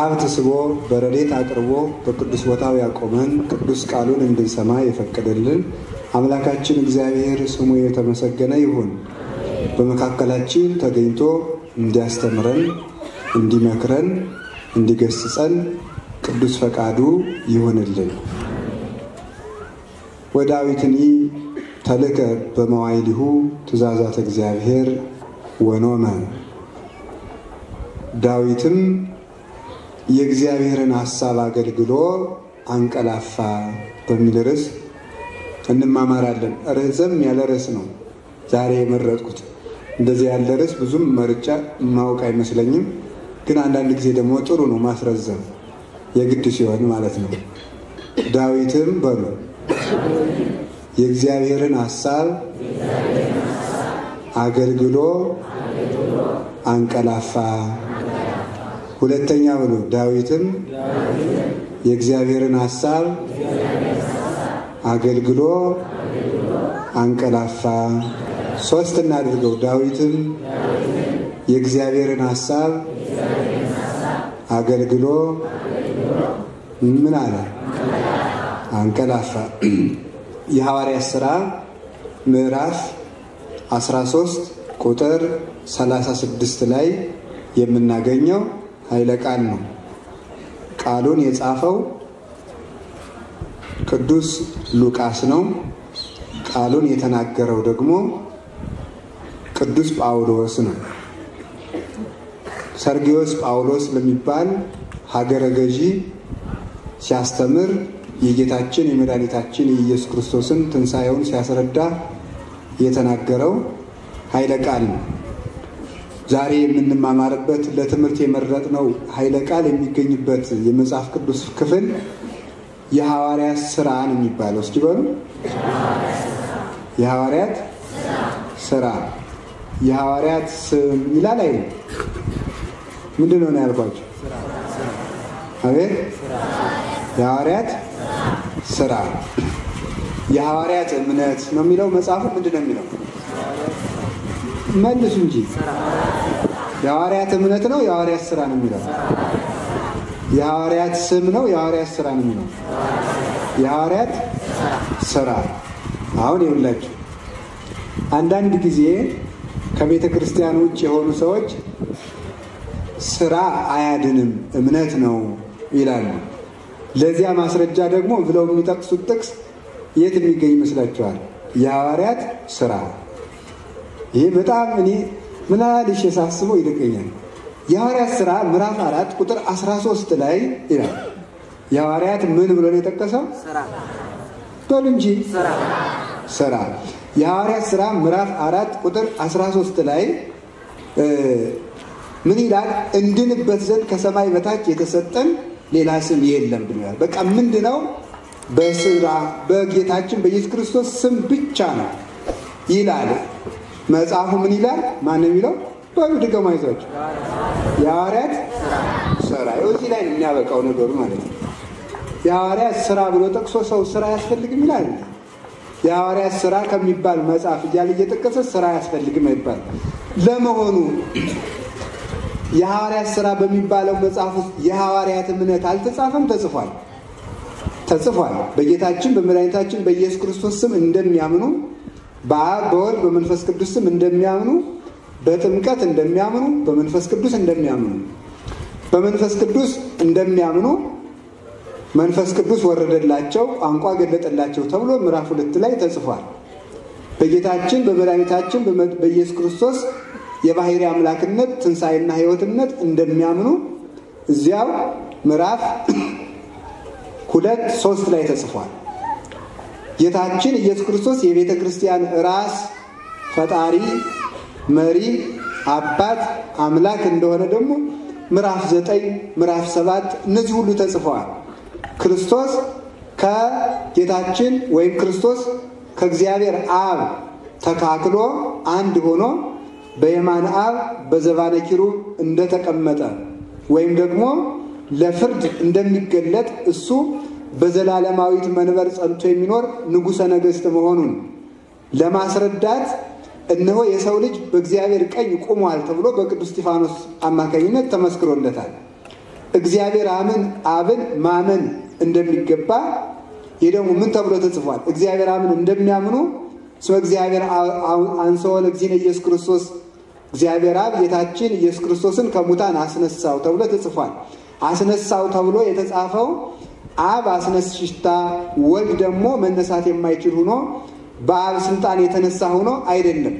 በሀብት ስቦ በረድኤት አቅርቦ በቅዱስ ቦታው ያቆመን ቅዱስ ቃሉን እንድንሰማ የፈቀደልን አምላካችን እግዚአብሔር ስሙ የተመሰገነ ይሁን። በመካከላችን ተገኝቶ እንዲያስተምረን፣ እንዲመክረን፣ እንዲገስጸን ቅዱስ ፈቃዱ ይሁንልን። ወዳዊትኒ ተልከ በመዋዕሊሁ ትእዛዛት እግዚአብሔር ወኖመ። ዳዊትም የእግዚአብሔርን ሐሳብ አገልግሎ አንቀላፋ በሚል ርዕስ እንማማራለን። ረዘም ያለ ርዕስ ነው ዛሬ የመረጥኩት። እንደዚህ ያለ ርዕስ ብዙም መርጫ ማውቅ አይመስለኝም፣ ግን አንዳንድ ጊዜ ደግሞ ጥሩ ነው ማስረዘም የግድ ሲሆን ማለት ነው። ዳዊትም በሉ የእግዚአብሔርን ሐሳብ አገልግሎ አንቀላፋ። ሁለተኛ ብሎ ዳዊትም የእግዚአብሔርን ሐሳብ አገልግሎ አንቀላፋ። ሶስት እናድርገው። ዳዊትም የእግዚአብሔርን ሐሳብ አገልግሎ ምን አለ? አንቀላፋ። የሐዋርያት ሥራ ምዕራፍ 13 ቁጥር 36 ላይ የምናገኘው ኃይለ ቃል ነው። ቃሉን የጻፈው ቅዱስ ሉቃስ ነው። ቃሉን የተናገረው ደግሞ ቅዱስ ጳውሎስ ነው። ሰርጊዮስ ጳውሎስ ለሚባል ሀገረ ገዢ ሲያስተምር የጌታችን የመድኃኒታችን የኢየሱስ ክርስቶስን ትንሣኤውን ሲያስረዳ የተናገረው ኃይለ ቃል ነው። ዛሬ የምንማማርበት ለትምህርት የመረጥነው ኃይለ ቃል የሚገኝበት የመጽሐፍ ቅዱስ ክፍል የሐዋርያት ሥራ ነው የሚባለው። እስኪ በሉ የሐዋርያት ሥራ። የሐዋርያት ስም ይላል አይደል? ምንድነው ነው ያልኳችሁ? አቤት የሐዋርያት ሥራ። የሐዋርያት እምነት ነው የሚለው መጽሐፉ። ምንድነው የሚለው? መልሱ እንጂ። የሐዋርያት እምነት ነው የሐዋርያት ሥራ ነው የሚለው? የሐዋርያት ስም ነው የሐዋርያት ሥራ ነው የሚለው? የሐዋርያት ሥራ። አሁን ይኸውላችሁ አንዳንድ ጊዜ ከቤተ ክርስቲያን ውጭ የሆኑ ሰዎች ሥራ አያድንም እምነት ነው ይላሉ። ለዚያ ማስረጃ ደግሞ ብለው የሚጠቅሱት ጥቅስ የት የሚገኝ ይመስላችኋል? የሐዋርያት ሥራ። ይሄ በጣም እኔ ምናልሽ ሳስበው ይደቀኛል። የሐዋርያት ሥራ ምዕራፍ 4 ቁጥር 13 ላይ ይላል። የሐዋርያት ምን ብሎ ነው የጠቀሰው? ሥራ በሉ እንጂ ሥራ። የሐዋርያት ሥራ ምዕራፍ 4 ቁጥር 13 ላይ ምን ይላል? እንድንበት ዘንድ ከሰማይ በታች የተሰጠን ሌላ ስም የለም ብሏል። በቃ ምንድነው? በሥራ በጌታችን በኢየሱስ ክርስቶስ ስም ብቻ ነው ይላል መጽሐፉ። ምን ይላል? ማን ነው የሚለው? በሉ ድገሙ አይዟችሁ። የሐዋርያት ሥራ። እዚህ ላይ የሚያበቃው ነገሩ ማለት ነው። የሐዋርያት ሥራ ብሎ ጠቅሶ ሰው ሥራ ያስፈልግም ይላል? የሐዋርያት ሥራ ከሚባል መጽሐፍ እያለ እየጠቀሰ ሥራ ያስፈልግም አይባል። ለመሆኑ የሐዋርያት ሥራ በሚባለው መጽሐፍ ውስጥ የሐዋርያት እምነት አልተጻፈም? ተጽፏል። ተጽፏል። በጌታችን በመድኃኒታችን በኢየሱስ ክርስቶስ ስም እንደሚያምኑ፣ በአብ በወልድ በመንፈስ ቅዱስ ስም እንደሚያምኑ፣ በጥምቀት እንደሚያምኑ፣ በመንፈስ ቅዱስ እንደሚያምኑ፣ በመንፈስ ቅዱስ እንደሚያምኑ መንፈስ ቅዱስ ወረደላቸው፣ ቋንቋ ገለጠላቸው ተብሎ ምዕራፍ 2 ላይ ተጽፏል። በጌታችን በመድኃኒታችን በኢየሱስ ክርስቶስ የባህሪ አምላክነት ትንሣኤና ሕይወትነት እንደሚያምኑ እዚያው ምዕራፍ 2-3 ላይ ተጽፏል። ጌታችን ኢየሱስ ክርስቶስ የቤተ ክርስቲያን ራስ፣ ፈጣሪ፣ መሪ፣ አባት፣ አምላክ እንደሆነ ደግሞ ምዕራፍ 9 ምዕራፍ 7 እነዚህ ሁሉ ተጽፈዋል። ክርስቶስ ከጌታችን ወይም ክርስቶስ ከእግዚአብሔር አብ ተካክሎ አንድ ሆኖ በየማነ አብ በዘባነ ኪሩብ እንደተቀመጠ ወይም ደግሞ ለፍርድ እንደሚገለጥ እሱ በዘላለማዊት መንበር ጸንቶ የሚኖር ንጉሠ ነገሥት መሆኑን ለማስረዳት እነሆ የሰው ልጅ በእግዚአብሔር ቀኝ ቆሟል ተብሎ በቅዱስ እስጢፋኖስ አማካኝነት ተመስክሮለታል። እግዚአብሔር አብን ማመን እንደሚገባ ይደሙ ምን ተብሎ ተጽፏል? እግዚአብሔር አብን እንደሚያምኑ ስለ እግዚአብሔር አንሥኦ ለእግዚእነ ኢየሱስ ክርስቶስ እግዚአብሔር አብ ጌታችን ኢየሱስ ክርስቶስን ከሙታን አስነሳው ተብሎ ተጽፏል። አስነሳው ተብሎ የተጻፈው አብ አስነስሽታ ወልድ ደግሞ መነሳት የማይችል ሆኖ በአብ ስልጣን የተነሳ ሆኖ አይደለም።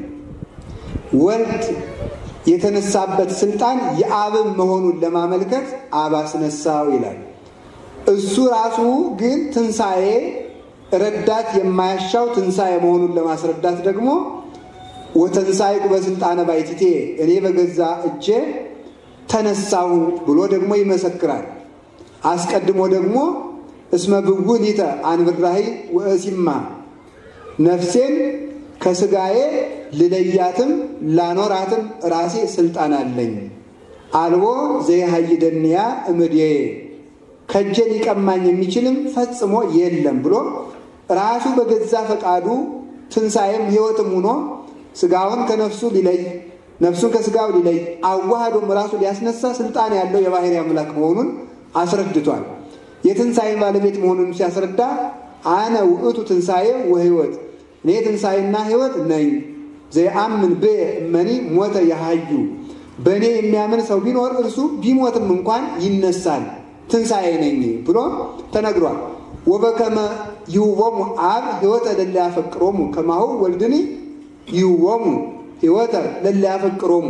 ወልድ የተነሳበት ስልጣን የአብም መሆኑን ለማመልከት አብ አስነሳው ይላል። እሱ ራሱ ግን ትንሣኤ ረዳት የማያሻው ትንሣኤ መሆኑን ለማስረዳት ደግሞ ወተንሣኤኩ በስልጣነ ባይቲቴ እኔ በገዛ እጄ ተነሳሁ ብሎ ደግሞ ይመሰክራል። አስቀድሞ ደግሞ እስመ ብውኒተ አንብራሂ ወእሲማ ነፍሴን ከስጋዬ ልለያትም ላኖራትም ራሴ ስልጣን አለኝ አልቦ ዘይሃይደንያ እምድዬ ከጄ ሊቀማኝ የሚችልም ፈጽሞ የለም ብሎ ራሱ በገዛ ፈቃዱ ትንሣኤም ሕይወትም ሆኖ ስጋውን ከነፍሱ ሊለይ ነፍሱን ከስጋው ሊለይ አዋህዶም ራሱ ሊያስነሳ ስልጣን ያለው የባህሪ አምላክ መሆኑን አስረድቷል። የትንሣኤ ባለቤት መሆኑን ሲያስረዳ አነ ውእቱ ትንሣኤ ወሕይወት እኔ ትንሣኤና ሕይወት ነኝ ዘየአምን በእመኒ ሞተ ያሃዩ በእኔ የሚያምን ሰው ቢኖር እርሱ ቢሞትም እንኳን ይነሳል ትንሣኤ ነኝ ብሎ ተነግሯል። ወበከመ ይውቦሙ አብ ሕይወተ ለለ ያፈቅሮሙ ከማሁ ወልድኒ ይውቦሙ ሕይወተ ለለ ያፈቅሮሙ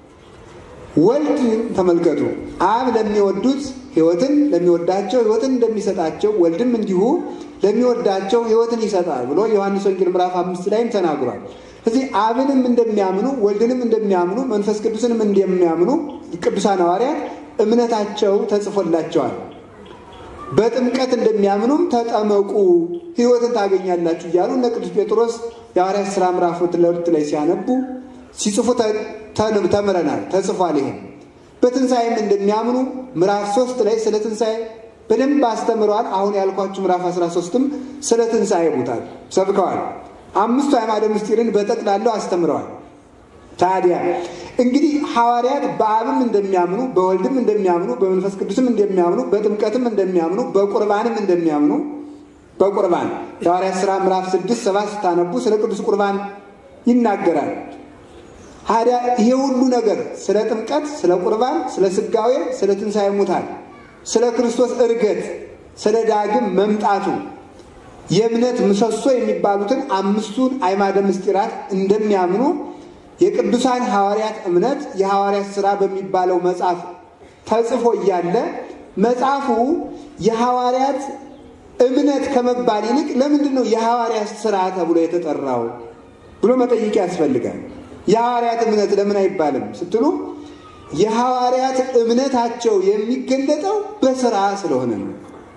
ወልድ ተመልከቱ አብ ለሚወዱት ሕይወትን ለሚወዳቸው ሕይወትን እንደሚሰጣቸው ወልድም እንዲሁ ለሚወዳቸው ሕይወትን ይሰጣል ብሎ ዮሐንስ ወንጌል ምዕራፍ 5 ላይም ተናግሯል። ስለዚህ አብንም እንደሚያምኑ ወልድንም እንደሚያምኑ መንፈስ ቅዱስንም እንደሚያምኑ ቅዱሳን ሐዋርያት እምነታቸው ተጽፎላቸዋል። በጥምቀት እንደሚያምኑም ተጠመቁ ሕይወትን ታገኛላችሁ እያሉ እነ ቅዱስ ጴጥሮስ የሐዋርያት ሥራ ምዕራፍ 2 ላይ ሲያነቡ ሲጽፉ ተምረናል፣ ተጽፏል። ይሄ በትንሣኤም እንደሚያምኑ ምዕራፍ 3 ላይ ስለ ትንሣኤ በደንብ አስተምረዋል። አሁን ያልኳችሁ ምዕራፍ 13ም ስለ ትንሣኤ ቡታል ሰብከዋል። 5ቱ አዕማደ ምስጢርን በጠቅላላው አስተምረዋል። ታዲያ እንግዲህ ሐዋርያት በአብም እንደሚያምኑ በወልድም እንደሚያምኑ በመንፈስ ቅዱስም እንደሚያምኑ በጥምቀትም እንደሚያምኑ በቁርባንም እንደሚያምኑ በቁርባን የሐዋርያት ሥራ ምዕራፍ 6-7 ስታነቡ ስለ ቅዱስ ቁርባን ይናገራል። ታዲያ ይሄ ሁሉ ነገር ስለ ጥምቀት፣ ስለ ቁርባን፣ ስለ ስጋዌ፣ ስለ ትንሣኤ ሙታን፣ ስለ ክርስቶስ ዕርገት፣ ስለ ዳግም መምጣቱ የእምነት ምሰሶ የሚባሉትን 5ቱን አዕማደ ምስጢራት እንደሚያምኑ የቅዱሳን ሐዋርያት እምነት የሐዋርያት ሥራ በሚባለው መጽሐፍ ተጽፎ እያለ መጽሐፉ የሐዋርያት እምነት ከመባል ይልቅ ለምንድን ነው የሐዋርያት ሥራ ተብሎ የተጠራው ብሎ መጠየቅ ያስፈልጋል። የሐዋርያት እምነት ለምን አይባልም ስትሉ የሐዋርያት እምነታቸው የሚገለጠው በሥራ ስለሆነ ነው።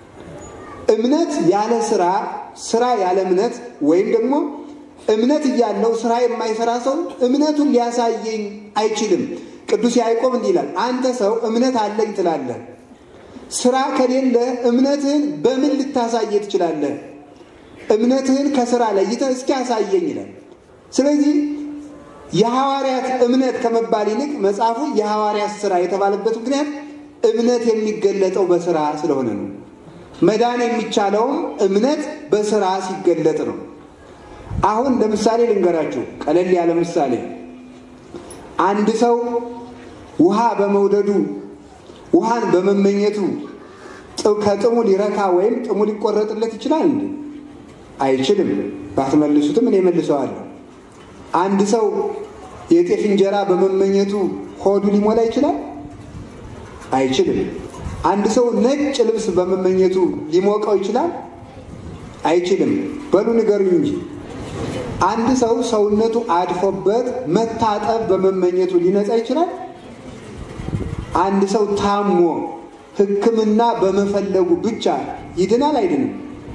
እምነት ያለ ሥራ፣ ሥራ ያለ እምነት ወይም ደግሞ እምነት እያለው ሥራ የማይሰራ ሰው እምነቱን ሊያሳየኝ አይችልም። ቅዱስ ያዕቆብ እንዲህ ይላል፣ አንተ ሰው እምነት አለኝ ትላለህ፣ ሥራ ከሌለ እምነትህን በምን ልታሳየ ትችላለህ? እምነትህን ከሥራ ለይተህ እስኪ ያሳየኝ ይላል። ስለዚህ የሐዋርያት እምነት ከመባል ይልቅ መጽሐፉ የሐዋርያት ሥራ የተባለበት ምክንያት እምነት የሚገለጠው በሥራ ስለሆነ ነው። መዳን የሚቻለውም እምነት በሥራ ሲገለጥ ነው። አሁን ለምሳሌ ልንገራችሁ፣ ቀለል ያለ ምሳሌ። አንድ ሰው ውሃ በመውደዱ ውሃን በመመኘቱ ከጥሙ ሊረካ ወይም ጥሙ ሊቆረጥለት ይችላል እንዴ? አይችልም። ባትመልሱትም እኔ መልሰዋለሁ። አንድ ሰው የጤፍ እንጀራ በመመኘቱ ሆዱ ሊሞላ ይችላል? አይችልም። አንድ ሰው ነጭ ልብስ በመመኘቱ ሊሞቀው ይችላል? አይችልም። በሉ ንገሩኝ እንጂ አንድ ሰው ሰውነቱ አድፎበት መታጠብ በመመኘቱ ሊነጻ ይችላል? አንድ ሰው ታሞ ሕክምና በመፈለጉ ብቻ ይድናል? አይድንም።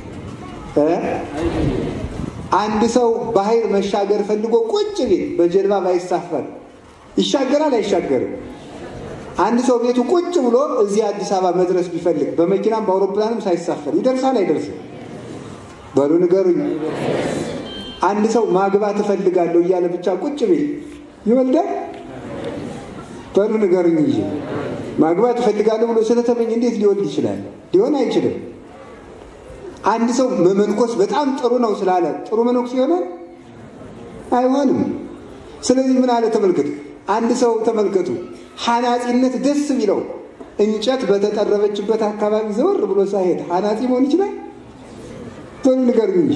አንድ ሰው ባህር መሻገር ፈልጎ ቁጭ ቢል በጀልባ ባይሳፈር ይሻገራል? አይሻገርም። አንድ ሰው ቤቱ ቁጭ ብሎ እዚህ አዲስ አበባ መድረስ ቢፈልግ በመኪናም በአውሮፕላንም ሳይሳፈር ይደርሳል? አይደርስም? በሉ ንገሩኝ። አንድ ሰው ማግባት እፈልጋለሁ እያለ ብቻ ቁጭ ቢል ይወልዳል? በሉ ንገሩኝ እንጂ ማግባት እፈልጋለሁ ብሎ ስለተመኘ እንዴት ሊወልድ ይችላል? ሊሆን አይችልም። አንድ ሰው መመንኮስ በጣም ጥሩ ነው ስላለ ጥሩ መነኩሴ ይሆናል? አይሆንም። ስለዚህ ምን አለ ተመልከቱ። አንድ ሰው ተመልከቱ ሐናጺነት ደስ ቢለው እንጨት በተጠረበችበት አካባቢ ዘወር ብሎ ሳይሄድ ሐናጺ መሆን ይችላል? ቶሎ ንገሩኝ እንጂ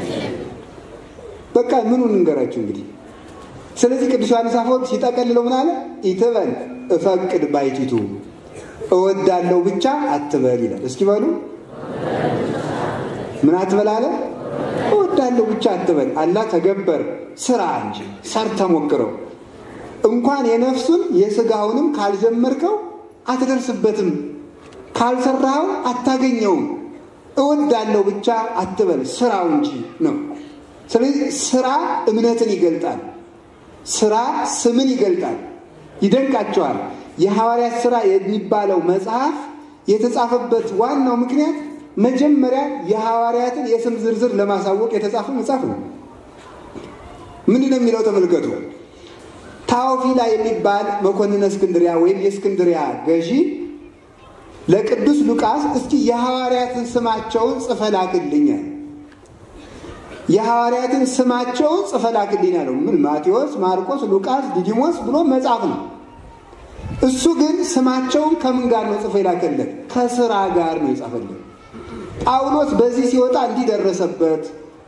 በቃ ምኑን እንገራችሁ እንግዲህ። ስለዚህ ቅዱስ ዮሐንስ አፈወርቅ ሲጠቀልለው ምን አለ? ኢትበል እፈቅድ ባይቲቱ፣ እወዳለሁ ብቻ አትበል ይላል። እስኪ በሉ ምን አትበል አለ? እወዳለሁ ብቻ አትበል። አላህ ተገበር ስራ እንጂ ሰርተ ሞክረው። እንኳን የነፍሱን የሥጋውንም ካልጀመርከው አትደርስበትም፣ ካልሰራው አታገኘውም። እወዳለሁ ብቻ አትበል ስራው እንጂ ነው። ስለዚህ ስራ እምነትን ይገልጣል። ስራ ስምን ይገልጣል። ይደንቃቸዋል። የሐዋርያት ሥራ የሚባለው መጽሐፍ የተጻፈበት ዋናው ምክንያት መጀመሪያ የሐዋርያትን የስም ዝርዝር ለማሳወቅ የተጻፈ መጽሐፍ ነው። ምንድነው የሚለው ተመልከቱ። ታኦፊላ የሚባል መኮንነ እስክንድሪያ ወይም የእስክንድሪያ ገዢ ለቅዱስ ሉቃስ እስኪ የሐዋርያትን ስማቸውን ጽፈህ ላክልኝ፣ የሐዋርያትን ስማቸውን ጽፈህ ላክልኝ አለው። ምን ማቴዎስ፣ ማርቆስ፣ ሉቃስ፣ ዲዲሞስ ብሎ መጽሐፍ ነው። እሱ ግን ስማቸውን ከምን ጋር ነው ጽፎ የላከለት? ከሥራ ጋር ነው የጻፈለት። ጳውሎስ በዚህ ሲወጣ እንዲደረሰበት፣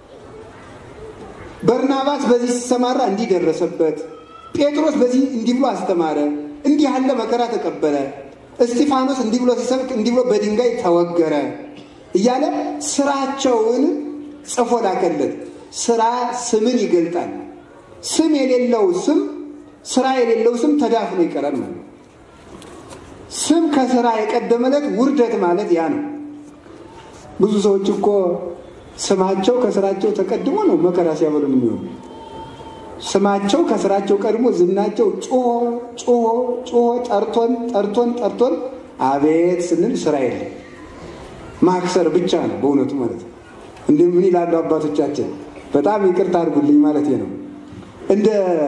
በርናባስ በዚህ ሲሰማራ እንዲደረሰበት፣ ጴጥሮስ በዚህ እንዲህ ብሎ አስተማረ፣ እንዲህ ያለ መከራ ተቀበለ፣ እስጢፋኖስ እንዲህ ብሎ ሲሰብክ እንዲህ ብሎ በድንጋይ ተወገረ እያለ ስራቸውን ጽፎ ላከለት። ስራ ስምን ይገልጣል። ስም የሌለው ስም፣ ስራ የሌለው ስም ተዳፍኖ ይቀራል ማለት ነው። ስም ከስራ የቀደመለት ውርደት ማለት ያ ነው። ብዙ ሰዎች እኮ ስማቸው ከስራቸው ተቀድሞ ነው መከራ ሲያበሉን የሚሆኑ። ስማቸው ከስራቸው ቀድሞ ዝናቸው ጮሆ ጠርቶን አቤት ስንል ስራ የለም ማክሰር ብቻ ነው በእውነቱ ማለት ነው። እንዲህ ምን ይላሉ አባቶቻችን? በጣም ይቅርታ አድርጉልኝ ማለት ነው። እንደ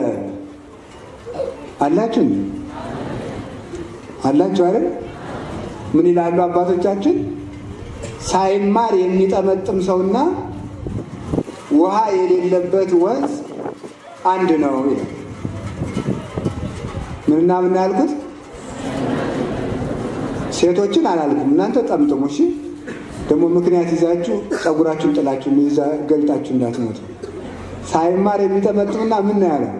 አላችሁ አይደል? ምን ይላሉ አባቶቻችን? ሳይማር የሚጠመጥም ሰውና ውሃ የሌለበት ወንዝ አንድ ነው ይላል። ምንና ምን ያልኩት? ሴቶችን አላልኩም፣ እናንተ ጠምጥሙ እሺ። ደግሞ ምክንያት ይዛችሁ ጸጉራችሁን ጥላችሁ ይዛ ገልጣችሁ እንዳትሞቱ። ሳይማር የሚጠመጥምና ምን ነው ያለው?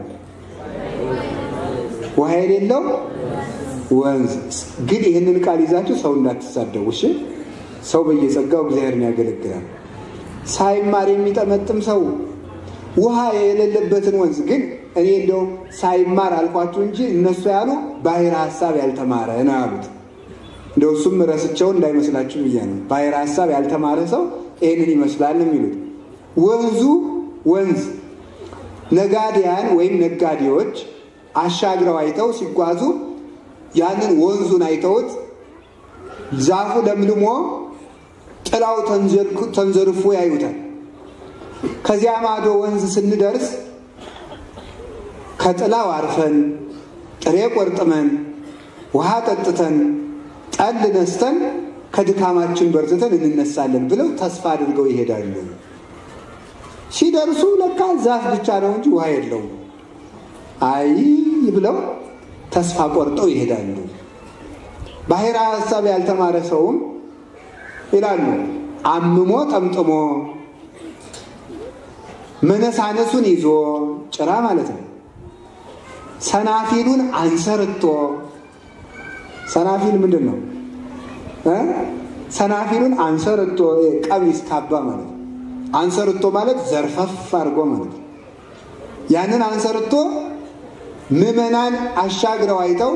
ውሃ የሌለው ወንዝ። ግን ይህንን ቃል ይዛችሁ ሰው እንዳትሳደቡ እሺ። ሰው በየጸጋው እግዚአብሔርን ያገለግላል። ሳይማር የሚጠመጥም ሰው ውሃ የሌለበትን ወንዝ። ግን እኔ እንደው ሳይማር አልኳችሁ እንጂ እነሱ ያሉ ባሕረ ሐሳብ ያልተማረ ነው ያሉት። እንደው እሱም ረስቸው እንዳይመስላችሁ ብዬ ነው። ባሕረ ሐሳብ ያልተማረ ሰው ይህንን ይመስላል የሚሉት። ወንዝ ነጋዴያን ወይም ነጋዴዎች አሻግረው አይተው ሲጓዙ ያንን ወንዙን አይተውት ዛፉ ለምልሞ ጥላው ተንዘርፎ ያዩታል። ከዚያ ማዶ ወንዝ ስንደርስ ከጥላው አርፈን ጥሬ ቆርጥመን ውሃ ጠጥተን ጠል ነስተን ከድካማችን በርትተን እንነሳለን ብለው ተስፋ አድርገው ይሄዳሉ። ሲደርሱ ለካ ዛፍ ብቻ ነው እንጂ ውሃ የለውም። አይ ብለው ተስፋ ቆርጠው ይሄዳሉ። ባሕረ ሐሳብ ያልተማረ ሰውም ይላሉ አምሞ ጠምጥሞ መነሳነሱን ይዞ ጭራ ማለት ነው። ሰናፊሉን አንሰርቶ፣ ሰናፊል ምንድን ነው? ሰናፊሉን አንሰርቶ ቀሚስ ካባ ማለት ነው። አንሰርቶ ማለት ዘርፈፍ አድርጎ ማለት ነው። ያንን አንሰርቶ ምዕመናን አሻግረው አይተው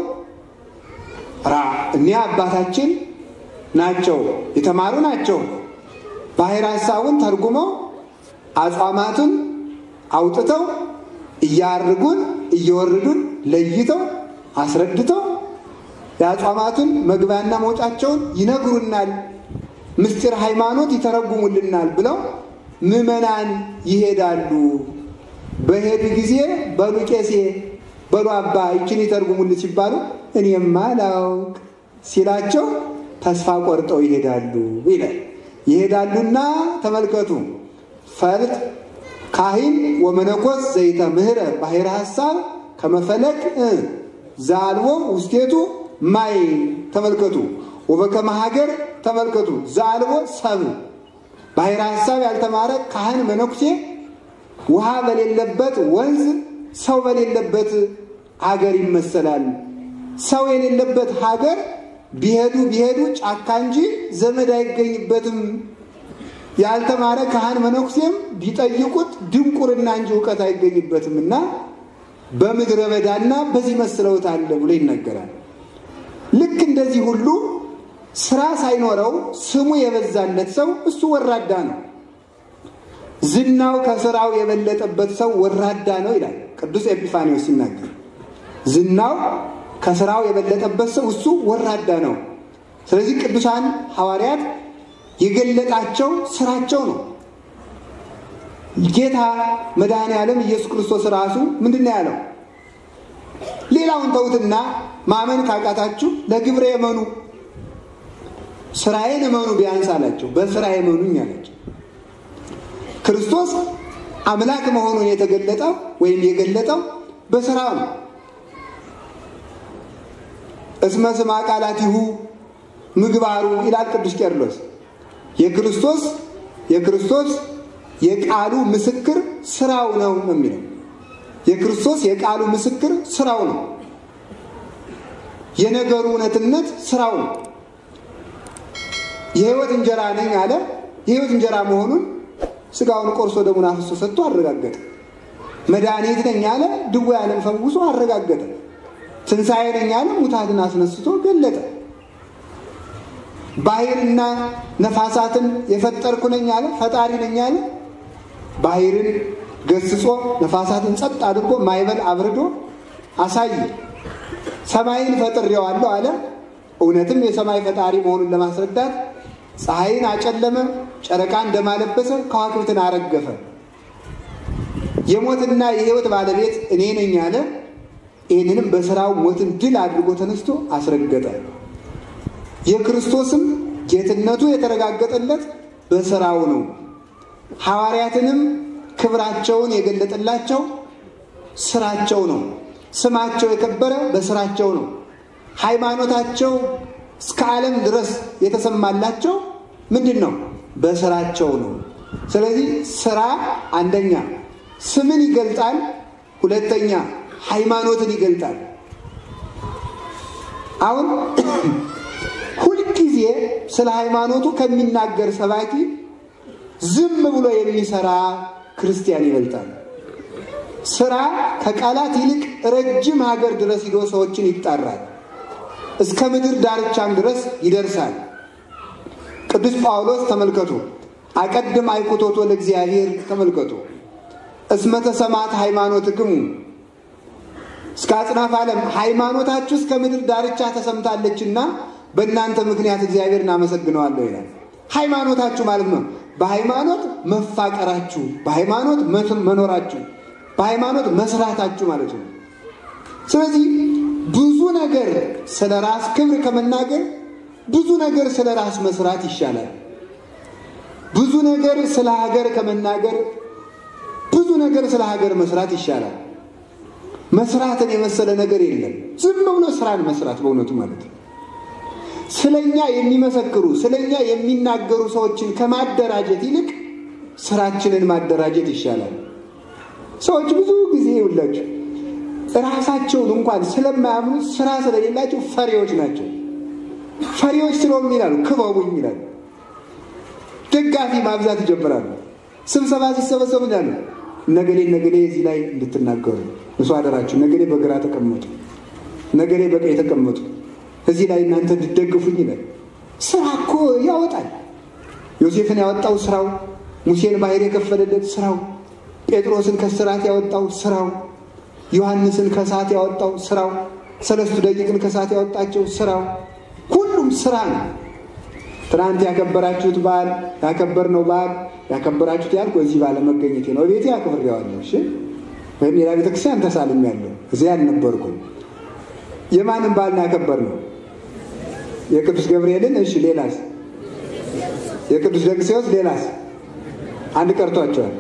እኒያ አባታችን ናቸው፣ የተማሩ ናቸው፣ ባሕረ ሐሳቡን ተርጉመው አጽዋማቱን አውጥተው እያርጉን እየወርዱን ለይተው አስረድተው የአጽዋማቱን መግቢያና መውጫቸውን ይነግሩናል፣ ምስጢር ሃይማኖት ይተረጉሙልናል ብለው ምዕመናን ይሄዳሉ። በሄዱ ጊዜ በሉ ቄሴ በሉ አባ ይችን ይተርጉሙልን ሲባሉ እኔማ አላውቅ ሲላቸው ተስፋ ቆርጠው ይሄዳሉ ይላል። ይሄዳሉና ተመልከቱ ፈልጥ ካህን ወመነኮስ ዘይተ ምህረ ባሕረ ሐሳብ ከመፈለቅ ዛልቦ ውስቴቱ ማይ ተመልከቱ ወበከመ ሀገር ተመልከቱ ዛልቦ ሰብ ባሕረ ሐሳብ ያልተማረ ካህን መነኩሴ ውሃ በሌለበት ወንዝ ሰው በሌለበት ሀገር ይመሰላል። ሰው የሌለበት ሀገር ቢሄዱ ጫካ እንጂ ዘመድ አይገኝበትም። ያልተማረ ካህን መነኩሴም ቢጠይቁት ድንቁርና እንጂ ዕውቀት አይገኝበትምና በምድረ በዳና በዚህ መስለውታል ብሎ ይነገራል። ልክ እንደዚህ ሁሉ ስራ ሳይኖረው ስሙ የበዛለት ሰው እሱ ወራዳ ነው። ዝናው ከስራው የበለጠበት ሰው ወራዳ ነው ይላል ቅዱስ ኤጲፋንዮስ ሲናገር። ዝናው ከስራው የበለጠበት ሰው እሱ ወራዳ ነው። ስለዚህ ቅዱሳን ሐዋርያት የገለጣቸው ስራቸው ነው። ጌታ መድኃኔ ዓለም ኢየሱስ ክርስቶስ ራሱ ምንድነው ያለው? ሌላውን ተውትና ማመን ካቃታችሁ ለግብረ እመኑ፣ ስራዬን እመኑ ቢያንስ አላቸው። በስራዬ እመኑኝ አላቸው። ክርስቶስ አምላክ መሆኑን የተገለጠው ወይም የገለጠው በስራው ነው። እስመ ስማ ቃላቲሁ ምግባሩ ይላል ቅዱስ ቄርሎስ። የክርስቶስ የቃሉ ምስክር ስራው ነው የሚለው። የክርስቶስ የቃሉ ምስክር ስራው ነው። የነገሩ እውነትነት ስራው ነው። የሕይወት እንጀራ ነኝ አለ። የሕይወት እንጀራ መሆኑን ስጋውን ቆርሶ ደሙን አፍስሶ ሰጥቶ አረጋገጠ። መድኃኒት ነኝ አለ። ድውያንን ፈውሶ አረጋገጠ። ትንሣኤ ነኝ አለ። ሙታትን አስነስቶ ገለጠ። ባሕርና ነፋሳትን የፈጠርኩ ነኝ አለ። ፈጣሪ ነኝ አለ። ባሕርን ገስጾ ነፋሳትን ጸጥ አድርጎ ማዕበል አብርዶ አሳየ። ሰማይን ፈጥሬዋለሁ አለ። እውነትም የሰማይ ፈጣሪ መሆኑን ለማስረዳት ፀሐይን አጨለመ፣ ጨረቃን እንደማለበሰ ከዋክብትን አረገፈ። የሞትና የሕይወት ባለቤት እኔ ነኝ አለ። ይህንንም በስራው ሞትን ድል አድርጎ ተነስቶ አስረገጠ። የክርስቶስም ጌትነቱ የተረጋገጠለት በስራው ነው። ሐዋርያትንም ክብራቸውን የገለጠላቸው ስራቸው ነው። ስማቸው የከበረ በስራቸው ነው። ሃይማኖታቸው እስከ ዓለም ድረስ የተሰማላቸው ምንድነው? በስራቸው ነው። ስለዚህ ስራ አንደኛ ስምን ይገልጣል፣ ሁለተኛ ሃይማኖትን ይገልጣል። አሁን ሁልጊዜ ስለ ሃይማኖቱ ከሚናገር ሰባኪ ዝም ብሎ የሚሰራ ክርስቲያን ይበልጣል። ስራ ከቃላት ይልቅ ረጅም ሀገር ድረስ ሄዶ ሰዎችን ይጣራል። እስከ ምድር ዳርቻም ድረስ ይደርሳል። ቅዱስ ጳውሎስ ተመልከቱ፣ አቀድም አይኩቶቶ ለእግዚአብሔር ተመልከቱ፣ እስመ ተሰማት ሃይማኖትክሙ እስከ አጽናፈ ዓለም ሃይማኖታችሁ እስከ ምድር ዳርቻ ተሰምታለችና በእናንተ ምክንያት እግዚአብሔርን አመሰግነዋለሁ ይላል። ሃይማኖታችሁ ማለት ነው በሃይማኖት መፋቀራችሁ፣ በሃይማኖት መኖራችሁ፣ በሃይማኖት መስራታችሁ ማለት ነው። ስለዚህ ብዙ ነገር ስለ ራስ ክብር ከመናገር ብዙ ነገር ስለ ራስ መስራት ይሻላል። ብዙ ነገር ስለ ሀገር ከመናገር ብዙ ነገር ስለ ሀገር መስራት ይሻላል። መስራትን የመሰለ ነገር የለም። ዝም ብሎ ስራን መስራት በእውነቱ ማለት ነው። ስለኛ የሚመሰክሩ ስለኛ የሚናገሩ ሰዎችን ከማደራጀት ይልቅ ስራችንን ማደራጀት ይሻላል። ሰዎች ብዙ ጊዜ ይውላችሁ ራሳቸውን እንኳን ስለማያምኑ ስራ ስለሌላቸው ፈሪዎች ናቸው። ፈሪዎች ስለሆኑ ይላሉ ክበቡኝ ይላሉ። ደጋፊ ማብዛት ይጀምራሉ። ስብሰባ ሲሰበሰቡ ይላሉ ነገሌ እዚህ ላይ እንድትናገሩ እሱ አደራችሁ፣ ነገሌ በግራ ተቀመጡ፣ ነገሌ በቀኝ ተቀመጡ፣ እዚህ ላይ እናንተ እንድትደግፉኝ ይላል። ስራ እኮ ያወጣል። ዮሴፍን ያወጣው ስራው፣ ሙሴን ባሕር የከፈለለት ስራው፣ ጴጥሮስን ከእስራት ያወጣው ስራው፣ ዮሐንስን ከእሳት ያወጣው ስራው፣ ሰለስቱ ደቂቅን ከእሳት ያወጣቸው ስራው፣ ሁሉም ስራ ነው። ትናንት ያከበራችሁት በዓል ያከበርነው በዓል ያከበራችሁት ያልኩ እዚህ ባለመገኘቴ ነው። ቤቴ አክብሬዋለሁ። እሺ ወይም ሌላ ቤተክርስቲያን ተሳልሜያለሁ፣ እዚያ አልነበርኩም። የማንም በዓል ያከበርነው? የቅዱስ ገብርኤልን እሺ ሌላስ የቅዱስ ደቅስዮስ ሌላስ አንድ ቀርቷቸዋል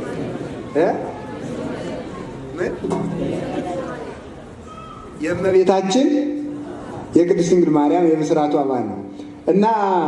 የእመቤታችን የቅድስት ድንግል ማርያም የብስራቱ አባል ነው እና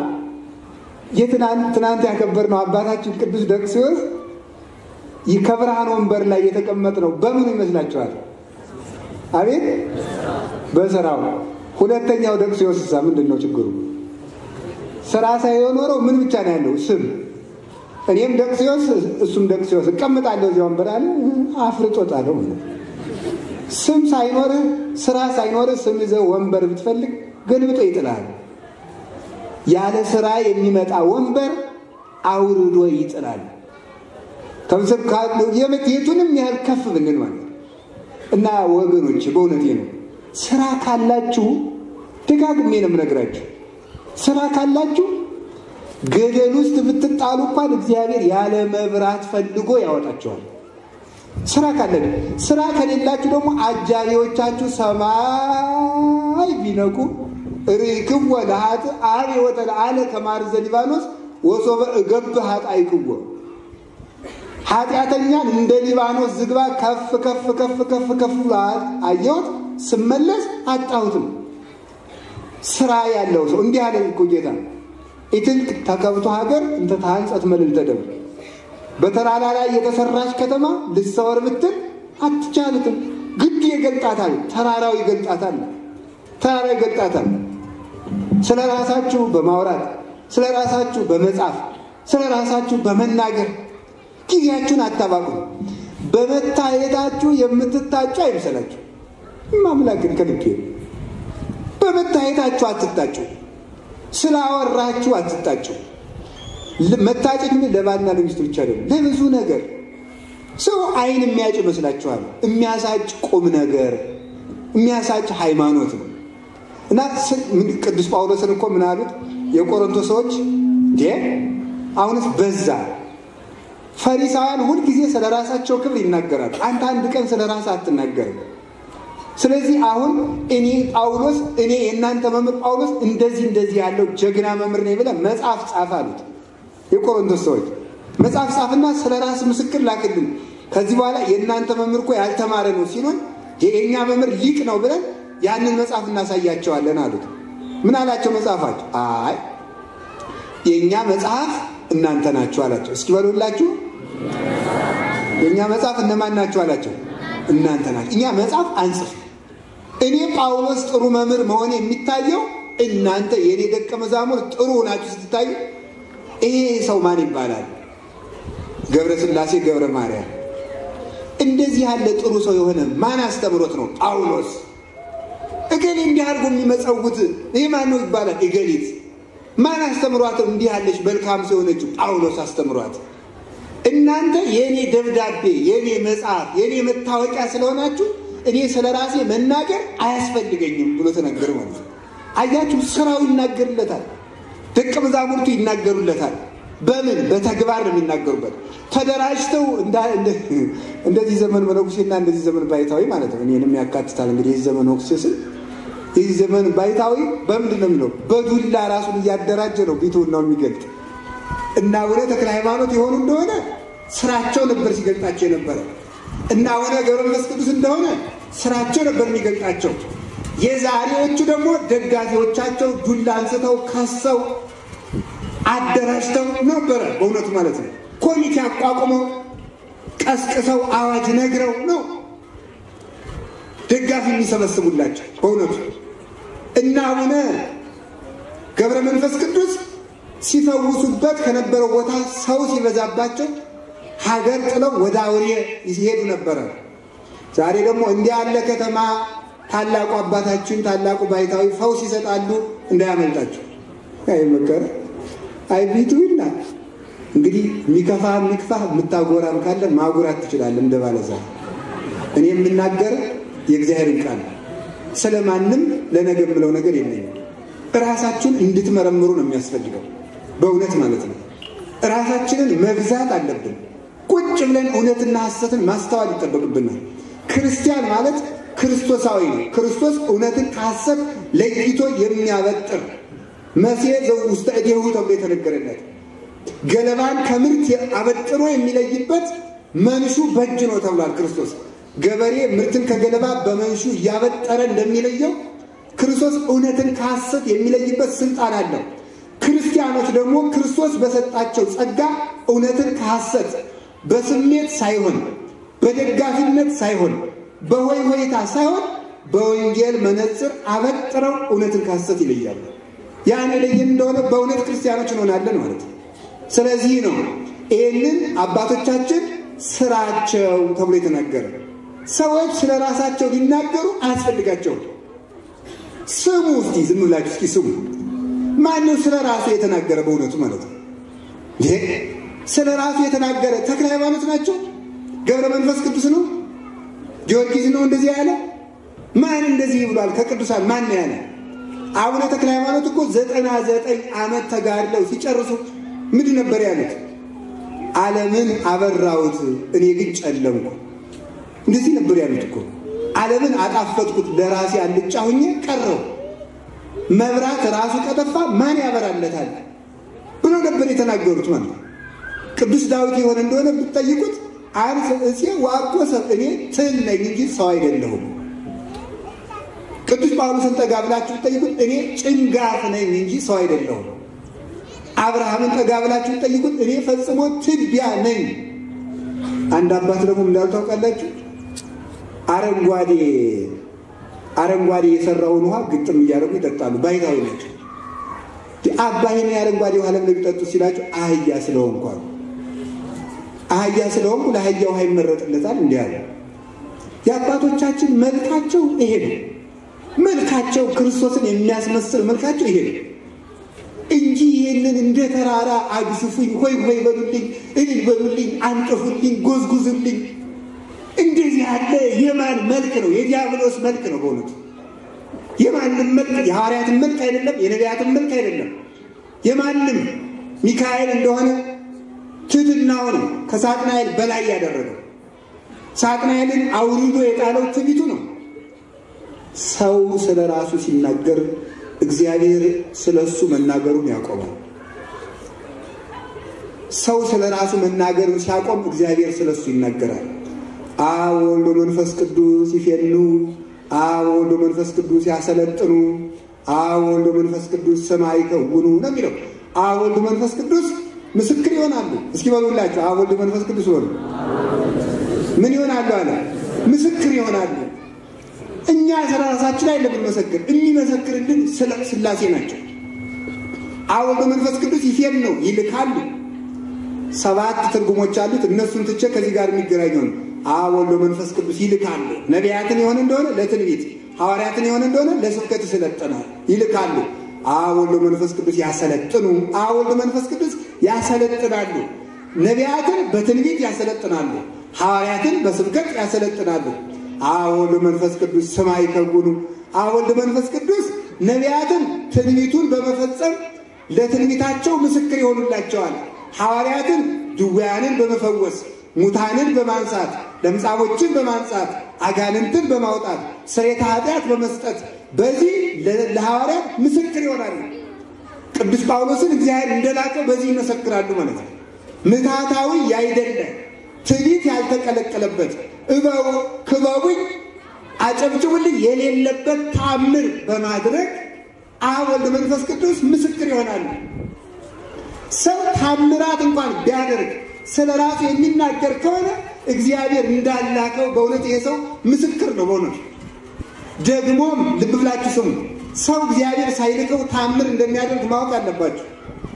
ትናንት ያከበርነው አባታችን ቅዱስ ደቅስዮስ ከብርሃን ወንበር ላይ የተቀመጠ ነው በምን ይመስላችኋል አቤት በስራው ሁለተኛው ደቅስዮስ ምንድነው ችግሩ ስራ ሳይሆን ኖረው ምን ብቻ ነው ያለው ስም እኔም ደቅስዮስ እሱም ደቅስዮስ እቀመጣለሁ እዚያው ወንበር አለ አፍርጦታለሁ ስም ሳይኖር ስራ ሳይኖር ስም ይዘህ ወንበር ብትፈልግ ገልብጦ ይጥላል ያለ ስራ የሚመጣ ወንበር አውርዶ ይጥላል ተምሰካሉ የምትየቱንም ያህል ከፍ ብንል ማለት እና ወገኖች በእውነቴ ነው ስራ ካላችሁ ደጋግሜ ነው የምነግራችሁ ስራ ካላችሁ ገደል ውስጥ ብትጣሉ እንኳን እግዚአብሔር ያለ መብራት ፈልጎ ያወጣችኋል ስራ ካለን ስራ ከሌላችሁ ደግሞ አጃቢዎቻችሁ ሰማይ ቢነቁ ሪክው ወለሃት አሪ ወተላለ ከማርዘ ሊባኖስ ወሶበ እገብሃት አይክው ኃጢአተኛን እንደ ሊባኖስ ዝግባ ከፍ ከፍ ከፍ ከፍ ከፍ አየሁት ስመለስ አጣሁትም ስራ ያለው ሰው እንዲህ አለ እኮ ጌታ ኢትልቅ ተከብቶ ሀገር እንተ ታንጸት መልዕልተ ደብር በተራራ ላይ የተሰራች ከተማ ልትሰወር ብትል አትቻልም ግድ ይገልጣታል ተራራው ይገልጣታል ተራራው ይገልጣታል ስለራሳችሁ በማውራት ስለራሳችሁ በመጻፍ ስለራሳችሁ በመናገር ጊዜያችሁን አታባቁ በመታየታችሁ የምትታጩ አይመስላችሁ ማምላክን ከልክ በመታየታችሁ አትታጩ ስላወራችሁ አትታጩ መታጨት ምን ለባልና ለሚስት ብቻ አይደለም ለብዙ ነገር ሰው አይን የሚያጭ መስላችኋል የሚያሳጭ ቁም ነገር የሚያሳጭ ሃይማኖት ነው እና ቅዱስ ጳውሎስን እኮ ምን አሉት የቆሮንቶስ ሰዎች አሁንስ በዛ ፈሪሳውያን ሁሉ ጊዜ ስለራሳቸው ክብር ይናገራሉ አንተ አንድ ቀን ስለራስህ አትናገርም ስለዚህ አሁን እኔ ጳውሎስ እኔ የእናንተ መምህር ጳውሎስ እንደዚህ ያለው ጀግና መምህር ነኝ ብለህ መጽሐፍ ጻፍ አሉት የቆሮንቶስ ሰዎች መጽሐፍ ጻፍና ስለራስ ምስክር ላክልን ከዚህ በኋላ የእናንተ መምህር እኮ ያልተማረ ነው ሲሉን የኛ መምህር ሊቅ ነው ብለን ያንን መጽሐፍ እናሳያቸዋለን አሉት ምን አላቸው መጽሐፋቸው አይ የኛ መጽሐፍ እናንተ ናችሁ አላቸው እስኪ በሉላችሁ የኛ መጽሐፍ እነማን ናችሁ አላቸው እናንተ ናችሁ እኛ መጽሐፍ አንጽፍ እኔ ጳውሎስ ጥሩ መምህር መሆን የሚታየው እናንተ የኔ ደቀ መዛሙር ጥሩ ናችሁ ስትታዩ ይሄ ሰው ማን ይባላል ገብረ ስላሴ ገብረ ማርያም እንደዚህ ያለ ጥሩ ሰው የሆነ ማን አስተምሮት ነው ጳውሎስ እገሌ እንዲያርጉ የሚመጸውት ይሄ ማን ነው ይባላል እገሊት ማን አስተምሯት እንዲህ ያለች መልካም ሰው ነች ጳውሎስ አስተምሯት እናንተ የኔ ደብዳቤ የኔ መጽሐፍ የኔ መታወቂያ ስለሆናችሁ እኔ ስለራሴ መናገር አያስፈልገኝም ብሎ ተናገረ ማለት ነው አያችሁ ስራው ይናገርለታል ደቀ መዛሙርቱ ይናገሩለታል በምን በተግባር ነው የሚናገሩበት ተደራጅተው እንደዚህ ዘመን መነኩሴና እንደዚህ ዘመን ባይታዊ ማለት ነው እኔንም ያካትታል እንግዲህ የዚህ ዘመን መነኩሴ የዚህ ዘመን ባይታዊ በምንድን ነው የሚለው በዱላ ራሱን እያደራጀ ነው ቢቱን ነው የሚገልጥ እና ወደ ተክለ ሃይማኖት የሆኑ እንደሆነ ስራቸው ነበር ሲገልጣቸው ነበር እና ወደ ገብረ መንፈስ ቅዱስ እንደሆነ ስራቸው ነበር የሚገልጣቸው የዛሬዎቹ ደግሞ ደጋፊዎቻቸው ዱላ አንስተው ካሰው አደራጅተው ነበር በእውነቱ ማለት ነው ኮሚቴ አቋቁመው ቀስቅሰው አዋጅ ነግረው ነው ደጋፊ የሚሰበስቡላቸው በእውነቱ እና ወደ ገብረ መንፈስ ቅዱስ ሲፈውሱበት ከነበረው ቦታ ሰው ሲበዛባቸው ሀገር ጥለው ወደ አውሬ ይሄዱ ነበር ዛሬ ደግሞ እንዲህ ያለ ከተማ ታላቁ አባታችን ታላቁ ባይታዊ ፈውስ ይሰጣሉ እንዳያመልጣችሁ አይመከር አይቢቱና እንግዲህ ሚከፋ ምታጎራም ካለ ማጉራት ትችላል እንደባለዛ እኔ የምናገር የእግዚአብሔርን ቃል ስለማንም ለነገር ብለው ነገር የለኝም ራሳችሁን እንድትመረምሩ ነው የሚያስፈልገው በእውነት ማለት ነው ራሳችንን መግዛት አለብን ቁጭ ብለን እውነትና ሐሰትን ማስተዋል ይጠበቅብናል ክርስቲያን ማለት ክርስቶሳዊ ነው ክርስቶስ እውነትን ከሐሰት ለይቶ የሚያበጥር መሲህ ውስጥ እዲሁ ተብሎ የተነገረለት ገለባን ከምርት አበጥሮ የሚለይበት መንሹ በእጅ ነው ተብሏል። ክርስቶስ ገበሬ ምርትን ከገለባ በመንሹ ያበጠረ እንደሚለየው ክርስቶስ እውነትን ከሐሰት የሚለይበት ስልጣን አለው። ክርስቲያኖች ደግሞ ክርስቶስ በሰጣቸው ጸጋ እውነትን ከሐሰት በስሜት ሳይሆን በደጋፊነት ሳይሆን በሆይ ሆይታ ሳይሆን በወንጌል መነጽር አበጥረው እውነትን ከሐሰት ይለያሉ። ያን ለየን እንደሆነ በእውነት ክርስቲያኖች እንሆናለን ማለት ነው። ስለዚህ ነው ይሄንን አባቶቻችን ስራቸው ተብሎ የተናገረ። ሰዎች ስለራሳቸው ሊናገሩ አያስፈልጋቸውም። ስሙ እስቲ ዝም ብላችሁ እስኪ ስሙ። ማነው ስለራሱ የተናገረ በእውነቱ ማለት ነው? ስለራሱ የተናገረ ተክለ ሃይማኖት ናቸው? ገብረ መንፈስ ቅዱስ ነው? ጊዮርጊስ ነው እንደዚህ ያለ? ማን እንደዚህ ብሏል? ከቅዱሳን ማን ያለ? አቡነ ተክለ ሃይማኖት እኮ 99 ዓመት ተጋድለው ሲጨርሱ ምንድን ነበር ያሉት? ዓለምን አበራሁት እኔ ግን ጨለምኩ። እንደዚህ ነበር ያሉት እኮ። ዓለምን አጣፈጥኩት ለራሴ አልጫ ሆኜ ቀረው። መብራት ራሱ ከጠፋ ማን ያበራለታል ብሎ ነበር የተናገሩት ማለት ነው። ቅዱስ ዳዊት የሆነ እንደሆነ ብትጠይቁት አርስ እሴ ዋቆሰ እኔ ትል ነኝ እንጂ ሰው አይደለሁም። ቅዱስ ጳውሎስን ጠጋ ብላችሁ ብትጠይቁት እኔ ጭንጋፍ ነኝ እንጂ ሰው አይደለሁም። አብርሃምን ጠጋ ብላችሁ ብትጠይቁት እኔ ፈጽሞ ትቢያ ነኝ። አንድ አባት ደግሞ እንዳሉ ታውቃላችሁ? አረንጓዴ የሰራውን ውሃ ግጥም እያደረጉ ይጠጣሉ። ባይታዊ ናቸው። አባይን አረንጓዴ ውሃ ለምን ይጠጡ ሲላቸው አህያ ስለሆንኩ አሉ። አህያ ስለሆንኩ ለአህያ ውሃ ይመረጥለታል እንዲህ አለ። የአባቶቻችን መልካቸው ይሄ ነው። መልካቸው ክርስቶስን የሚያስመስል መልካቸው ይሄ ነው እንጂ ይሄንን እንደ ተራራ አግዝፉኝ፣ ሆይ ሆይ በሉልኝ፣ እልል በሉልኝ፣ አንጥፉልኝ፣ ጎዝጉዙልኝ እንደዚህ ያለ የማን መልክ ነው? የዲያብሎስ መልክ ነው በእውነቱ። የማንም መልክ የሐዋርያትን መልክ አይደለም፣ የነቢያትን መልክ አይደለም። የማንም ሚካኤል እንደሆነ ትሕትናው ነው ከሳጥናኤል በላይ ያደረገው። ሳጥናኤልን አውርዶ የጣለው ትዕቢቱ ነው። ሰው ስለ ራሱ ሲናገር እግዚአብሔር ስለሱ መናገሩን ያቆማል። ሰው ስለ ራሱ መናገሩን ሲያቆም እግዚአብሔር ስለሱ ይናገራል። አብ ወልድ መንፈስ ቅዱስ ይፌኑ፣ አብ ወልድ መንፈስ ቅዱስ ያሰለጥኑ፣ አብ ወልድ መንፈስ ቅዱስ ሰማይ ይከውኑ ነው የሚለው። አብ ወልድ መንፈስ ቅዱስ ምስክር ይሆናሉ። እስኪ በሉላችሁ አብ ወልድ መንፈስ ቅዱስ ወሉ ምን ይሆናሉ አለ? ምስክር ይሆናሉ። እኛ ስለራሳችን ላይ ለምንመሰክር የሚመሰክርልን ስላሴ ናቸው። አብ ወልድ መንፈስ ቅዱስ ይፌኑ ይልካሉ። 7 ትርጉሞች አሉት። እነሱን ትቼ ከዚህ ጋር የሚገናኘው ነው። አብ ወልድ መንፈስ ቅዱስ ይልካሉ። ነቢያትን የሆነ እንደሆነ ለትንቢት፣ ሐዋርያትን የሆነ እንደሆነ ለስብከት ይሰለጥናል ይልካሉ። አብ ወልድ መንፈስ ቅዱስ ያሰለጥኑ። አብ ወልድ መንፈስ ቅዱስ ያሰለጥናሉ። ነቢያትን በትንቢት ያሰለጥናሉ፣ ሐዋርያትን በስብከት ያሰለጥናሉ። አብ ወልድ መንፈስ ቅዱስ ሰማይ ይከውኑ። አብ ወልድ መንፈስ ቅዱስ ነቢያትን ትንቢቱን በመፈጸም ለትንቢታቸው ምስክር ይሆኑላቸዋል። ሐዋርያትን ድውያንን በመፈወስ ሙታንን በማንሳት ለምጻሞችን በማንጻት አጋንንትን በማውጣት ስርየተ ኃጢአት በመስጠት በዚህ ለሐዋርያት ምስክር ይሆናሉ። ቅዱስ ጳውሎስን እግዚአብሔር እንደላከው በዚህ ይመሰክራሉ ማለት ነው። ምትሃታዊ ያይደለ ትዕቢት ያልተቀለቀለበት እበው ክበቡኝ አጨብጭቡልኝ የሌለበት ታምር በማድረግ አብ ወልድ መንፈስ ቅዱስ ምስክር ይሆናሉ። ሰው ታምራት እንኳን ቢያደርግ ስለ ራሱ የሚናገር ከሆነ እግዚአብሔር እንዳላከው በእውነት ይሄ ሰው ምስክር ነው በእውነት። ደግሞም ልብ ብላችሁ ስሙ። ሰው እግዚአብሔር ሳይልከው ታምር እንደሚያደርግ ማወቅ አለባችሁ።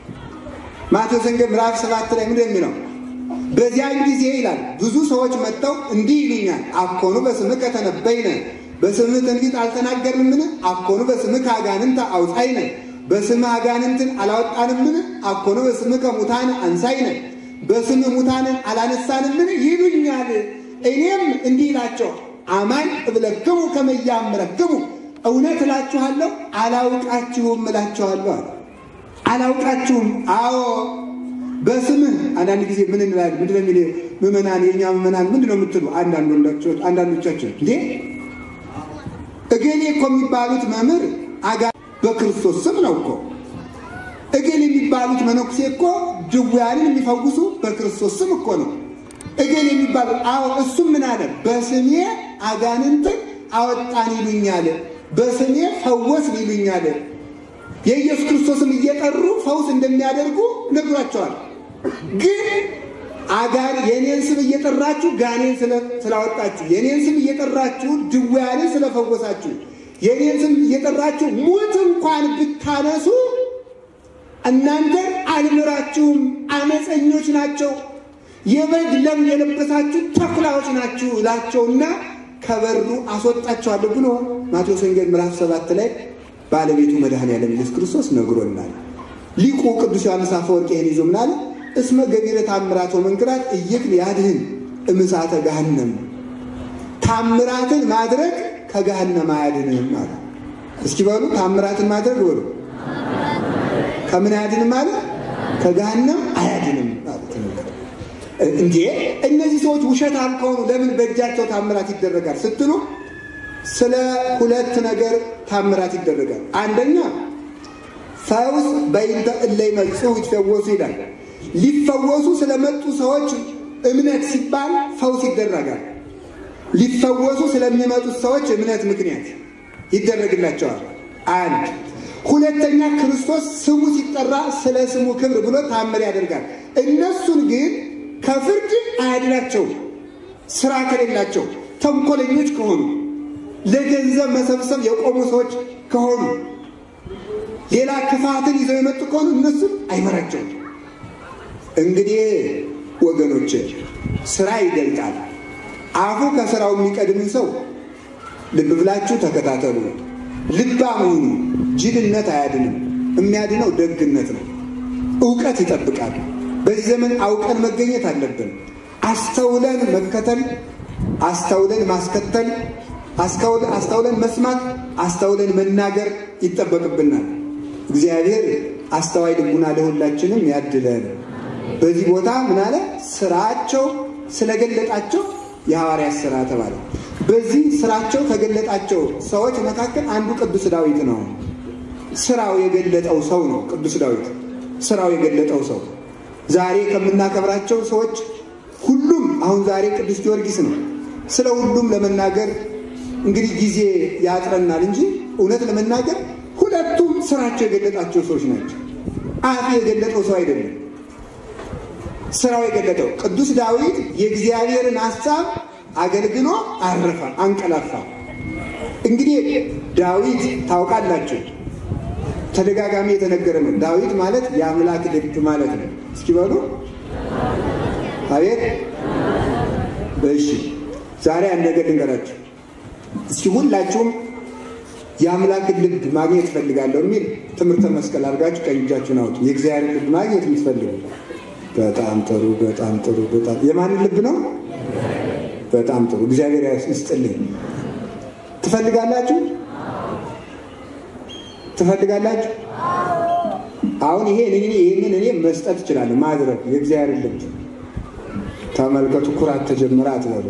ማቴዎስ ወንጌል ምዕራፍ 7 ላይ ምንድን ነው የሚለው? በዚያን ጊዜ ይላል ብዙ ሰዎች መጥተው እንዲህ ይሉኛል፣ አኮኑ በስምከ ተነበይነ፣ በስምህ ትንቢት አልተናገርንምን? አኮኑ በስምከ አጋንንተ አውጻይነ፣ በስምህ አጋንንትን አላወጣንምን? አኮኑ በስምከ ሙታን አንሳይነ፣ በስምህ ሙታንን አላነሳንምን? ይሉኛል። እኔም እንዲህ ይላቸው አማን እብለክሙ ከመ ኢያእምረክሙ፣ እውነት እላችኋለሁ አላውቃችሁም እላችኋለሁ አለ። አላውቃችሁም። አዎ በስምህ አንዳንድ ጊዜ ምን እንላለን? ምንድን ነው የሚለው? ምዕመናን፣ የእኛ ምዕመናን ምንድን ነው የምትሉ? አንዳንዶቻችን እንዴ እገሌ እኮ የሚባሉት መምህር በክርስቶስ ስም ነው እኮ እገሌ የሚባሉት መነኩሴ እኮ ድውያንን የሚፈውሱ በክርስቶስ ስም እኮ ነው። እገሌ የሚባሉ አዎ እሱም ምን አለ? በስሜ አጋንንትን አወጣን ይሉኛል፣ በስሜ ፈወስን ይሉኛል። የኢየሱስ ክርስቶስን እየጠሩ ፈውስ እንደሚያደርጉ ነግሯቸዋል። ግን የኔን ስም እየጠራችሁ ጋኔን ስላወጣችሁ፣ የኔን ስም እየጠራችሁ ድውያንን ስለፈወሳችሁ፣ የኔን ስም እየጠራችሁ ሙት እንኳን ብታነሱ እናንተ አልምራችሁም፣ አመፀኞች ናቸው፣ የበግ ለምድ የለበሳችሁ ተኩላዎች ናችሁ እላቸውና ከበሩ አስወጣቸዋለሁ ብሎ ማቴዎስ ወንጌል ምዕራፍ 7 ላይ ባለቤቱ መድኃኔዓለም ኢየሱስ ክርስቶስ ነግሮናል። ሊቁ ቅዱስ ዮሐንስ አፈወርቅ ይሄን ይዞ ምናለ? እስመ ገቢረ ተአምራት ወመንክራት እይክል ያድህን እምእሳተ ገሃነም። ታምራትን ማድረግ ከገሃነም አያድንም ማለት። እስኪ በሉ ታምራትን ማድረግ በሉ ከምን አያድንም ማለት? ከገሃነም አያድንም ማለት ነው። እንዴ እነዚህ ሰዎች ውሸታም ከሆኑ ለምን በእጃቸው ታምራት ይደረጋል ስትሉ ስለ ሁለት ነገር ታምራት ይደረጋል። አንደኛ ፈውስ በእንተ እለ ይመጽኡ ይፈወሱ ይላል። ሊፈወሱ ስለመጡ ሰዎች እምነት ሲባል ፈውስ ይደረጋል። ሊፈወሱ ስለሚመጡት ሰዎች እምነት ምክንያት ይደረግላቸዋል። አንድ ሁለተኛ ክርስቶስ ስሙ ሲጠራ ስለ ስሙ ክብር ብሎ ታምር ያደርጋል። እነሱን ግን ከፍርድ አያድናቸውም። ስራ ከሌላቸው፣ ተንኮለኞች ከሆኑ፣ ለገንዘብ መሰብሰብ የቆሙ ሰዎች ከሆኑ፣ ሌላ ክፋትን ይዘው የመጡ ከሆኑ እነሱን አይመራቸውም። እንግዲህ ወገኖች ስራ ይገልጣል። አፉ ከስራው የሚቀድምን ሰው ልብ ብላችሁ ተከታተሉ። ልባም ሁኑ። ጅልነት አያድንም። የሚያድነው ደግነት ነው። ዕውቀት ይጠብቃል። በዚህ ዘመን አውቀን መገኘት አለብን። አስተውለን መከተል፣ አስተውለን ማስከተል፣ አስተውለን መስማት፣ አስተውለን መናገር ይጠበቅብናል። እግዚአብሔር አስተዋይ ልቡና ለሁላችንም ያድለን። በዚህ ቦታ ምን አለ? ስራቸው ስለገለጣቸው የሐዋርያት ሥራ ተባለ። በዚህ ስራቸው ከገለጣቸው ሰዎች መካከል አንዱ ቅዱስ ዳዊት ነው። ስራው የገለጠው ሰው ነው ቅዱስ ዳዊት። ስራው የገለጠው ሰው ዛሬ ከምናከብራቸው ሰዎች ሁሉም አሁን ዛሬ ቅዱስ ጊዮርጊስ ነው። ስለ ሁሉም ለመናገር እንግዲህ ጊዜ ያጥረናል እንጂ እውነት ለመናገር ሁለቱም ስራቸው የገለጣቸው ሰዎች ናቸው። አፍ የገለጠው ሰው አይደለም። ስራው የገለጠው ቅዱስ ዳዊት የእግዚአብሔርን ሐሳብ አገልግሎ አረፈ፣ አንቀላፋ። እንግዲህ ዳዊት ታውቃላችሁ ተደጋጋሚ የተነገረ ነው። ዳዊት ማለት የአምላክ ልብ ማለት ነው። እስኪ በሉ አቤት። በእሺ ዛሬ አንድ ነገር ልንገራችሁ። እስኪ ሁላችሁም የአምላክ ልብ ማግኘት ፈልጋለሁ የሚል ትምህርተ መስቀል አድርጋችሁ ቀኝ እጃችሁን አውጡ። የእግዚአብሔር ልብ ማግኘት የምትፈልጉ በጣም ጥሩ፣ በጣም ጥሩ። በጣም የማን ልብ ነው? በጣም ጥሩ። እግዚአብሔር ይስጥልኝ። ትፈልጋላችሁ? ትፈልጋላችሁ? አሁን ይሄንን እኔ መስጠት እችላለሁ ማድረግ። የእግዚአብሔር ልብ ተመልከቱ። ኩራት ተጀመረ አትበሉ።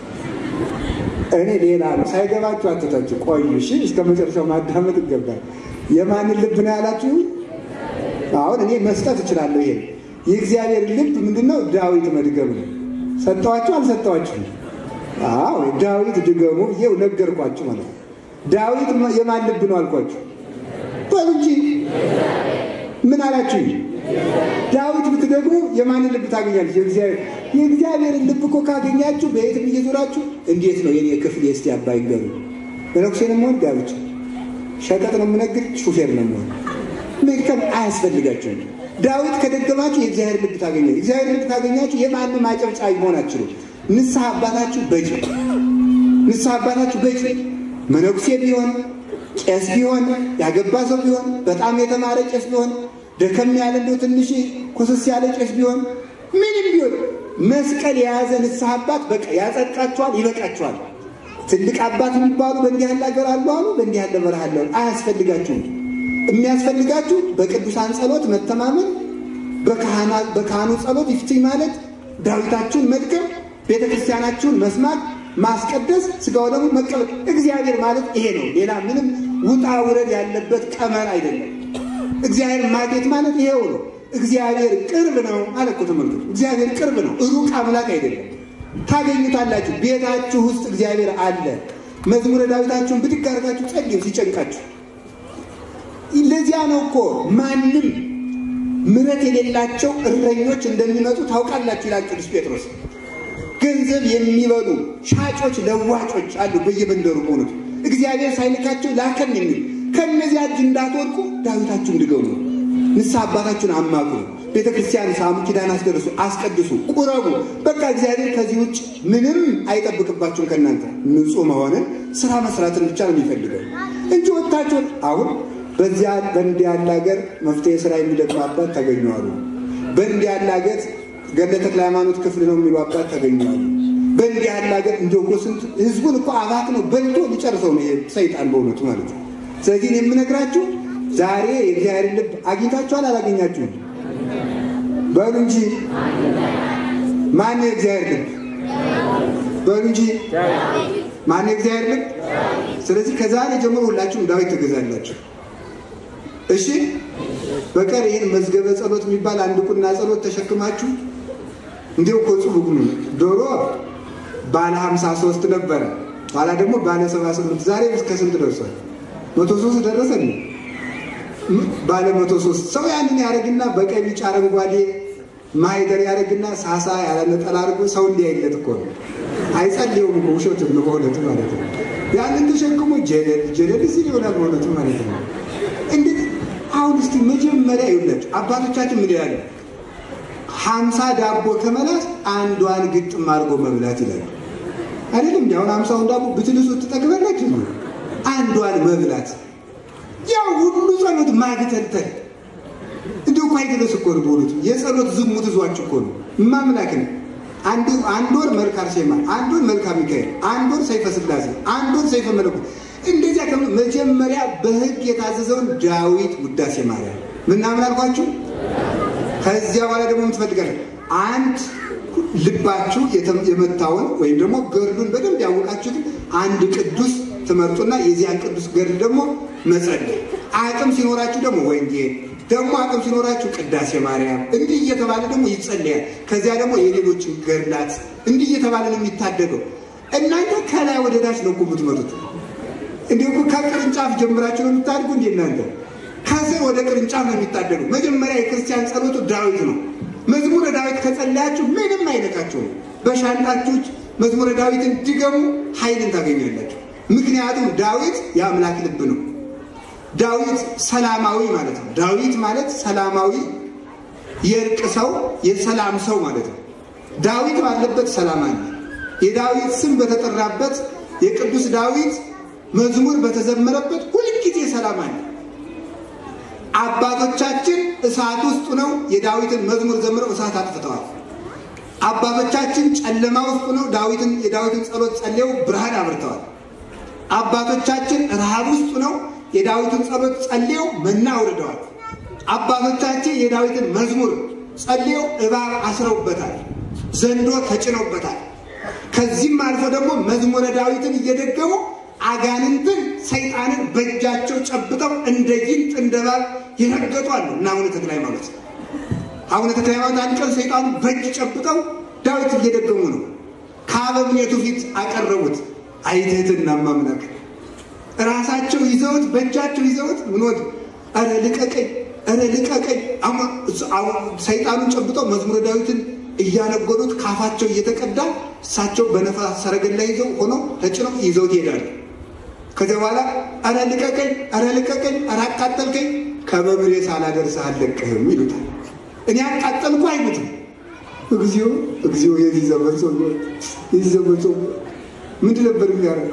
እኔ ሌላ ሳይገባችሁ አትተቹ። ቆዩ እሺ፣ እስከ መጨረሻው ማዳመጥ ይገባል። የማን ልብ ነው ያላችሁ? አሁን እኔ መስጠት እችላለሁ። ይሄ የእግዚአብሔር ልብ ምንድነው? ዳዊት መድገም ነው። ሰጣችሁ አልሰጣችሁ? አዎ ዳዊት ድገሙ ይሄው ነገርኳችሁ ማለት ነው። ዳዊት የማን ልብ ነው አልኳችሁ? በልጂ ምን አላችሁ? ዳዊት ብትደግሙ የማን ልብ ታገኛላችሁ? የእግዚአብሔር ልብ እኮ ካገኛችሁ በየትም እየዞራችሁ እንዴት ነው የኔ ክፍል እስቲ አባይ ገሩ በነክሴንም ሆነ ጋብቻ ሸቀጥ ነው የምነግር ሹፌር ነው የምሆን ምክም አያስፈልጋችሁም። ዳዊት ከደገማችሁ የእግዚአብሔር ልብ ታገኛላችሁ። እግዚአብሔር ልብ ታገኛችሁ የማንም ማጨብጫቢ መሆናችሁ ንስሐ አባታችሁ በቂ፣ ንስሐ አባታችሁ በቂ። መነኩሴ ቢሆን ቄስ ቢሆን ያገባ ሰው ቢሆን በጣም የተማረ ቄስ ቢሆን ደከም ያለ እንደው ትንሽ ኩስስ ያለ ቄስ ቢሆን ምንም ቢሆን መስቀል የያዘ ንስሐ አባት በቃ ያጸድቃችኋል፣ ይበቃችኋል። ትልቅ አባት የሚባሉ በእንዲህ ያለ ሀገር አሉ አሉ በእንዲህ ያለ በረሃ አሉ። አያስፈልጋችሁም። የሚያስፈልጋችሁ በቅዱሳን ጸሎት መተማመን፣ በካህኑ ጸሎት ይፍትይ ማለት፣ ዳዊታችሁን መድገም፣ ቤተክርስቲያናችሁን መስማት፣ ማስቀደስ፣ ስጋው ደግሞ መቀበል። እግዚአብሔር ማለት ይሄ ነው። ሌላ ምንም ውጣ ውረድ ያለበት ቀመር አይደለም። እግዚአብሔር ማግኘት ማለት ይሄው ነው። እግዚአብሔር ቅርብ ነው አለ እኮ ተመልከቱ። እግዚአብሔር ቅርብ ነው፣ ሩቅ አምላክ አይደለም። ታገኙታላችሁ። ቤታችሁ ውስጥ እግዚአብሔር አለ። መዝሙረ ዳዊታችሁን ብድግ አድርጋችሁ ጸልዩ ሲጨንቃችሁ። ለዚያ ነው እኮ ማንም ምሕረት የሌላቸው እረኞች እንደሚመጡ ታውቃላችሁ ይላል ቅዱስ ጴጥሮስ። ገንዘብ የሚበሉ ሻጮች፣ ለዋጮች አሉ በየመንደሩ። ሆነቱ እግዚአብሔር ሳይልካቸው ላከን የሚል ከነዚያ እጅ እንዳትወድቁ ዳዊታችሁን ድገሙ፣ ንስሐ አባታችሁን አማክሩ፣ ቤተ ክርስቲያን ሳሙ፣ ኪዳን አስደርሱ፣ አስቀድሱ፣ ቁረቡ። በቃ እግዚአብሔር ከዚህ ውጭ ምንም አይጠብቅባችሁም ከእናንተ። ንጹሕ መሆንን ስራ መስራትን ብቻ ነው የሚፈልገው እንጂ ወጥታችሁ አሁን በዚያ በእንዲህ ያለ ሀገር መፍትሔ ስራ የሚደግሙ አባት ተገኘዋሉ። በእንዲህ ያለ ሀገር ገድለ ተክለ ሃይማኖት ክፍል ነው የሚሉ አባት ተገኘዋሉ። በእንዲህ ያለ ሀገር እንደው እኮ ስንት ህዝቡን እኮ አባት ነው በልቶ ሊጨርሰው ነው ሰይጣን በእውነቱ ማለት ነው። ስለዚህ እኔ የምነግራችሁ ዛሬ የእግዚአብሔር ልብ አግኝታችኋል አላገኛችሁም? በሉ እንጂ ማን የእግዚአብሔር ልብ? በሉ እንጂ ማን የእግዚአብሔር ልብ? ስለዚህ ከዛሬ ጀምሮ ሁላችሁም ዳዊት ትገዛላችሁ። እሺ በቀር ይሄን መዝገበ ጸሎት የሚባል አንድ ቁና ጸሎት ተሸክማችሁ እንዴው እኮ ጽፉ ነው። ዶሮ ባለ 53 ነበረ፣ ባላ ደግሞ ባለ 78 ዛሬ እስከ ስንት ደርሷል? 103 ደረሰን። ባለ 103 ሰው ያንን ያረግና በቀይ ቢጫ አረንጓዴ ማይደር ያረግና ሳሳ ያለ ነጠላ አድርጎ ሰው እንዲያይለት እኮ ነው። አይጸልየውም እኮ ውሸት ነው በእውነቱ ማለት ነው። ያንን ተሸክሞ ጀለል ሲል ይሆናል በእውነቱ ማለት ነው። እንዴት አሁን እስቲ መጀመሪያ ይውላችሁ አባቶቻችን ምን ይላሉ? 50 ዳቦ ከመላስ አንዷን ግጥም አድርጎ መብላት ይላሉ አይደለም? አሁን 50ውን ዳቦ ብትልሱ ትጠግበላችሁ ነው። አንዷን መብላት ያው ሁሉ ጸሎት ማግተልተል እንደው አይደለስ እኮ ነው በእውነቱ። የጸሎት ዝሙት ይዟችሁ እኮ ነው ማምላክን። አንድ ወር መልካ አርሴማ፣ አንድ ወር መልካ ሚካኤል፣ አንድ ወር ሰይፈ ስላሴ፣ አንድ ወር ሰይፈ መለኮት። እንደዚያ መጀመሪያ በሕግ የታዘዘውን ዳዊት ውዳሴ ማርያም ምናምን አልኳችሁ። ከዚያ በኋላ ደግሞ የምትፈልጋለን አንድ ልባችሁ የመታውን ወይም ደግሞ ገድሉን በደንብ ያወቃችሁት አንድ ቅዱስ ትመርጡና የዚያን ቅዱስ ገድል ደግሞ መጸለይ። አቅም ሲኖራችሁ ደግሞ ወንጌል፣ ደግሞ አቅም ሲኖራችሁ ቅዳሴ ማርያም እንዲህ እየተባለ ደግሞ ይጸለያል። ከዚያ ደግሞ የሌሎችን ገድላት እንዲህ እየተባለ ነው የሚታደገው። እናንተ ከላይ ወደ ታች ነው እኮ የምትመጡት። እንዲሁ ከቅርንጫፍ ጀምራችሁ ነው የምታድጉ። እንዴ እናንተ ከስር ወደ ቅርንጫፍ ነው የሚታደጉ። መጀመሪያ የክርስቲያን ጸሎቱ ዳዊት ነው። መዝሙረ ዳዊት ከጸለያችሁ ምንም አይነካችሁ ነው። በሻንጣችሁ መዝሙረ ዳዊትን ድገሙ፣ ኃይልን ታገኛላችሁ። ምክንያቱም ዳዊት የአምላክ ልብ ነው። ዳዊት ሰላማዊ ማለት ነው። ዳዊት ማለት ሰላማዊ፣ የእርቅ ሰው፣ የሰላም ሰው ማለት ነው። ዳዊት ባለበት ሰላም አለ። የዳዊት ስም በተጠራበት የቅዱስ ዳዊት መዝሙር በተዘመረበት ሁልጊዜ ሰላም አለ። አባቶቻችን እሳት ውስጥ ነው የዳዊትን መዝሙር ዘምረው እሳት አጥፍተዋል። አባቶቻችን ጨለማ ውስጥ ነው የዳዊትን ጸሎት ጸልየው ብርሃን አብርተዋል። አባቶቻችን ረሃብ ውስጥ ነው የዳዊትን ጸሎት ጸልየው መና አውርደዋል። አባቶቻችን የዳዊትን መዝሙር ጸልየው እባብ አስረውበታል፣ ዘንዶ ተጭነውበታል። ከዚህም አልፎ ደግሞ መዝሙረ ዳዊትን እየደገሙ አጋንንትን ሰይጣንን በእጃቸው ጨብጠው እንደ ጊንጥ እንደ እባብ ይረገጡ አሉ። እና አቡነ ተክለ ሃይማኖት አንድ ቀን ሰይጣኑን በእጅ ጨብጠው ዳዊት እየደገሙ ነው ከአበምኔቱ ፊት አቀረቡት። አይተህትና ማምላክ ራሳቸው ይዘውት በእጃቸው ይዘውት ምንወድ አረ ልቀቀኝ ሰይጣኑን ጨብጠው መዝሙረ ዳዊትን እያነጎዱት ካፋቸው እየተቀዳ እሳቸው በነፋስ ሰረገላ ይዘው ሆነው ተጭነው ይዘውት ይሄዳሉ። ከዚያ በኋላ አረ ልቀቀኝ አረ አቃጠልከኝ፣ ከመምሬ ሳላደርስህ አልለቅህም ይሉታል። እኔ አቃጠልኩ አይሉትም። እግዚኦ የዚህ ዘመን ሰው ምንድን ነበር የሚያደርገው?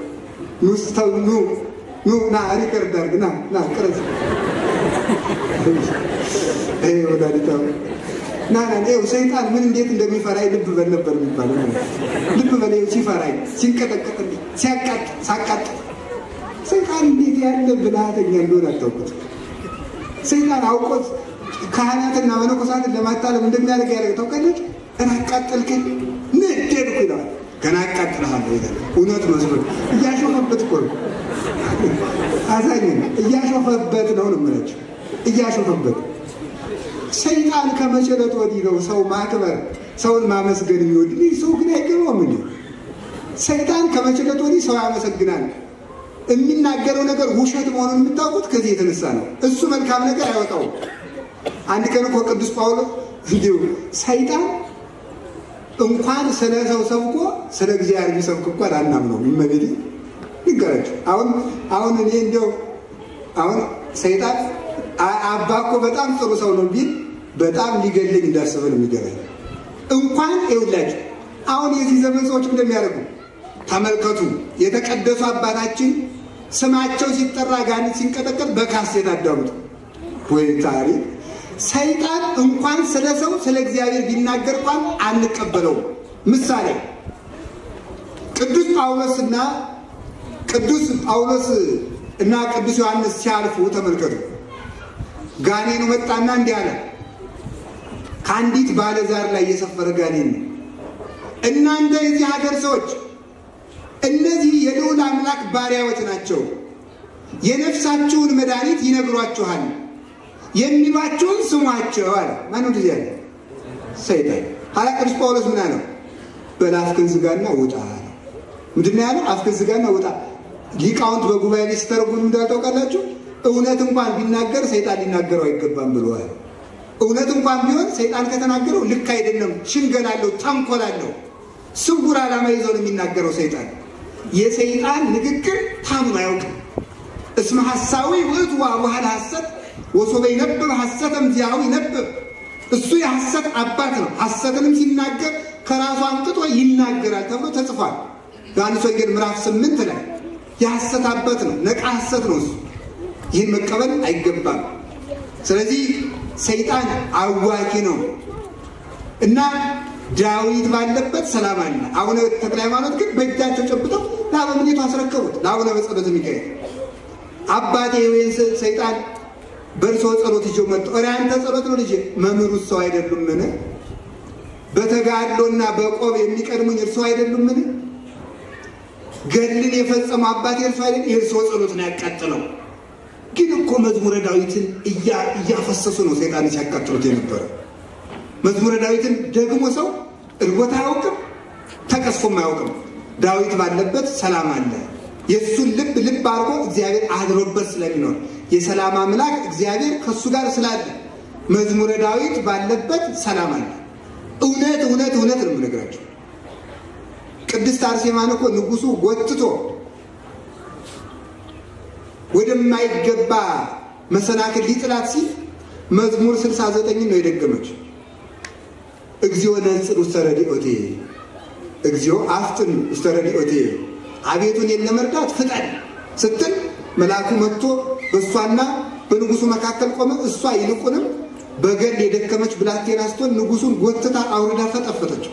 ኑ ና ሪከርድ አድርግ ና ቅረጽ ወዳሊታ ና ሰይጣን ምን እንዴት እንደሚፈራኝ ልብ በል ነበር የሚባለው። ልብ በል ሲፈራኝ፣ ሲንቀጠቀጥልኝ፣ ሳቃጥ ሰይጣን እንዴት ያለ ብልሃተኛ እንደሆነ አታውቁት። ሰይጣን አውቆት ካህናትና መነኮሳትን ለማታለም እንደሚያደርግ ያደርግ ታውቃለች። እናቃጠልከኝ ንዴድኩ ይለዋል። ገና አቃጥልሃለሁ ይላል። እውነት መስሎት እያሾፈበት እኮ ነው። አዛኝ እያሾፈበት ነው የምላቸው። እያሾፈበት ሰይጣን ከመጨለጥ ወዲህ ነው ሰው ማክበር ሰውን ማመስገን የሚወድ ሰው ግን አይገባውም እንዴ ሰይጣን ከመጨለጥ ወዲህ ሰው ያመሰግናል የሚናገረው ነገር ውሸት መሆኑን የምታውቁት ከዚህ የተነሳ ነው እሱ መልካም ነገር አይወጣው አንድ ቀን እኮ ቅዱስ ጳውሎስ እንዲሁ ሰይጣን እንኳን ስለ ሰው ሰብኮ ስለ እግዚአብሔር ቢሰብክ እንኳን አናምነው ይመገድ ይገረጭ አሁን እኔ እንደው አሁን ሰይጣን አባኮ በጣም ጥሩ ሰው ነው ቢል በጣም ሊገለኝ እንዳስበል የሚገርም እንኳን ይውላችሁ አሁን የዚህ ዘመን ሰዎች እንደሚያደርጉ ተመልከቱ የተቀደሱ አባታችን ስማቸው ሲጠራ ጋር ሲንቀጠቀጥ በካሴት አዳምጡ ወይ ታሪክ ሰይጣን እንኳን ስለ ሰው ስለ እግዚአብሔር ቢናገር እንኳን አንቀበለው ምሳሌ ቅዱስ ጳውሎስ እና ቅዱስ ዮሐንስ ሲያልፉ ተመልከቱ ጋኔኑ መጣና እንዲህ አለ ካንዲት ባለዛር ላይ የሰፈረ ጋኔን እናንተ የዚህ ሀገር ሰዎች እነዚህ የልዑል አምላክ ባሪያዎች ናቸው የነፍሳችሁን መድኃኒት ይነግሯችኋል የሚሏችሁን ስሟቸው አለ ማን እንደዚህ ያለ ሰይጣን ሐላ ቅዱስ ጳውሎስ ምን አለው በላፍክን ዝጋና ውጣ ምንድን ነው ያለው አፍክን ዝጋና ውጣ ሊቃውንት በጉባኤ ላይ ሲተረጉሙ እንዳታውቃላችሁ እውነት እንኳን ቢናገር ሰይጣን ሊናገረው አይገባም ብለዋል እውነት እንኳን ቢሆን ሰይጣን ከተናገረው ልክ አይደለም ሽንገላለው ተንኮላለው ስውር ዓላማ ይዞ ነው የሚናገረው ሰይጣን የሰይጣን ንግግር ታምኖ አያውቅም እስመ ሐሳዊ ውእቱ ወአቡኃል ሐሰት ወሶበ ይነብብ ሐሰተም ዚያው ይነብብ እሱ የሐሰት አባት ነው ሐሰትንም ሲናገር ከራሱ አንጥቶ ይናገራል ተብሎ ተጽፏል ዮሐንስ ወንጌል ምዕራፍ 8 ላይ የሐሰት አባት ነው ነቃ ሐሰት ነው ይህን መቀበል አይገባም ስለዚህ ሰይጣን አዋቂ ነው እና ዳዊት ባለበት ሰላም አለ አቡነ ተክለ ሃይማኖት ግን በእጃቸው ጨብጠው ለአበምኔቱ አስረከቡት ለአቡነ በጸሎተ ሚካኤል አባቴ ወይን ሰይጣን በርሶ ጸሎት ይጆ መጥቶ አንተ ጸሎት ነው ልጅ መምህሩ ሰው አይደሉም ምን በተጋድሎና በቆብ የሚቀድሙኝ እርሱ አይደሉም ምን ገድልን የፈጸሙ አባቴ እርሱ አይደል የእርሱ ጸሎት ነው ያቃጠለው ግን እኮ መዝሙረ ዳዊትን እያፈሰሱ ነው ሰይጣን ሲያቃጥሉት የነበረ መዝሙረ ዳዊትን ደግሞ ሰው እርቦታ አያውቅም ተቀስፎም አያውቅም ዳዊት ባለበት ሰላም አለ የሱን ልብ አርጎ እግዚአብሔር አድሮበት ስለሚኖር የሰላም አምላክ እግዚአብሔር ከሱ ጋር ስላለ መዝሙረ ዳዊት ባለበት ሰላም አለ እውነት ነው የምነግራችሁ ቅድስት አርሴማን እኮ ንጉሱ ጎትቶ ወደማይገባ መሰናክል ሊጥላት ሲል መዝሙር 69 ነው የደገመች እግዚኦ ነጽር ውስተረዲኦቴ እግዚኦ አፍጥን ውስተረዲኦቴ አቤቱን ለመርዳት ፍጠን ስትል መልአኩ መጥቶ በሷና በንጉሱ መካከል ቆመ እሷ ይልቁንም በገል የደከመች ብላቴና ስትሆን ንጉሱን ጎትታ አውርዳ ፈጠፈጠች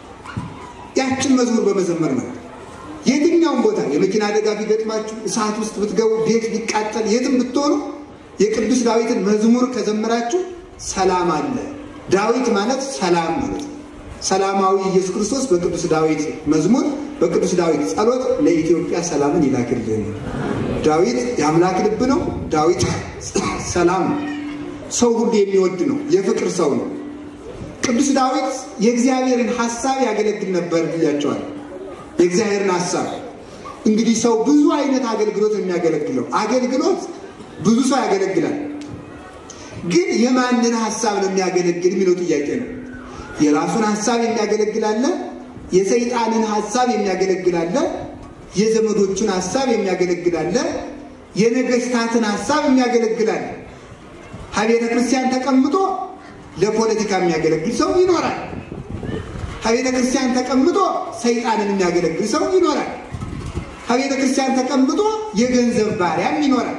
ያችን መዝሙር በመዘመር ነው የትኛውም ቦታ የመኪና አደጋ ቢገጥማችሁ እሳት ውስጥ ብትገቡ ቤት ቢቃጠል የትም ብትሆኑ የቅዱስ ዳዊትን መዝሙር ከዘመራችሁ ሰላም አለ ዳዊት ማለት ሰላም ማለት ሰላማዊ ኢየሱስ ክርስቶስ በቅዱስ ዳዊት መዝሙር በቅዱስ ዳዊት ጸሎት ለኢትዮጵያ ሰላምን ይላክልን ዳዊት የአምላክ ልብ ነው ዳዊት ሰላም ሰው ሁሉ የሚወድ ነው የፍቅር ሰው ነው ቅዱስ ዳዊት የእግዚአብሔርን ሐሳብ ያገለግል ነበር ብያቸዋል የእግዚአብሔርን ሐሳብ እንግዲህ ሰው ብዙ አይነት አገልግሎት የሚያገለግለው አገልግሎት ብዙ ሰው ያገለግላል ግን የማንን ሐሳብ ነው የሚያገለግል የሚለው ጥያቄ ነው የራሱን ሐሳብ የሚያገለግላል የሰይጣንን ሐሳብ የሚያገለግላል የዘመዶቹን ሐሳብ የሚያገለግላል የነገስታትን ሐሳብ የሚያገለግላል ሀቤተ ክርስቲያን ተቀምጦ ለፖለቲካ የሚያገለግል ሰው ይኖራል ሀቤተ ክርስቲያን ተቀምጦ ሰይጣንን የሚያገለግል ሰው ይኖራል ሀቤተ ክርስቲያን ተቀምጦ የገንዘብ ባሪያም ይኖራል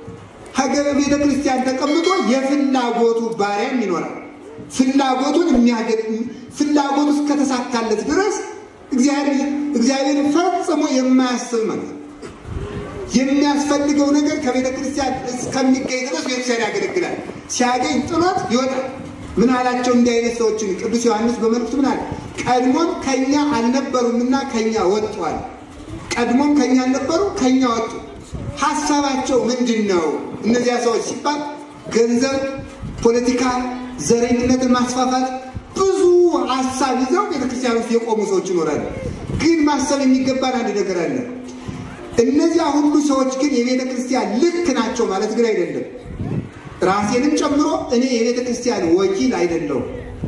ሀቤተ ክርስቲያን ተቀምጦ የፍላጎቱ ባሪያም ይኖራል ፍላጎቱን የሚያገለግል ፍላጎቱ እስከተሳካለት ድረስ እግዚአብሔር ፈጽሞ የማያስብ ማለት የሚያስፈልገው ነገር ከቤተ ክርስቲያን እስከሚገኝ ድረስ ቤተክርስቲያን ያገለግላል ሲያገኝ ጥሎት ይወጣል ምን አላቸው እንዲህ አይነት ሰዎችን ቅዱስ ዮሐንስ በመልእክቱ ምን አለ ቀድሞም ከኛ አልነበሩምና ከኛ ወጥቷል ቀድሞም ከኛ አልነበሩ ከኛ ወጡ ሐሳባቸው ምንድነው እነዚያ ሰዎች ሲባል ገንዘብ፣ ፖለቲካ፣ ዘረኝነትን ማስፋፋት ብዙ ሐሳብ ይዘው ቤተክርስቲያን ውስጥ የቆሙ ሰዎች ይኖራሉ። ግን ማሰብ የሚገባን አንድ ነገር አለ። እነዚያ ሁሉ ሰዎች ግን የቤተክርስቲያን ልክ ናቸው ማለት ግን አይደለም። ራሴንም ጨምሮ እኔ የቤተክርስቲያን ወኪል አይደለሁም።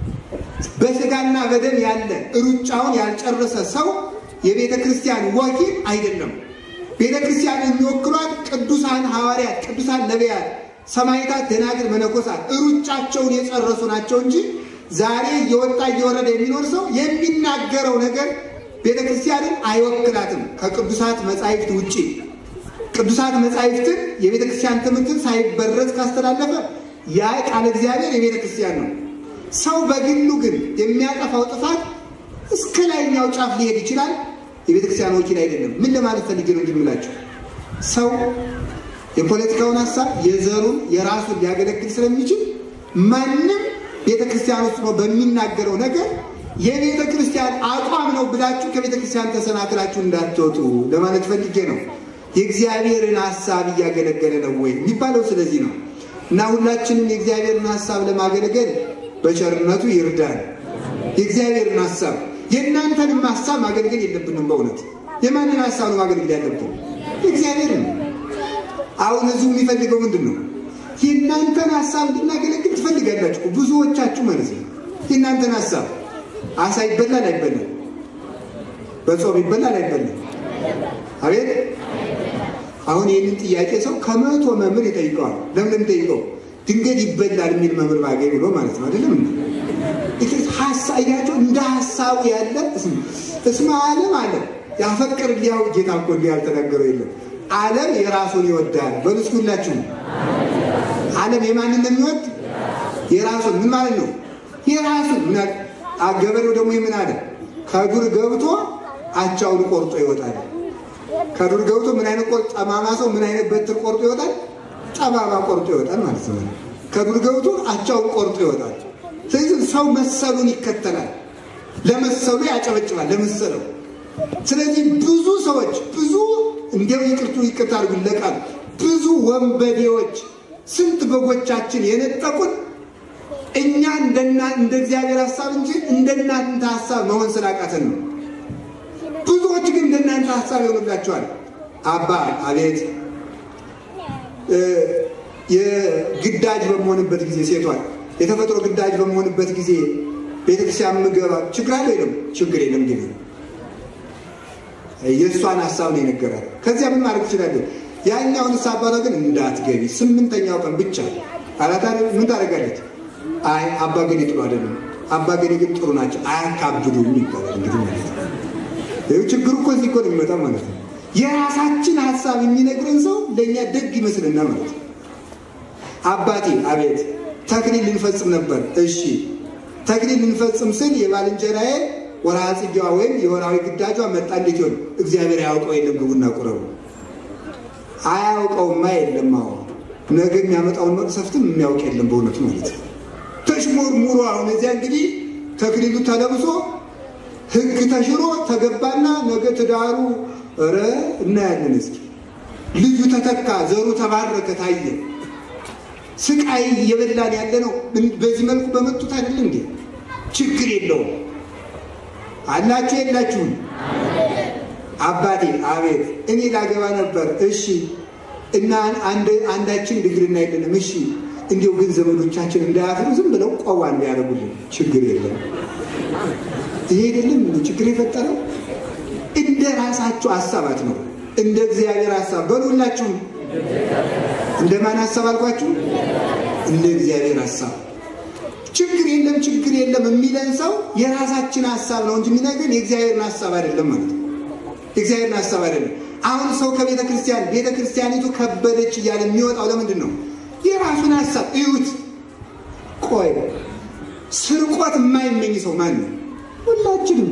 በስጋና በደም ያለ ሩጫውን ያልጨረሰ ሰው የቤተክርስቲያን ወኪል አይደለም። ቤተክርስቲያን የሚወክሏት ቅዱሳን ሐዋርያት፣ ቅዱሳን ነቢያት፣ ሰማዕታት፣ ደናግል፣ መነኮሳት ሩጫቸውን የጨረሱ ናቸው እንጂ ዛሬ እየወጣ እየወረደ የሚኖር ሰው የሚናገረው ነገር ቤተክርስቲያንን አይወክላትም ከቅዱሳት መጻሕፍት ውጪ። ቅዱሳት መጻሕፍትን የቤተክርስቲያን ትምህርትን ሳይበረዝ ካስተላለፈ ያ ቃል እግዚአብሔር የቤተክርስቲያን ነው። ሰው በግሉ ግን የሚያጠፋው ጥፋት እስከ ላይኛው ጫፍ ሊሄድ ይችላል። የቤተክርስቲያን ወኪል አይደለም። ምን ለማለት ፈልጌ ነው እንዲምላችሁ? ሰው የፖለቲካውን ሐሳብ የዘሩን የራሱን ሊያገለግል ስለሚችል ማንም ቤተክርስቲያን ውስጥ ነው በሚናገረው ነገር የቤተክርስቲያን አቋም ነው ብላችሁ ከቤተክርስቲያን ተሰናክላችሁ እንዳትወጡ ለማለት ፈልጌ ነው። የእግዚአብሔርን ሐሳብ እያገለገለ ነው ወይ የሚባለው ስለዚህ ነው። እና ሁላችንም የእግዚአብሔርን ሐሳብ ለማገልገል በቸርነቱ ይርዳን። የእግዚአብሔርን ሐሳብ የእናንተንም ሐሳብ ማገልገል የለብንም። በእውነት የማንን ሐሳብ ነው ማገልገል ያለብን? የእግዚአብሔርን። አሁን ህዝቡ የሚፈልገው ምንድን ነው? የእናንተን ሐሳብ እንድናገለግል ትፈልጋላችሁ ብዙዎቻችሁ ማለት ነው። የእናንተን ሐሳብ አሳ ይበላል አይበላም? በጾም ይበላል አይበላም? አቤት። አሁን ይህንን ጥያቄ ሰው ከመቶ መምህር ይጠይቀዋል። ለምን ጠይቀው? ድንገት ይበላል የሚል መምህር ባገኝ ብሎ ማለት ነው አይደለም እንዴ? ሐሳያቸው እንደ ሐሳቡ ያለ እስመ ዓለም አለ ያፈቅር ሊያው ጌታ እኮ ያልተናገረው የለም። ዓለም የራሱን ይወዳል። በልስኩላችሁ ዓለም የማንን እንደሚወድ የራሱን። ምን ማለት ነው? የራሱን። ምን አገበሬው ደግሞ ምን አለ? ከዱር ገብቶ አቻውን ቆርጦ ይወጣል። ከዱር ገብቶ ምን አይነት ጠማማ ሰው ምን አይነት በትር ቆርጦ ይወጣል? ጠማማ ቆርጦ ይወጣል ማለት ነው። ከዱር ገብቶ አቻውን ቆርጦ ይወጣል። ስለዚህ ሰው መሰሉን ይከተላል። ለመሰሉ ያጨበጭባል ለመሰለው። ስለዚህ ብዙ ሰዎች ብዙ እንደው ይቅርታ አድርጉልኝ ብዙ ወንበዴዎች ስንት በጎቻችን የነጠቁን እኛ እንደ እግዚአብሔር ሐሳብ እንጂ እንደናንተ ሐሳብ መሆን ስላቃተን ነው። ብዙዎች ግን እንደናንተ ሐሳብ ይሆንላቸዋል። አባ አቤት የግዳጅ በመሆንበት ጊዜ ሴቷል የተፈጥሮ ግዳጅ በመሆንበት ጊዜ ቤተክርስቲያን ምገባ ችግር አለ የለም? ችግር የለም። ግን የእሷን ሐሳብ ነው የነገራት። ከዚያ ምን ማድረግ ትችላለህ? ያኛውን ሳባራ ግን እንዳትገቢ 8ኛው ቀን ብቻ አላታ ምን ታደርጋለች? አይ አባ ገሌ ጥሩ አይደለም፣ አባ ገሌ ግን ጥሩ ናቸው አያካብዱም ይባላል። እንግዲህ ማለት ነው ይሄ ችግሩ እኮ እዚህ እኮ ነው የሚመጣው ማለት ነው። የራሳችን ሐሳብ የሚነግረን ሰው ለኛ ደግ ይመስልና ማለት ነው። አባቴ አቤት ተክሊል ልንፈጽም ነበር። እሺ ተክሊል ልንፈጽም ስል የባልንጀራዬ ወርሃ ጽጌዋ ወይም የወራዊ ግዳጇ መጣ። እንዴት ይሆን? እግዚአብሔር ያውቀው የለም ግቡና ቁረቡ። አያውቀውማ የለም። አዎ ነገ የሚያመጣውን መቅሰፍትም የሚያውቅ የለም በእውነቱ ማለት ነው። ተሽሞርሙሮ አሁን እዚያ እንግዲህ ተክሊሉ ተለብሶ ሕግ ተሽሮ ተገባና ነገ ትዳሩ ኧረ እናያለን። እስኪ ልጁ ተተካ፣ ዘሩ ተባረከ፣ ታየ። ስቃይ እየበላን ያለ ነው። በዚህ መልኩ በመጡት አይደል እንዴ? ችግር የለውም አላችሁ የላችሁም? አባቴ አቤት እኔ ላገባ ነበር። እሺ እና አንዳችን ድንግልና የለንም። እሺ እንዲው ግን ዘመዶቻችን እንዳያፍሩ ዝም ብለው ቆዋን ቢያደርጉልን ችግር የለም። ይሄ አይደለም ችግር የፈጠረው። እንደ ራሳችሁ ሐሳባት ነው እንደ እግዚአብሔር ሐሳብ በሉላችሁ። እንደማን ሐሳብ አልኳችሁ? እንደ እግዚአብሔር ሐሳብ። ችግር የለም የሚለን ሰው የራሳችን ሐሳብ ነው እንጂ የሚነግረን የእግዚአብሔርን ሐሳብ አይደለም ማለት ነው። የእግዚአብሔርን ሐሳብ አይደለም። አሁን ሰው ቤተክርስቲያኒቱ ከበደች እያለ የሚወጣው ለምንድን ነው? የራሱን ሐሳብ እዩት። ቆይ ስርቆት የማይመኝ ሰው ማን ነው? ሁላችንም።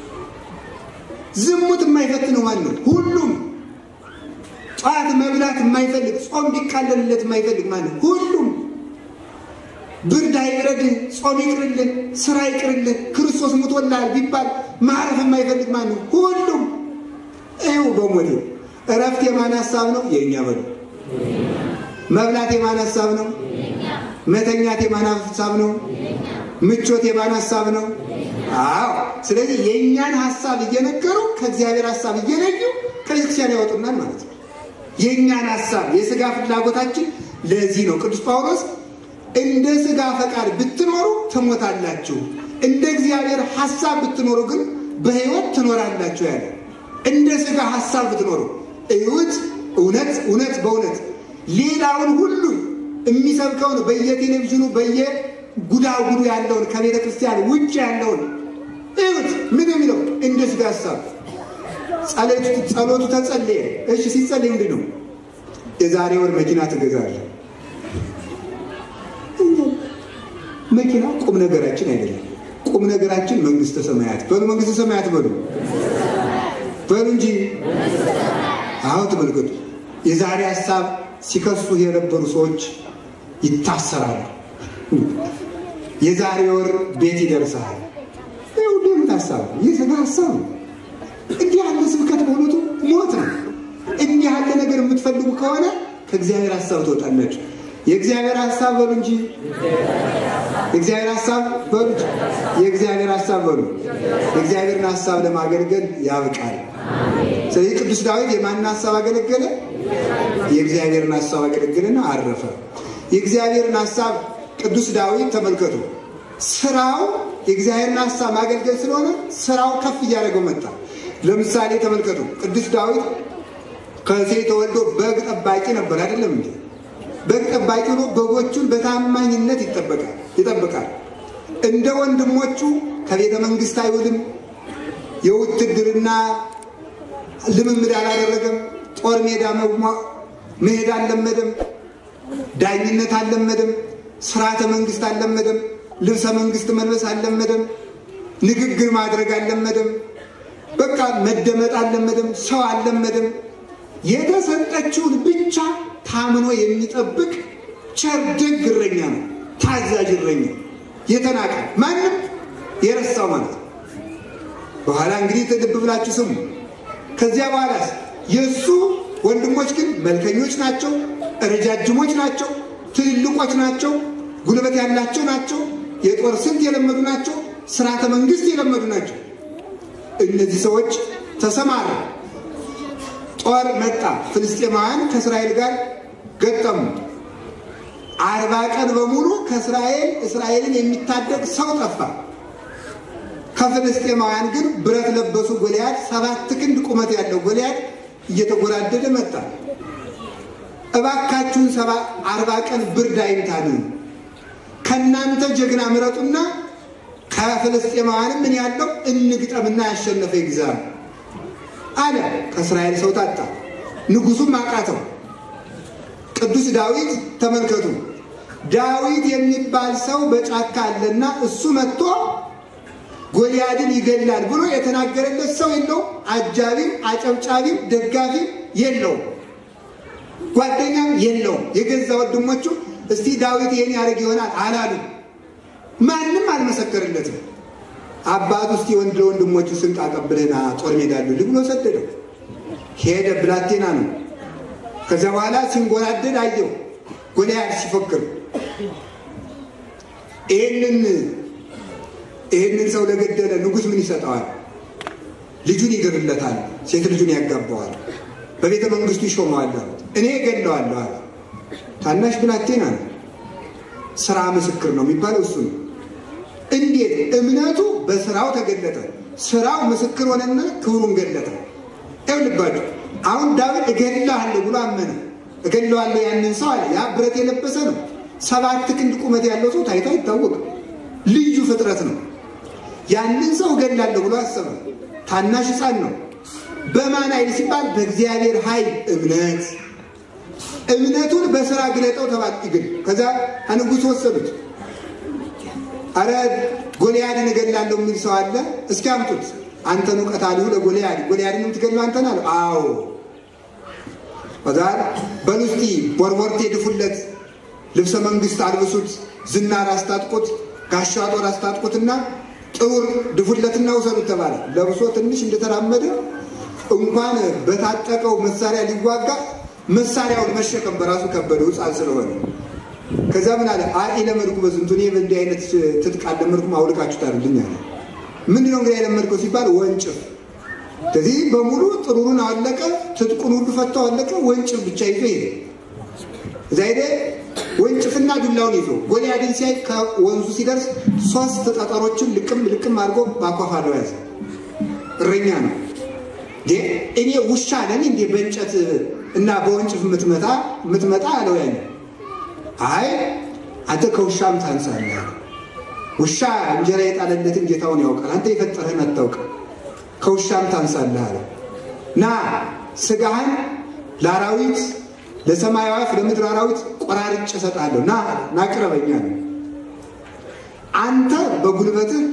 ዝሙት የማይፈትነው ማን ነው? ሁሉም። ጧት መብላት የማይፈልግ ጾም ቢቃለልለት የማይፈልግ ማን ነው? ሁሉም። ብርድ አይብረድ ጾም ይቅርልን ስራ ይቅርልን ክርስቶስ ሙቶላል ቢባል ማረፍ የማይፈልግ ማን ነው? ሁሉም። ይኸው በሞቴ እረፍት የማን ሐሳብ ነው? የኛ በሉ። መብላት የማን ሐሳብ ነው? መተኛት የማን ሐሳብ ነው? ምቾት የማን ሐሳብ ነው? አዎ። ስለዚህ የኛን ሐሳብ እየነገሩ ከእግዚአብሔር ሐሳብ እየለዩ ከቤተክርስቲያን ያወጡናል ማለት ነው። የኛን ሐሳብ የሥጋ ፍላጎታችን ለዚህ ነው ቅዱስ ጳውሎስ እንደ ሥጋ ፈቃድ ብትኖሩ ትሞታላችሁ፣ እንደ እግዚአብሔር ሐሳብ ብትኖሩ ግን በሕይወት ትኖራላችሁ ያለ። እንደ ሥጋ ሐሳብ ብትኖሩ እዩት፣ እውነት በእውነት ሌላውን ሁሉ የሚሰብከውን በየቴሌቪዥኑ በየጉዳጉዱ ያለውን ከቤተ ክርስቲያን ውጭ ያለውን እዩት። ምን የሚለው እንደ ሥጋ ሐሳብ ጸሎቱ ተጸለየ። እሺ ሲጸለይ ምንድን ነው? የዛሬ ወር መኪና ትገዛለህ። መኪና ቁም ነገራችን አይደለም። ቁም ነገራችን መንግስተ ሰማያት። በሉ መንግስተ ሰማያት በሉ እንጂ። አዎ ተመልከቱ። የዛሬ ሐሳብ ሲከሱ የነበሩ ሰዎች ይታሰራሉ። የዛሬ ወር ቤት ይደርሳል። ይኸው ደም ታሳብ የሥጋ ሐሳብ። እንዲህ ያለ ስብከት በእውነቱ ሞት ነው። እንዲህ ያለ ነገር የምትፈልጉ ከሆነ ከእግዚአብሔር ሐሳብ ትወጣላችሁ። የእግዚአብሔር ሐሳብ በሉ እንጂ የእግዚአብሔር ሐሳብ በሉ እንጂ የእግዚአብሔር ሐሳብ በሉ። የእግዚአብሔርን ሐሳብ ለማገልገል ያብቃል። ስለዚህ ቅዱስ ዳዊት የማንን ሐሳብ አገለገለ? የእግዚአብሔርን ሐሳብ አገለገለና አረፈ። የእግዚአብሔርን ሐሳብ ቅዱስ ዳዊት ተመልከቱ፣ ስራው የእግዚአብሔርን ሐሳብ ማገልገል ስለሆነ ስራው ከፍ እያደረገው መጣ። ለምሳሌ ተመልከቱ፣ ቅዱስ ዳዊት ከሴት ተወልዶ በግ ጠባቂ ነበር አይደለም እንዴ? በግ ጠባቂ ሆኖ በጎቹን በታማኝነት ይጠብቃል። እንደ ወንድሞቹ ከቤተ መንግስት አይውልም። የውትድርና ልምምድ አላደረገም። ጦር ሜዳ መሄድ አልለመደም። ዳኝነት አልለመደም። ስርዓተ መንግስት አልለመደም። ልብሰ መንግስት መልበስ አልለመደም። ንግግር ማድረግ አልለመደም። በቃ መደመጥ አልለመደም። ሰው አልለመደም። የተሰጠችውን ብቻ ታምኖ የሚጠብቅ ቸር ደግ እረኛ ነው። ታዛዥ እረኛ፣ የተናቀ ማንም የረሳው ማለት ነው። በኋላ እንግዲህ ልብ ብላችሁ ስሙ። ከዚያ በኋላ የእሱ ወንድሞች ግን መልከኞች ናቸው፣ ረጃጅሞች ናቸው፣ ትልልቆች ናቸው፣ ጉልበት ያላቸው ናቸው፣ የጦር ስልት የለመዱ ናቸው፣ ስርዓተ መንግስት የለመዱ ናቸው። እነዚህ ሰዎች ተሰማሩ። ጦር መጣ። ፍልስጤማውያን ከእስራኤል ጋር ገጠሙ። 40 ቀን በሙሉ እስራኤልን የሚታደግ ሰው ጠፋ። ከፍልስጤማውያን ግን ብረት ለበሱ ጎልያድ 7 ክንድ ቁመት ያለው ጎልያድ እየተጎራደደ መጣ። እባካችሁን 40 ቀን ብርድ አይምታን፣ ከናንተ ጀግና ምረጡና ከፍልስጤማውያን ምን ያለው እንግጠምና ያሸነፈ ይግዛል አለ። ከእስራኤል ሰው ታጣ። ንጉሱም አቃተው። ቅዱስ ዳዊት ተመልከቱ፣ ዳዊት የሚባል ሰው በጫካ አለና እሱ መጥቶ ጎልያድን ይገላል ብሎ የተናገረለት ሰው የለውም። አጃቢም አጨብጫቢም ደጋፊም የለውም። ጓደኛም የለውም። የገዛ ወንድሞቹ እስቲ ዳዊት ይሄን ያደርግ ይሆናል አላሉ። ማንም አልመሰከረለትም። አባቱ እስቲ ወንድሞቹ ስንቅ አቀብለና ጦር ሜዳ አሉ ብሎ ሰደደው። ሄደ። ብላቴና ነው። ከዛ በኋላ ሲንጎራደድ አየው ጎልያድ ሲፎክር። ይህንን ሰው ለገደለ ንጉሥ ምን ይሰጠዋል? ልጁን ይገድለታል፣ ሴት ልጁን ያጋባዋል፣ በቤተ መንግስቱ ይሾመዋል። እኔ እገድለዋለሁ አለ። ታናሽ ብላቴና ነው። ስራ ምስክር ነው የሚባለው እሱ ነው። እንዴት? እምነቱ በስራው ተገለጠ። ስራው ምስክር ሆነና ክብሩን ገለጠ። ይኸውልባችሁ አሁን ዳዊት እገድለዋለሁ ብሎ አመነ። እገድለዋለሁ ያንን ሰው አለ። ያ ብረት የለበሰ ነው። 7 ክንድ ቁመት ያለው ሰው ታይቶ አይታወቅም። ልዩ ፍጥረት ነው። ያንን ሰው እገድላለሁ ብሎ አሰበ። ታናሽ ሕፃን ነው። በማን ኃይል ሲባል በእግዚአብሔር ኃይል እምነቱን በስራ ግለጠው ተባለ። ግን ከዛ ንጉሥ ወሰዱት። አረ ጎልያድን እገድላለሁ የሚል ሰው አለ፣ እስኪ አምጡት። አንተን ቀታሊው ለጎልያድ ጎልያድንም ትገድለው አንተን አለ። አዎ ወዛር በሉስቲ ቦርቦርቴ ድፉለት፣ ልብሰ መንግስት አልብሱት፣ ዝናር አስታጥቁት፣ ጋሻ ጦር አስታጥቁትና ጥሩር ድፉለትና ውሰዱት ተባለ። ለብሶ ትንሽ እንደተራመደ እንኳን በታጠቀው መሳሪያ ሊዋጋ መሳሪያውን መሸከም በራሱ ከበደው ሕፃን ስለሆነ ከዛ ምን አለ ለመልኩ በዝንቱኔ በእንዲህ አይነት ትጥቃለ መልኩ ማውልቃችሁ ታርልኝ አለ። ምንድነው እንግዲህ ለመልኩ ሲባል ወንጭፍ ስለዚህ በሙሉ ጥሩሩን አለቀ ትጥቁን ሁሉ ፈታው አለቀ ወንጭፍ ብቻ ይዞ ሄደ። ዛይደ ወንጭፍና ዱላውን ይዞ ጎልያድን ሲያይ ከወንዙ ሲደርስ 3 ጠጠሮችን ልቅም አድርጎ ባቋፋለው ያዘ። እረኛ ነው እኔ ውሻ ነኝ እንዴ በእንጨት እና በወንጭፍ ምትመጣ አለው። ያለ አይ አንተ ከውሻም ታንሳለህ ውሻ እንጀራ የጣለለትን ጌታውን ያውቃል አንተ የፈጠረህን አታውቅም ከውሻም ታንሳለህ አለ። ና ስጋህን ለአራዊት ለሰማያዊ ለምድር አራዊት ቆራርጬ እሰጣለሁ ና ቅረበኛ ነው። አንተ በጉልበትህ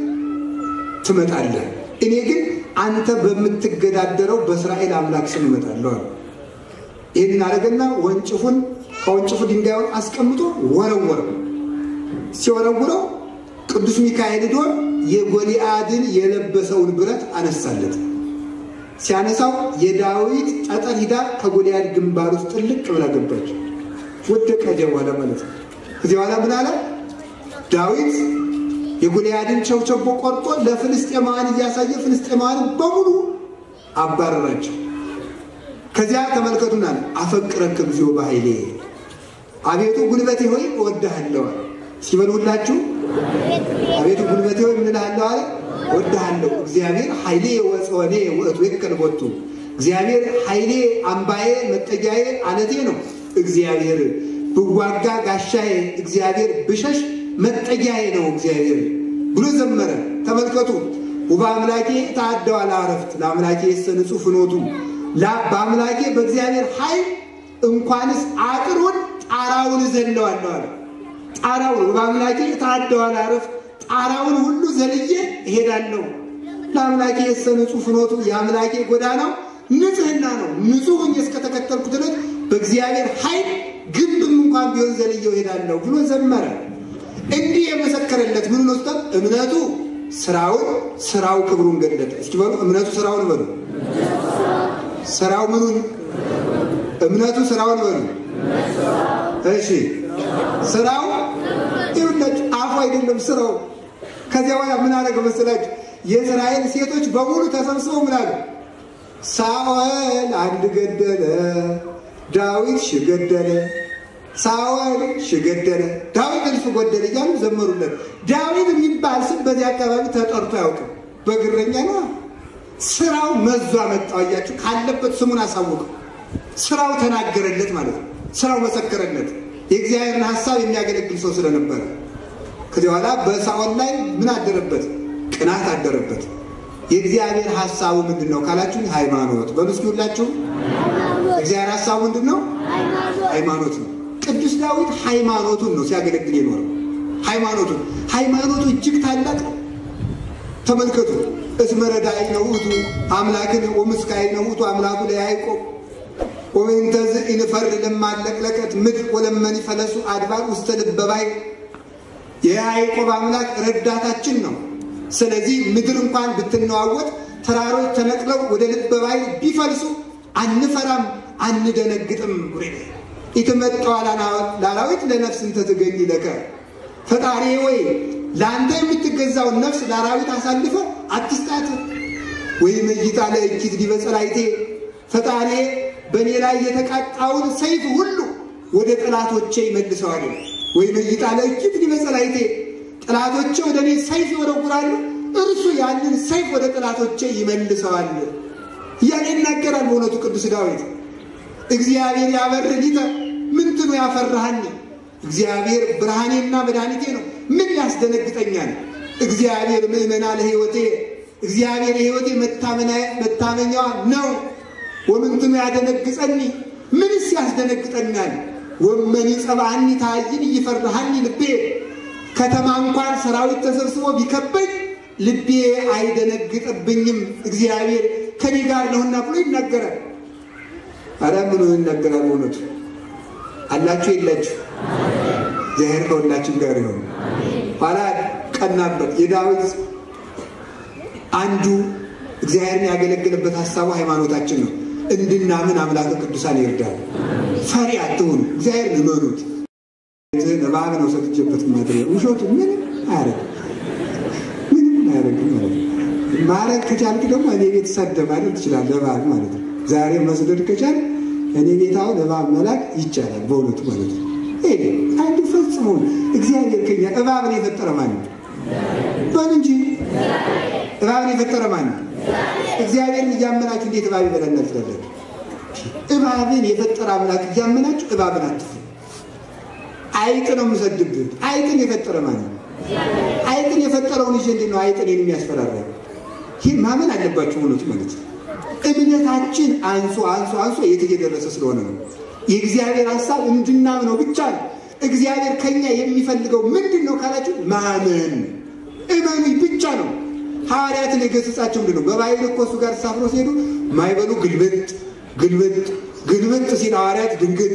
ትመጣለህ እኔ ግን አንተ በምትገዳደረው በእስራኤል አምላክ ስም እመጣለሁ። ይሄን አረጋና ወንጭፉን ከወንጭፉ ድንጋዩን አስቀምጦ ወረወረ። ሲወረውረው ቅዱስ ሚካኤል ሄዶ የጎልያድን የለበሰውን ብረት አነሳለት። ሲያነሳው የዳዊት ጠጠር ሂዳ ከጎልያድ ግንባር ውስጥ ጥልቅ ብላ ገባች። ወደቀ ጀዋላ ማለት ነው። ከዚህ በኋላ ምን አለ ዳዊት የጎልያድን ቸብቸቦ ቆርጦ ለፍልስጤማውያን እያሳየ ፍልስጤማውያን በሙሉ አባረራቸው። ከዚያ ተመልከቱና አፈቅረክ እግዚኦ በኃይሌ አቤቱ ጉልበቴ ሆይ እወድሃለሁ ሲበሉላችሁ አቤቱ ጉልበቴ ሆይ ምን እልሃለሁ አለ እወድሃለሁ። እግዚአብሔር ኃይሌ ወጽወኔ ወእቱ ይከልቦቱ እግዚአብሔር ኃይሌ አምባዬ መጠጊያዬ አለቴ ነው። እግዚአብሔር ብዋጋ ጋሻዬ እግዚአብሔር ብሸሽ መጠጊያዬ ነው እግዚአብሔር ብሎ ዘመረ። ተመልከቱ ወበአምላኬ ተአደዋል አረፍት ለአምላኬ የሰንጹ ፍኖቱ በአምላኬ በእግዚአብሔር ኃይል እንኳንስ አጥሩን ጣራውን ዘለዋለሁ አለ። ጣራውን በአምላኬ ተአደዋል አረፍት ጣራውን ሁሉ ዘልዬ እሄዳለሁ። ለአምላኬ የሰንጹ ፍኖቱ የአምላኬ ጎዳናው ንጽህና ነው ንጹህ እስከተከተልኩት ድረስ በእግዚአብሔር ኃይል ግንብም እንኳን ቢሆን ዘልዬው እሄዳለሁ ብሎ ዘመረ። እንዲህ የመሰከረለት ምን ነው ስለ እምነቱ ስራው ክብሩን ገለጠ። እስኪ በሉ እምነቱ ስራውን በሉ ስራው ምኑን እምነቱ ስራውን በሉ እሺ ስራው ይሁንለት አፉ አይደለም ስራው። ከዚያ በኋላ ምን አደረገ መሰላችሁ የእስራኤል ሴቶች በሙሉ ተሰብስበው ምን አሉ ሳኦል አንድ ገደለ ዳዊት ሽገደለ ሳኦል ሽገደለ ዳዊት እልፍ ጎደለ እያሉ ዘመሩለት። ዳዊት የሚባል ስም በዚህ አካባቢ ተጠርቶ አያውቅም። በግረኛ ነው ስራው መዟ መጣው አያችሁ ካለበት ስሙን አሳወቀው። ስራው ተናገረለት ማለት ነው። ስራው መሰከረለት የእግዚአብሔርን ሐሳብ የሚያገለግል ሰው ስለነበረ። ከዚህ በኋላ በሳኦል ላይ ምን አደረበት ቅናት አደረበት። የእግዚአብሔር ሐሳቡ ምንድነው ካላችሁ ሃይማኖት በመስኪውላችሁ እግዚአብሔር ሐሳቡ ምንድነው ሃይማኖት ነው። ቅዱስ ዳዊት ሃይማኖቱን ነው ሲያገለግል የኖረው። ሃይማኖቱ እጅግ ታላቅ ነው። ተመልከቱ እስመረዳይ ነው ውቱ አምላክን ወምስካይ ነው ውቱ አምላኩ ለያዕቆብ ወእንተዝ ኢንፈር ለማለቅለቀት ምድር ወለመን ይፈለሱ አድባር ውስተ ልበባይ የያዕቆብ አምላክ ረዳታችን ነው። ስለዚህ ምድር እንኳን ብትነዋወጥ ተራሮች ተነቅለው ወደ ልበባይ ቢፈልሱ አንፈራም አንደነግጥም። ወሬ ኢትመጣው ላራዊት ለነፍስ እንተ ትገኝ ለከ ፈጣሪ ወይ ላንተ የምትገዛው ነፍስ ላራዊት አሳልፈ አትስጣት። ወይ መይጣ ለእኪት ዲበጸላይቴ ፈጣሪ በኔ ላይ የተቃጣውን ሰይፍ ሁሉ ወደ ጠላቶቼ ይመልሰዋል። ወይ መይጣ ለእኪት ዲበጸላይቴ ጠላቶቼ ወደ እኔ ሰይፍ ይወረውራሉ እርሱ ያንን ሰይፍ ወደ ጠላቶቼ ይመልሰዋል እያለ ይናገራል። በእውነቱ ቅዱስ ዳዊት እግዚአብሔር ያበርህሊተ ምንትኑ ያፈራሃኒ እግዚአብሔር ብርሃኔና መድኃኒቴ ነው ምን ያስደነግጠኛል። እግዚአብሔር ምእመና ለሕይወቴ እግዚአብሔር የሕይወቴ መታመኛዋ ነው። ወምንትኑ ያደነግጸኒ ምንስ ያስደነግጠኛል። ወመኒ ጸባኒ ታይን ይፈርሃኒ ልቤ ከተማ እንኳን ሰራዊት ተሰብስቦ ቢከበኝ ልቤ አይደነግጥብኝም እግዚአብሔር ከኔ ጋር ነውና ብሎ ይናገራል። አረ ምን ይናገራል ወንቱ አላችሁ የላችሁ እግዚአብሔር ከሁላችን ጋር ይሁን። ባላ ቀናበት የዳዊት አንዱ እግዚአብሔርን ያገለግልበት ሐሳቡ ሃይማኖታችን ነው። እንድናምን አምላከ ቅዱሳን ይርዳል። ፈሪ አትሁኑ እግዚአብሔርን እመኑት። እባብ ነው ሰጥቼበት ማድረግ ውሾቱ ምንም አያደርግም ማለት ነው። ማረግ ከቻልክ ደግሞ እኔ ቤት ሰደብ ማለት ትችላለህ እባብ ማለት ነው። ዛሬ መስደድ ከቻል እኔ ቤት አሁን እባብ መላክ ይቻላል በእውነቱ ማለት ነው። ይሄ አንዱ ፈጽሞ እግዚአብሔር ከኛ እባብን የፈጠረ ማን ነው? ባል እንጂ እባብን የፈጠረ ማን ነው? እግዚአብሔርን እያመናችሁ እንዴት እባብ ይበላናል ትላለች? እባብን የፈጠረ አምላክ እያመናችሁ እባብን አትፍሩ። አይጥ ነው የምሰድብህ። አይጥን የፈጠረ ማን ነው? አይጥን የፈጠረውን ይዤ እንዴት ነው አይጥን የሚያስፈራራው? ይህ ማመን አለባችሁ እውነቱ ማለት ነው። እምነታችን አንሶ የት እየደረሰ ስለሆነ ነው። የእግዚአብሔር ሐሳብ እንድናምነው ብቻ ነው። እግዚአብሔር ከኛ የሚፈልገው ምንድን ነው ካላችሁ ማመን እመኑኝ ብቻ ነው። ሐዋርያትን የገሰጻቸው ምንድን ነው? በባይል እኮ እሱ ጋር ተሳፍሮ ሲሄዱ ማይበሉ ግልብጥ ሲል ሐዋርያት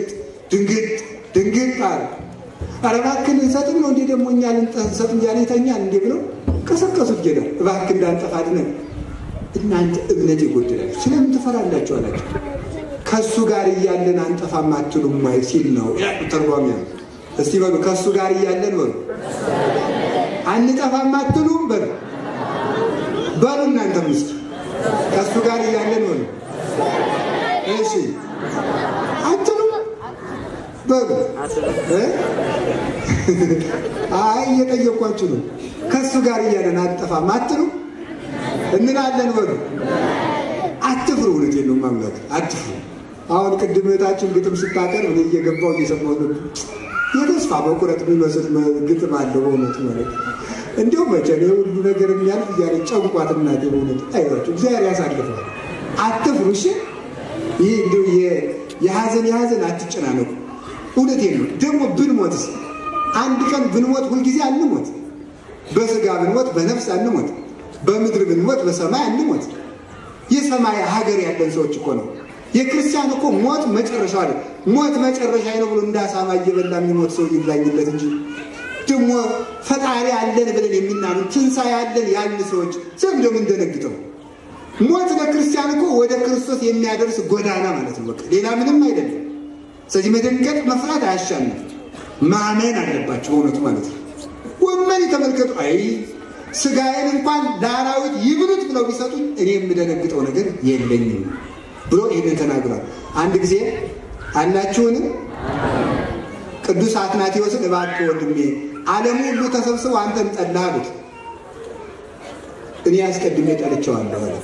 ድንግጥ አሉ። ኧረ እባክህን እንሰጥም ነው እንዴ ደግሞ እኛ ልንሰጥ እንጃለ ይተኛል እንዴ ብለው ቀሰቀሱት። ጌታ እባክህ እንዳንጠፋ አድነን። እናንተ እምነት የጎደላችሁ ስለምን ትፈራላችሁ አላቸው። ከሱ ጋር እያለን አንጠፋም አትሉም ወይ ሲል ነው ተርጓሚ ነው። እስቲ በሉ ከሱ ጋር እያለን በሉ አንጠፋም አትሉም በሉ እናንተ ምስኪ ከሱ ጋር እያለን በሉ እሺ አትሉም በሉ አይ እየጠየኳችሁ ነው። ከሱ ጋር እያለን አንጠፋም አትሉም እንላለን በሉ አትፍሩ። እውነቴን ነው ማምላክ አትፍሩ። አሁን ቅድም እህታችን ግጥም ስታቀርብ እኔ እየገባሁ እየሰማሁ ነበር። የተስፋ በቁረጥ የሚመስል ግጥም አለው በእውነቱ ማለት እንዲሁም መቼ ነው ሁሉ ነገር የሚያልፍ እያለ ጨንቋት እናቴ በእውነቱ አይዟችሁ እግዚአብሔር ያሳልፋል። አትፍሩ እሺ። ይህ እንዲሁ የሐዘን አትጨናነቁ። እውነቴን ነው። ደግሞ ብንሞትስ አንድ ቀን ብንሞት ሁልጊዜ አንሞት። በስጋ ብንሞት በነፍስ አንሞት። በምድር ብንሞት በሰማይ አንሞት። የሰማይ ሀገር ያለን ሰዎች እኮ ነው። የክርስቲያን እኮ ሞት መጨረሻው አይደል? ሞት መጨረሻ ነው ብሎ እንዳሳማ እየበላ የሚሞት ሰው ይብላኝለት እንጂ ደግሞ ፈጣሪ አለን ብለን የምናምን ትንሣኤ አለን ያን ሰዎች ዝም ደም እንደነግጠው። ሞት ለክርስቲያን እኮ ወደ ክርስቶስ የሚያደርስ ጎዳና ማለት ነው። በቃ ሌላ ምንም አይደለም። ስለዚህ መደንገጥ መፍራት አያሻንም። ማመን አለባቸው በእውነቱ ማለት ነው። ወመን ተመልከቱ። አይ ስጋዬን እንኳን ለአራዊት ይብሉት ብለው ቢሰጡኝ እኔ የምደነግጠው ነገር የለኝም ብሎ ይሄን ተናግሯል። አንድ ጊዜ አላችሁን ቅዱስ አትናቴዎስን እባክህ ወንድሜ ዓለሙ ሁሉ ተሰብስበው አንተን ጠላህ አሉት። እኔ አስቀድሜ ጠልቼዋለሁ አለ።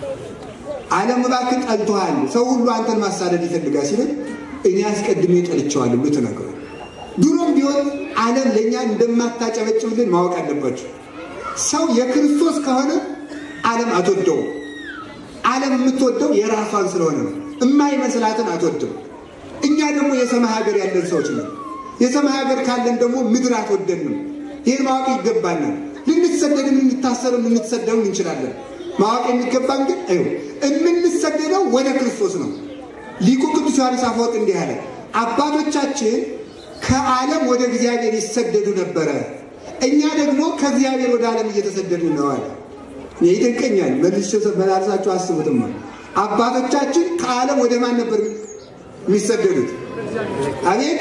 ዓለም እባክህ ጠልቶሃል፣ ሰው ሁሉ አንተን ማሳደድ ይፈልጋል ሲል እኔ አስቀድሜ ጠልቼዋለሁ ብሎ ተናግሯል። ድሮም ቢሆን ዓለም ለእኛ እንደማታጨበጭብልን ማወቅ አለባችሁ። ሰው የክርስቶስ ከሆነ ዓለም አትወደው። ዓለም የምትወደው የራሷን ስለሆነ ነው። የማይመስላትን አትወደው። እኛ ደግሞ የሰማይ ሀገር ያለን ሰዎች ነን። የሰማይ ሀገር ካለን ደግሞ ምድር አትወደንም። ይህን ማወቅ ይገባናል። ልንሰደድም ልንታሰርም ልንሰደድም እንችላለን። ማወቅ የሚገባን ግን የምንሰደደው ወደ ክርስቶስ ነው። ሊቁ ቅዱስ ዮሐንስ አፈወርቅ እንዲህ አለ፣ አባቶቻችን ከዓለም ወደ እግዚአብሔር ይሰደዱ ነበረ፣ እኛ ደግሞ ከእግዚአብሔር ወደ ዓለም እየተሰደዱ ነው አለ። ይደንቀኛል። መላልሳችሁ አስቡትማ። አባቶቻችን ከዓለም ወደ ማን ነበር የሚሰደዱት? አቤት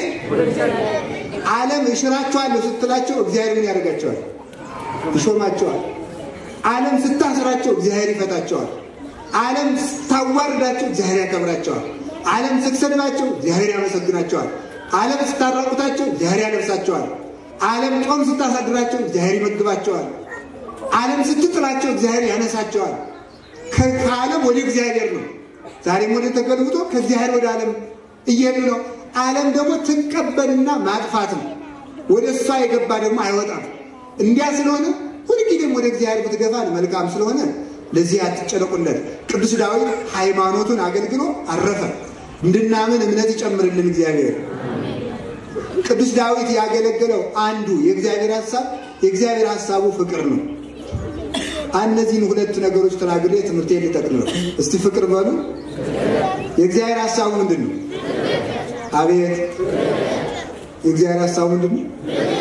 ዓለም እሽራቸዋለሁ ስትላቸው እግዚአብሔር ምን ያደርጋቸዋል? ይሾማቸዋል። ዓለም ስታስራቸው እግዚአብሔር ይፈታቸዋል። ዓለም ስታዋርዳቸው እግዚአብሔር ያከብራቸዋል። ዓለም ስትሰድባቸው እግዚአብሔር ያመሰግናቸዋል። ዓለም ስታራቁታቸው እግዚአብሔር ያለብሳቸዋል። ዓለም ጦም ስታሳድራቸው እግዚአብሔር ይመግባቸዋል። ዓለም ስትጥላቸው እግዚአብሔር ያነሳቸዋል። ከዓለም ወደ እግዚአብሔር ነው። ዛሬም ወደ ተገልብጦ ከእግዚአብሔር ወደ ዓለም እየሄዱ ነው። ዓለም ደግሞ ትቀበልና ማጥፋት ነው። ወደ እሷ የገባ ደግሞ አይወጣም። እንዲያ ስለሆነ ሁልጊዜም ወደ እግዚአብሔር ብትገባ መልካም ስለሆነ ለዚህ አትጨነቁለት። ቅዱስ ዳዊት ሃይማኖቱን አገልግሎ አረፈ። እንድናምን እምነት ይጨምርልን እግዚአብሔር። ቅዱስ ዳዊት ያገለገለው አንዱ የእግዚአብሔር ሐሳቡ ፍቅር ነው። እነዚህን ሁለት ነገሮች ተናግሬ ትምህርቴን ልጠቅልለው። እስቲ ፍቅር በሉ። የእግዚአብሔር ሐሳቡ ምንድን ነው? አቤት የእግዚአብሔር ሐሳቡ ምንድን ነው?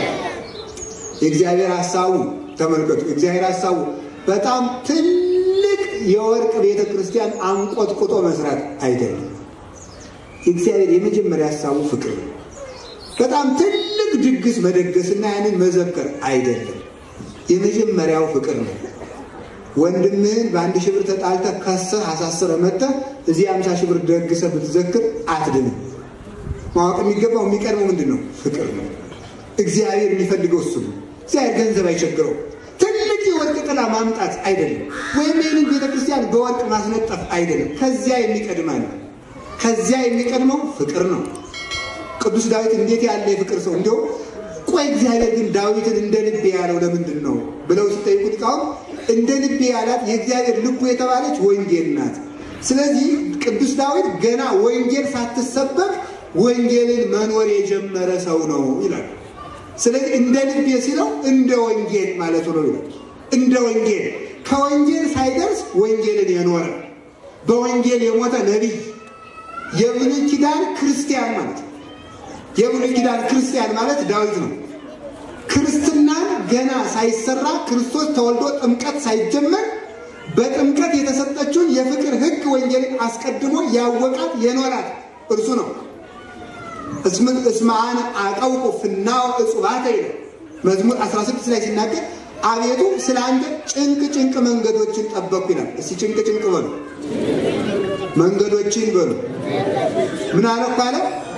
የእግዚአብሔር ሐሳቡ ተመልከቱ። የእግዚአብሔር ሐሳቡ በጣም ትልቅ የወርቅ ቤተ ክርስቲያን አንቆጥቁጦ መስራት አይደለም። የእግዚአብሔር የመጀመሪያ ሐሳቡ ፍቅር ነው። በጣም ትልቅ ድግስ መደገስና ያንን መዘከር አይደለም። የመጀመሪያው ፍቅር ነው። ወንድምህን በአንድ ሺህ ብር ተጣልተህ ከሰህ አሳስረህ መጥተህ እዚህ 50 ሺህ ብር ደግሰህ ብትዘክር አትድንም። ማወቅ የሚገባው የሚቀድመው ምንድን ነው? ፍቅር ነው። እግዚአብሔር የሚፈልገው እሱ ነው። እግዚአብሔር ገንዘብ አይቸግረው። ትልቅ የወርቅ ጥላ ማምጣት አይደለም፣ ወይም ይህንን ቤተክርስቲያን በወርቅ ማስነጠፍ አይደለም። ከዚያ የሚቀድመው ፍቅር ነው። ቅዱስ ዳዊት እንዴት ያለ የፍቅር ሰው! እንዲያው ቆይ እግዚአብሔር ግን ዳዊትን እንደ ልቤ ያለው ለምንድን ነው ብለው ሲጠይቁት ቃል እንደ ልቤ ያላት የእግዚአብሔር ልቡ የተባለች ወንጌል ናት። ስለዚህ ቅዱስ ዳዊት ገና ወንጌል ሳትሰበክ ወንጌልን መኖር የጀመረ ሰው ነው ይላል። ስለዚህ እንደ ልቤ ሲለው እንደ ወንጌል ማለት ነው ይላል። እንደ ወንጌል ከወንጌል ሳይደርስ ወንጌልን የኖረ በወንጌል የሞተ ነቢይ የብሉይ ኪዳን ክርስቲያን ማለት ነው። የብሉይ ኪዳን ክርስቲያን ማለት ዳዊት ነው። ክርስትናን ገና ሳይሰራ ክርስቶስ ተወልዶ ጥምቀት ሳይጀመር በጥምቀት የተሰጠችውን የፍቅር ሕግ ወንጌልን አስቀድሞ ያወቃት የኖራት እርሱ ነው። እስማአነ አቀውቁ ፍናው እጹባተ ይላል መዝሙር 16 ላይ ሲናገር አቤቱ ስለ አንተ ጭንቅ መንገዶችን ጠበቅኩ ይላል። እስቲ ጭንቅ በሉ፣ መንገዶችን በሉ። ምን አለኩ አለ?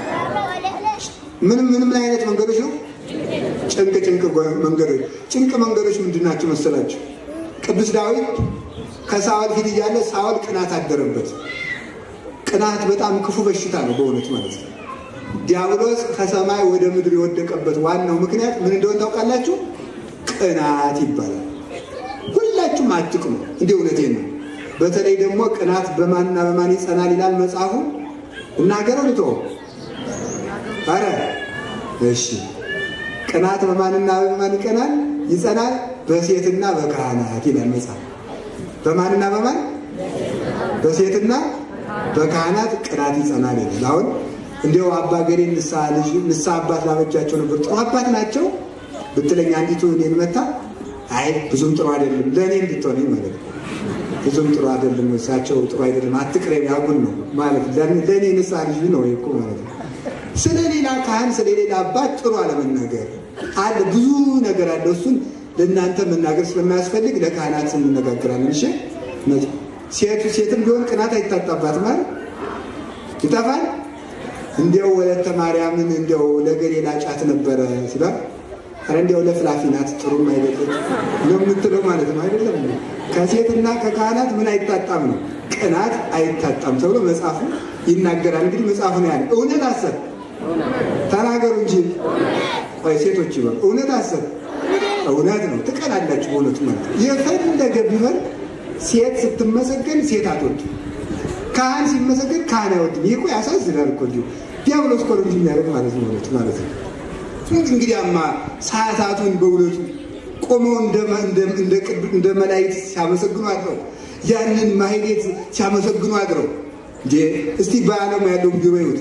ምንም አይነት መንገዶች ነው? ጭንቅ መንገዶች። ጭንቅ መንገዶች ምንድናቸው መሰላችሁ? ቅዱስ ዳዊት ከሳኦል ፊት እያለ ሳኦል ቅናት አደረበት። ቅናት በጣም ክፉ በሽታ ነው በእውነት ማለት ነው። ዲያብሎስ ከሰማይ ወደ ምድር የወደቀበት ዋናው ምክንያት ምን እንደሆነ ታውቃላችሁ? ቅናት ይባላል። ሁላችሁም አትቅኑ፣ እንደ እውነቴን ነው። በተለይ ደግሞ ቅናት በማንና በማን ይጸናል ይላል መጽሐፉ። እናገረው ልተው? አረ እሺ፣ ቅናት በማንና በማን ይጸናል? በሴትና በካህናት ይላል መጽሐፍ። በማንና በማን? በሴትና በካህናት ቅናት ይጸናል ይላል። አሁን እንዲያው አባ ገሬ ንስሐ አባት ላበጃቸው ነበር። ጥሩ አባት ናቸው ብትለኝ አንዲቱ እኔን መታ አይ ብዙም ጥሩ አይደለም ለእኔ እንድትሆነኝ ማለት ነው። ብዙም ጥሩ አይደለም እሳቸው ጥሩ አይደለም አትቅረብ ያጉን ነው ማለት ለእኔ ንስሐ ልጅ ነው እኮ ማለት ነው። ስለሌላ ካህን ስለሌላ አባት ጥሩ አለመናገር አለ፣ ብዙ ነገር አለ። እሱን ለእናንተ መናገር ስለማያስፈልግ ለካህናት እንነጋገራለን። እሺ ሴትም ቢሆን ቅናት አይታጣባት ማለት ይጠፋል። እንዲያው ወለተ ማርያምን እንዲያው ለገሌ ላጫት ነበረ ሲባል አረ እንዲያው ለፍላፊ ናት ጥሩም አይደለም ነው የምትለው ማለት ነው አይደለም። ከሴትና ከካህናት ምን አይታጣም ነው? ቅናት አይታጣም ተብሎ መጽሐፉ ይናገራል። እንግዲህ መጽሐፉ ነው ያለ። እውነት አሰብ ተናገሩ እንጂ ወይ ሴቶች ይበሉ። እውነት አሰብ እውነት ነው። ትቀናላችሁ በእውነቱ ማለት ነው። የፈለገ ቢሆን ሴት ስትመሰገን ሴት አትወድም፣ ካህን ሲመሰገን ካህን አይወድም። ይሄ እኮ ያሳዝናል እኮ እንዲሁ ዲያብሎስ እኮ ነው የሚያደርግ ማለት ነው ማለት ነው። እንግዲያማ ሰዓታቱን በእውነቱ ቆመው እንደ መላእክት ሲያመሰግኑ አድረው ያንን ማህሌት ሲያመሰግኑ አድረው እንዴ! እስቲ በዓለም ያለው ቢሮ ይሁት።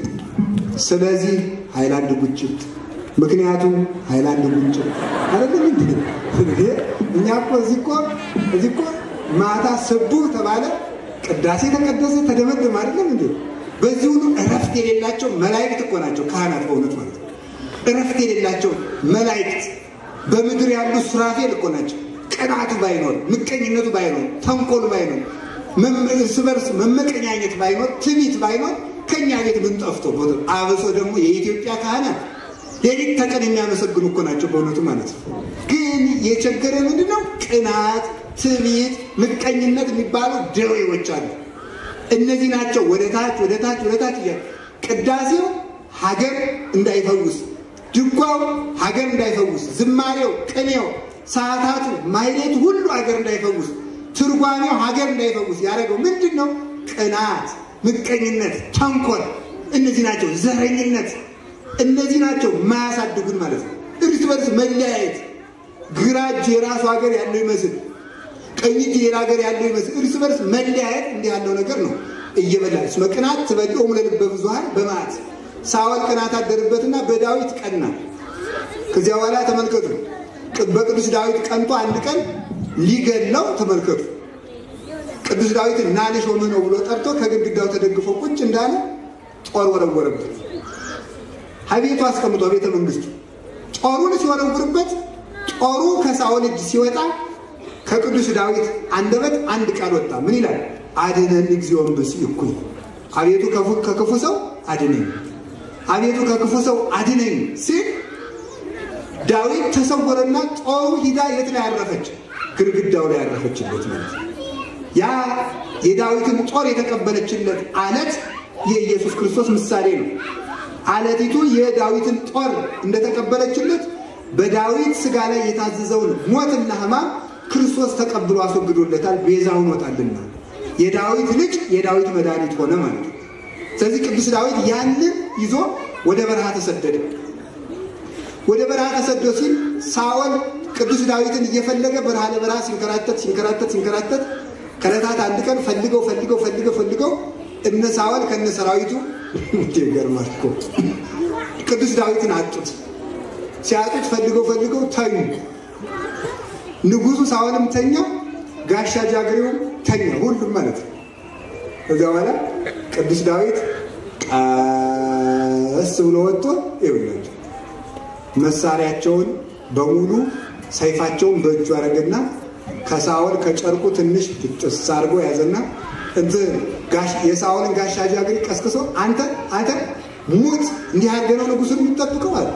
ስለዚህ ሃይላንድ ጉጭት፣ ምክንያቱም ሃይላንድ ጉጭት አይደለም እንዴ? እኛ እኮ እዚህ እኮ ማታ ስቡህ ተባለ፣ ቅዳሴ ተቀደሰ፣ ተደመደመ አይደለም እንዴ? በዚህ ሁሉ እረፍት የሌላቸው መላእክት እኮ ናቸው ካህናት በእውነት ማለት ነው። እረፍት የሌላቸው መላእክት በምድር ያሉ ሱራፌል እኮ ናቸው። ቅናቱ ባይኖር፣ ምቀኝነቱ ባይኖር፣ ተንኮሉ ባይኖር፣ እርስ በርስ መመቀኛኘት ባይኖር፣ ትዕቢት ባይኖር ከኛ ቤት ምን ጠፍቶ? አብሶ ደግሞ የኢትዮጵያ ካህናት ሌሊት ተቀን የሚያመሰግኑ እኮ ናቸው በእውነቱ ማለት ነው። ግን የቸገረ ምንድነው? ቅናት፣ ትዕቢት፣ ምቀኝነት የሚባሉ ደዌዎች አሉ። እነዚህ ናቸው ወደ ታች እያሉ ቅዳሴው ሀገር እንዳይፈውስ፣ ድጓው ሀገር እንዳይፈውስ፣ ዝማሬው፣ ቅኔው፣ ሰዓታቱ፣ ማህሌቱ ሁሉ ሀገር እንዳይፈውስ፣ ትርጓሜው ሀገር እንዳይፈውስ ያደረገው ምንድን ነው? ቅናት፣ ምቀኝነት፣ ተንኮል፣ እነዚህ ናቸው። ዘረኝነት፣ እነዚህ ናቸው ማያሳድጉን ማለት ነው። እርስ በርስ መለያየት፣ ግራ እጅ የራሱ ሀገር ያለው ይመስል ቀኝ እጅ ሌላ ሀገር ያለው ይመስል እርስ በርስ መለያየት እንዲህ ያለው ነገር ነው እየበላል። እስመ ቅናት ትበልዑ ለልበ ብዙኃን በመዓት። ሳኦል ቅናት አደረበትና በዳዊት ቀና። ከዚያ በኋላ ተመልከቱ፣ በቅዱስ ዳዊት ቀንቶ አንድ ቀን ሊገለው ተመልከቱ። ቅዱስ ዳዊት ና ልሾምህ ነው ብሎ ጠርቶ ከግድግዳው ተደግፎ ቁጭ እንዳለ ጦር ወረወረበት። ሀቤቱ አስቀምጦ ቤተ መንግስቱ ጦሩን ሲወረውርበት ጦሩ ከሳኦል እጅ ሲወጣ ከቅዱስ ዳዊት አንደበት አንድ ቃል ወጣ። ምን ይላል? አድነን እግዚኦ እምብእሲኩ። አቤቱ ከክፉ ሰው አድነኝ፣ አቤቱ ከክፉ ሰው አድነኝ ሲል ዳዊት ተሰወረና ጦሩ ሂዳ የት ላይ ያረፈች? ግድግዳው ላይ ያረፈችበት ማለት ነው። ያ የዳዊትን ጦር የተቀበለችለት አለት የኢየሱስ ክርስቶስ ምሳሌ ነው። አለቲቱ የዳዊትን ጦር እንደተቀበለችለት በዳዊት ስጋ ላይ የታዘዘውን ሞትና ሕማም ክርስቶስ ተቀብሎ አስወግዶለታል፣ ቤዛ ሆኖታልና የዳዊት ልጅ የዳዊት መድኃኒት ሆነ ማለት ነው። ስለዚህ ቅዱስ ዳዊት ያንን ይዞ ወደ በረሃ ተሰደደ። ወደ በረሃ ተሰዶ ሲል ሳኦል ቅዱስ ዳዊትን እየፈለገ በረሃ ለበረሃ ሲንከራተት ከዕለታት አንድ ቀን ፈልገው እነ ሳኦል ከነ ሰራዊቱ ይገርማል እኮ ቅዱስ ዳዊትን አጡት። ሲያጡት ፈልገው ተኙ። ንጉሱ ሳኦልም ተኛ፣ ጋሻ ጃግሬው ተኛ፣ ሁሉም ማለት ነው። ከዛ በኋላ ቅዱስ ዳዊት ቀስ ብሎ ወጥቶ ይኸውላችሁ መሳሪያቸውን በሙሉ ሰይፋቸውን በእጁ አረገና ከሳኦል ከጨርቁ ትንሽ ጥስ አድርጎ ያዘና የሳኦልን ጋሻ ጃግሬ ቀስቅሶ አንተ ሙት፣ እንዲህ አድርገው ንጉሱን የሚጠብቀው አለ።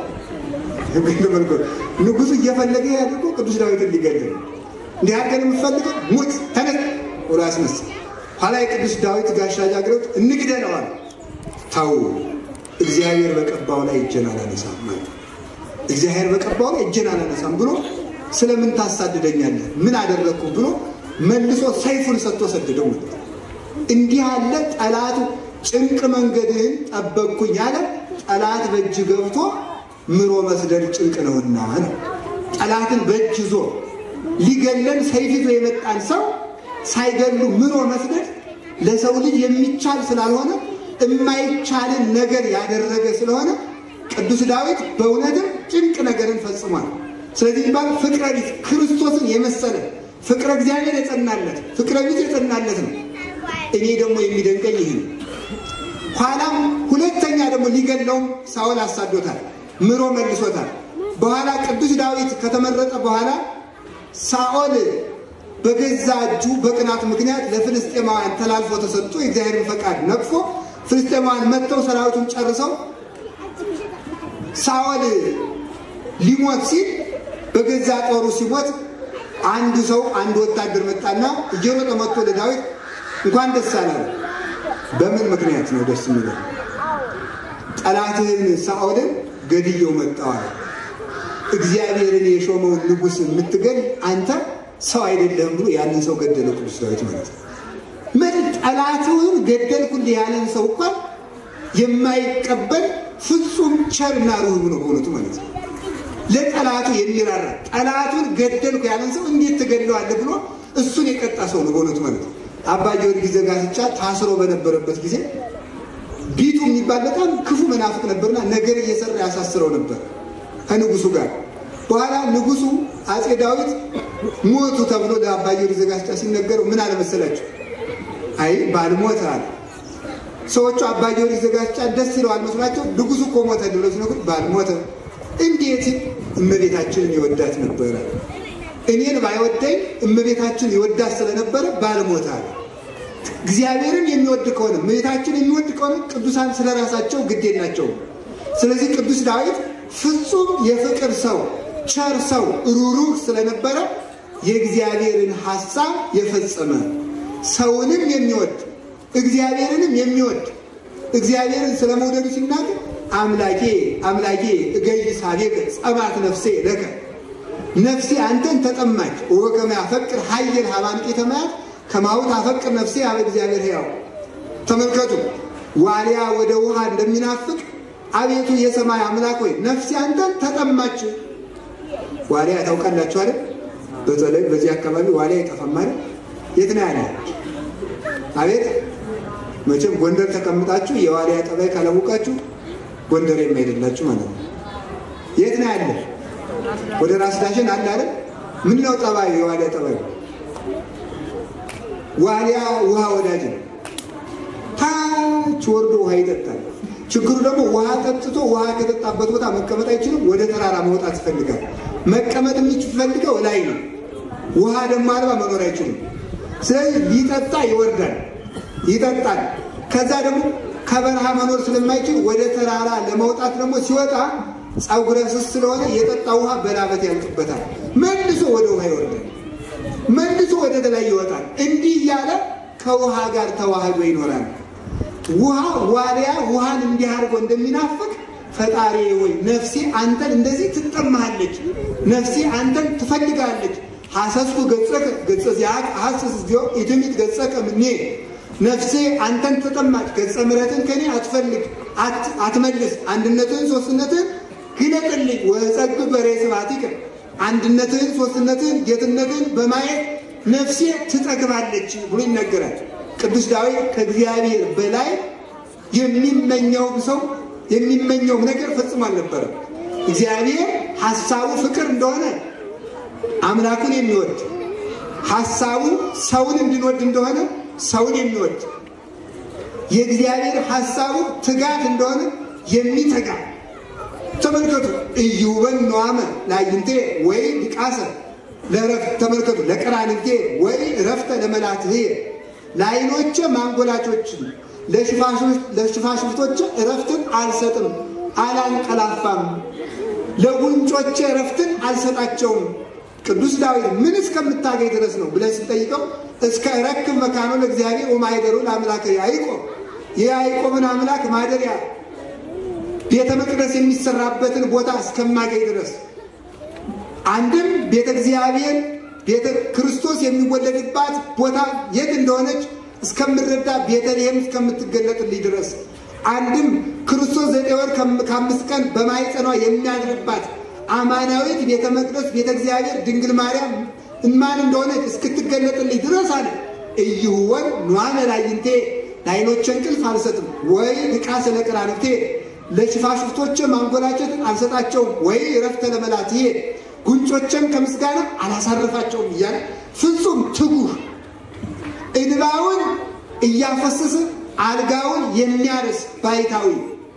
ንጉሱ እየፈለገ ያድርጎ ቅዱስ ዳዊትን ሊገድል እንዲህ አድርገን የምትፈልገው ሙት፣ ተነስ ወደ አስነሳ። ኋላ የቅዱስ ዳዊት ጋሻ ጃግሬዎች እንግደለዋል። ታው እግዚአብሔር በቀባው ላይ እጄን አላነሳም ማለት እግዚአብሔር በቀባው ላይ እጄን አላነሳም ብሎ ስለምን ታሳድደኛለህ ምን አደረኩ ብሎ መልሶ ሰይፉን ሰጥቶ ሰደደው። እንዲህ ያለ ጠላቱ ጭንቅ መንገድህን ጠበቅኩኝ ያለ ጠላት በእጅ ገብቶ ምሮ መስደድ ጭንቅ ነውና ነው። ጠላትን በእጅ ይዞ ሊገለን ሰይፍ ይዞ የመጣን ሰው ሳይገሉ ምሮ መስደድ ለሰው ልጅ የሚቻል ስላልሆነ የማይቻልን ነገር ያደረገ ስለሆነ ቅዱስ ዳዊት በእውነትም ጭንቅ ነገርን ፈጽሟል። ስለዚህ ባል ፍቅረ ቢጽ ክርስቶስን የመሰለ ፍቅረ እግዚአብሔር የጸናለት ፍቅረ ቢጽ የጸናለት ነው። እኔ ደግሞ የሚደንቀኝ ይሄ ነው። ኋላም ሁለተኛ ደግሞ ሊገለውም ሳኦል አሳዶታል፣ ምሮ መልሶታል። በኋላ ቅዱስ ዳዊት ከተመረጠ በኋላ ሳኦል በገዛ እጁ በቅናት ምክንያት ለፍልስጤማውያን ተላልፎ ተሰጥቶ የእግዚአብሔርን ፈቃድ ነቅፎ ፍልስጤማውያን መጥተው ሰራዊቱን ጨርሰው ሳኦል ሊሞት ሲል በገዛ ጦሩ ሲሞት አንድ ወታደር መጣና እየሮጠ መጥቶ ለዳዊት እንኳን ደስ አላለ። በምን ምክንያት ነው ደስ የሚለው? ጠላትህን ሳኦልን ገድየው መጣዋል። እግዚአብሔርን የሾመውን ንጉሥ የምትገል አንተ ሰው አይደለም ብሎ ያንን ሰው ገደለ ቅዱስ ዳዊት ማለት ነው። ምን ጠላትህን ገደልኩልህ ያለን ሰው እንኳን የማይቀበል ፍጹም ቸርና ሩህሩህ ነው በእውነቱ ማለት ነው። ለጠላቱ የሚራራ ጠላቱን ገደልኩ ያለን ሰው እንዴት ትገድለዋለህ ብሎ እሱን የቀጣ ሰው ነው በእውነቱ ማለት ነው። አባ ጊዮርጊስ ዘጋስጫ ታስሮ በነበረበት ጊዜ ቢቱ የሚባል በጣም ክፉ መናፍቅ ነበርና ነገር እየሰራ ያሳስረው ነበር ከንጉሱ ጋር። በኋላ ንጉሱ አጼ ዳዊት ሞቱ ተብሎ ለአባ ጊዮርጊስ ዘጋስጫ ሲነገረው ምን አለ መሰላችሁ? አይ ባልሞተ አለ። ሰዎቹ አባ ጊዮርጊስ ዘጋስጫ ደስ ይለዋል መስሏቸው ንጉሱ እኮ ሞተ ብለው ሲነግሩት ባልሞተ እንዴት እመቤታችንን ይወዳት ነበር፣ እኔን ባይወደኝ እመቤታችን ይወዳት ስለነበረ ባልሞተ አለ። እግዚአብሔርን የሚወድ ከሆነ እመቤታችንን የሚወድ ከሆነ ቅዱሳን ስለራሳቸው ግድ የላቸውም። ስለዚህ ቅዱስ ዳዊት ፍጹም የፍቅር ሰው ቸር ሰው ሩሩህ ስለነበረ የእግዚአብሔርን ሐሳብ የፈጸመ ሰውንም የሚወድ እግዚአብሔርንም የሚወድ እግዚአብሔርን ስለመውደዱ ሲናገር አምላኬ እገይስ ኀቤከ ጸማት ነፍሴ ለከ ነፍሴ አንተን ተጠማች ወከመ ያፈቅር ኃይል ሀባንቄተ ማያት ከማሁ ታፈቅር ነፍሴ አበ እግዚአብሔር ሕያው። ተመልከቱ ዋልያ ወደ ውሃ እንደሚናፍቅ አቤቱ የሰማይ አምላክ ሆይ ነፍሴ አንተን ተጠማች። ዋልያ ታውቃላችሁ አይደል? በተለይ በዚህ አካባቢ ዋልያ አይጠፋም አይደል? የት ነው ያለው? አቤት መቼም ጎንደር ተቀምጣችሁ የዋልያ ጠባይ ካላወቃችሁ ጎንደር የማይደላችሁ ማለት ነው። የት ነው ያለው? ወደ ራስ ዳሽን አለ አይደል? ምን ነው ጠባዩ? የዋልያ ጠባዩ ዋልያ ውሃ ወዳጅ ነው። ታች ወርዶ ውሃ ይጠጣል። ችግሩ ደግሞ ውሃ ጠጥቶ ውሃ ከጠጣበት ቦታ መቀመጥ አይችልም። ወደ ተራራ መውጣት ይፈልጋል። መቀመጥ የሚፈልገው ላይ ነው። ውሃ ደግሞ አልባ መኖር አይችልም። ስለዚህ ሊጠጣ ይወርዳል፣ ይጠጣል። ከዛ ደግሞ ከበረሃ መኖር ስለማይችል ወደ ተራራ ለመውጣት ደግሞ ሲወጣ ጸጉረ ስስ ስለሆነ የጠጣ ውሃ በላበት ያልቅበታል። መልሶ ወደ ውሃ ይወርዳል፣ መልሶ ወደ ተላይ ይወጣል። እንዲህ ያለ ከውሃ ጋር ተዋህዶ ይኖራል። ውሃ ዋሊያ ውሃን እንዲህ አድርጎ እንደሚናፍቅ ፈጣሪ ወይ ነፍሴ አንተን እንደዚህ ትጠማሃለች፣ ነፍሴ አንተን ትፈልጋለች። ሐሰስኩ ገጸከ ገጸ ዚአከ ሐሰስ ዚኦ ኢትሚት ገጸከ ምኔ ነፍሴ አንተን ተጠማች፣ ገጸ ምሕረትን ከኔ አትፈልግ አትመልስ፣ አንድነትን ሶስትነትን ግለጥልኝ። ወጸግ በሬ ስብሐቲከ አንድነትን ሶስትነትን ጌትነትን በማየት ነፍሴ ትጠግባለች ብሎ ይነገራል። ቅዱስ ዳዊት ከእግዚአብሔር በላይ የሚመኘው ሰው የሚመኘው ነገር ፈጽሞ አልነበረም። እግዚአብሔር ሐሳቡ ፍቅር እንደሆነ አምላኩን የሚወድ ሐሳቡ ሰውን እንዲወድ እንደሆነ ሰውን የሚወድ የእግዚአብሔር ሐሳቡ ትጋት እንደሆነ የሚተጋ ተመልከቱ። ኢዩበን ነዋመ ላይንቴ ወይ ዲቃሰ ለረፍት ተመልከቱ። ለቀራንቴ ወይ ረፍተ ለመላትህ ለዓይኖቼ ማንጎላቾችን ለሽፋሽፍቶቼ እረፍትን አልሰጥም አላንቀላፋም፣ ለጉንጮቼ እረፍትን አልሰጣቸውም። ቅዱስ ዳዊት ምን እስከምታገኝ ድረስ ነው ብለን ስንጠይቀው እስከ ረክብ መካኖ ለእግዚአብሔር ወማይደሩ ለአምላከ ያዕቆብ የያዕቆብን አምላክ ማደሪያ ቤተ መቅደስ የሚሰራበትን ቦታ እስከማገኝ ድረስ አንድም ቤተ እግዚአብሔር ቤተ ክርስቶስ የሚወለድባት ቦታ የት እንደሆነች እስከምረዳ ቤተልሔም እስከምትገለጥልኝ ድረስ አንድም ክርስቶስ 9 ወር ከ5 ቀን በማኅፀኗ የሚያድርባት አማናዊት ቤተ መቅደስ ቤተ እግዚአብሔር ድንግል ማርያም እንማን እንደሆነች እስክትገለጥልኝ ድረስ አለ ኢይሁወን ኗመ ላይንቴ ለዓይኖቼ እንቅልፍ አልሰጥም፣ ወይ ዲቃሰ ለቀራንብቴ ለሽፋሽፍቶቼ ማንጎላቸትን አልሰጣቸውም፣ ወይ እረፍተ ለመላትዬ ጉንጮቼን ከምስጋና አላሳርፋቸውም እያለ ፍጹም ትጉህ እንባውን እያፈሰሰ አልጋውን የሚያርስ ባይታዊ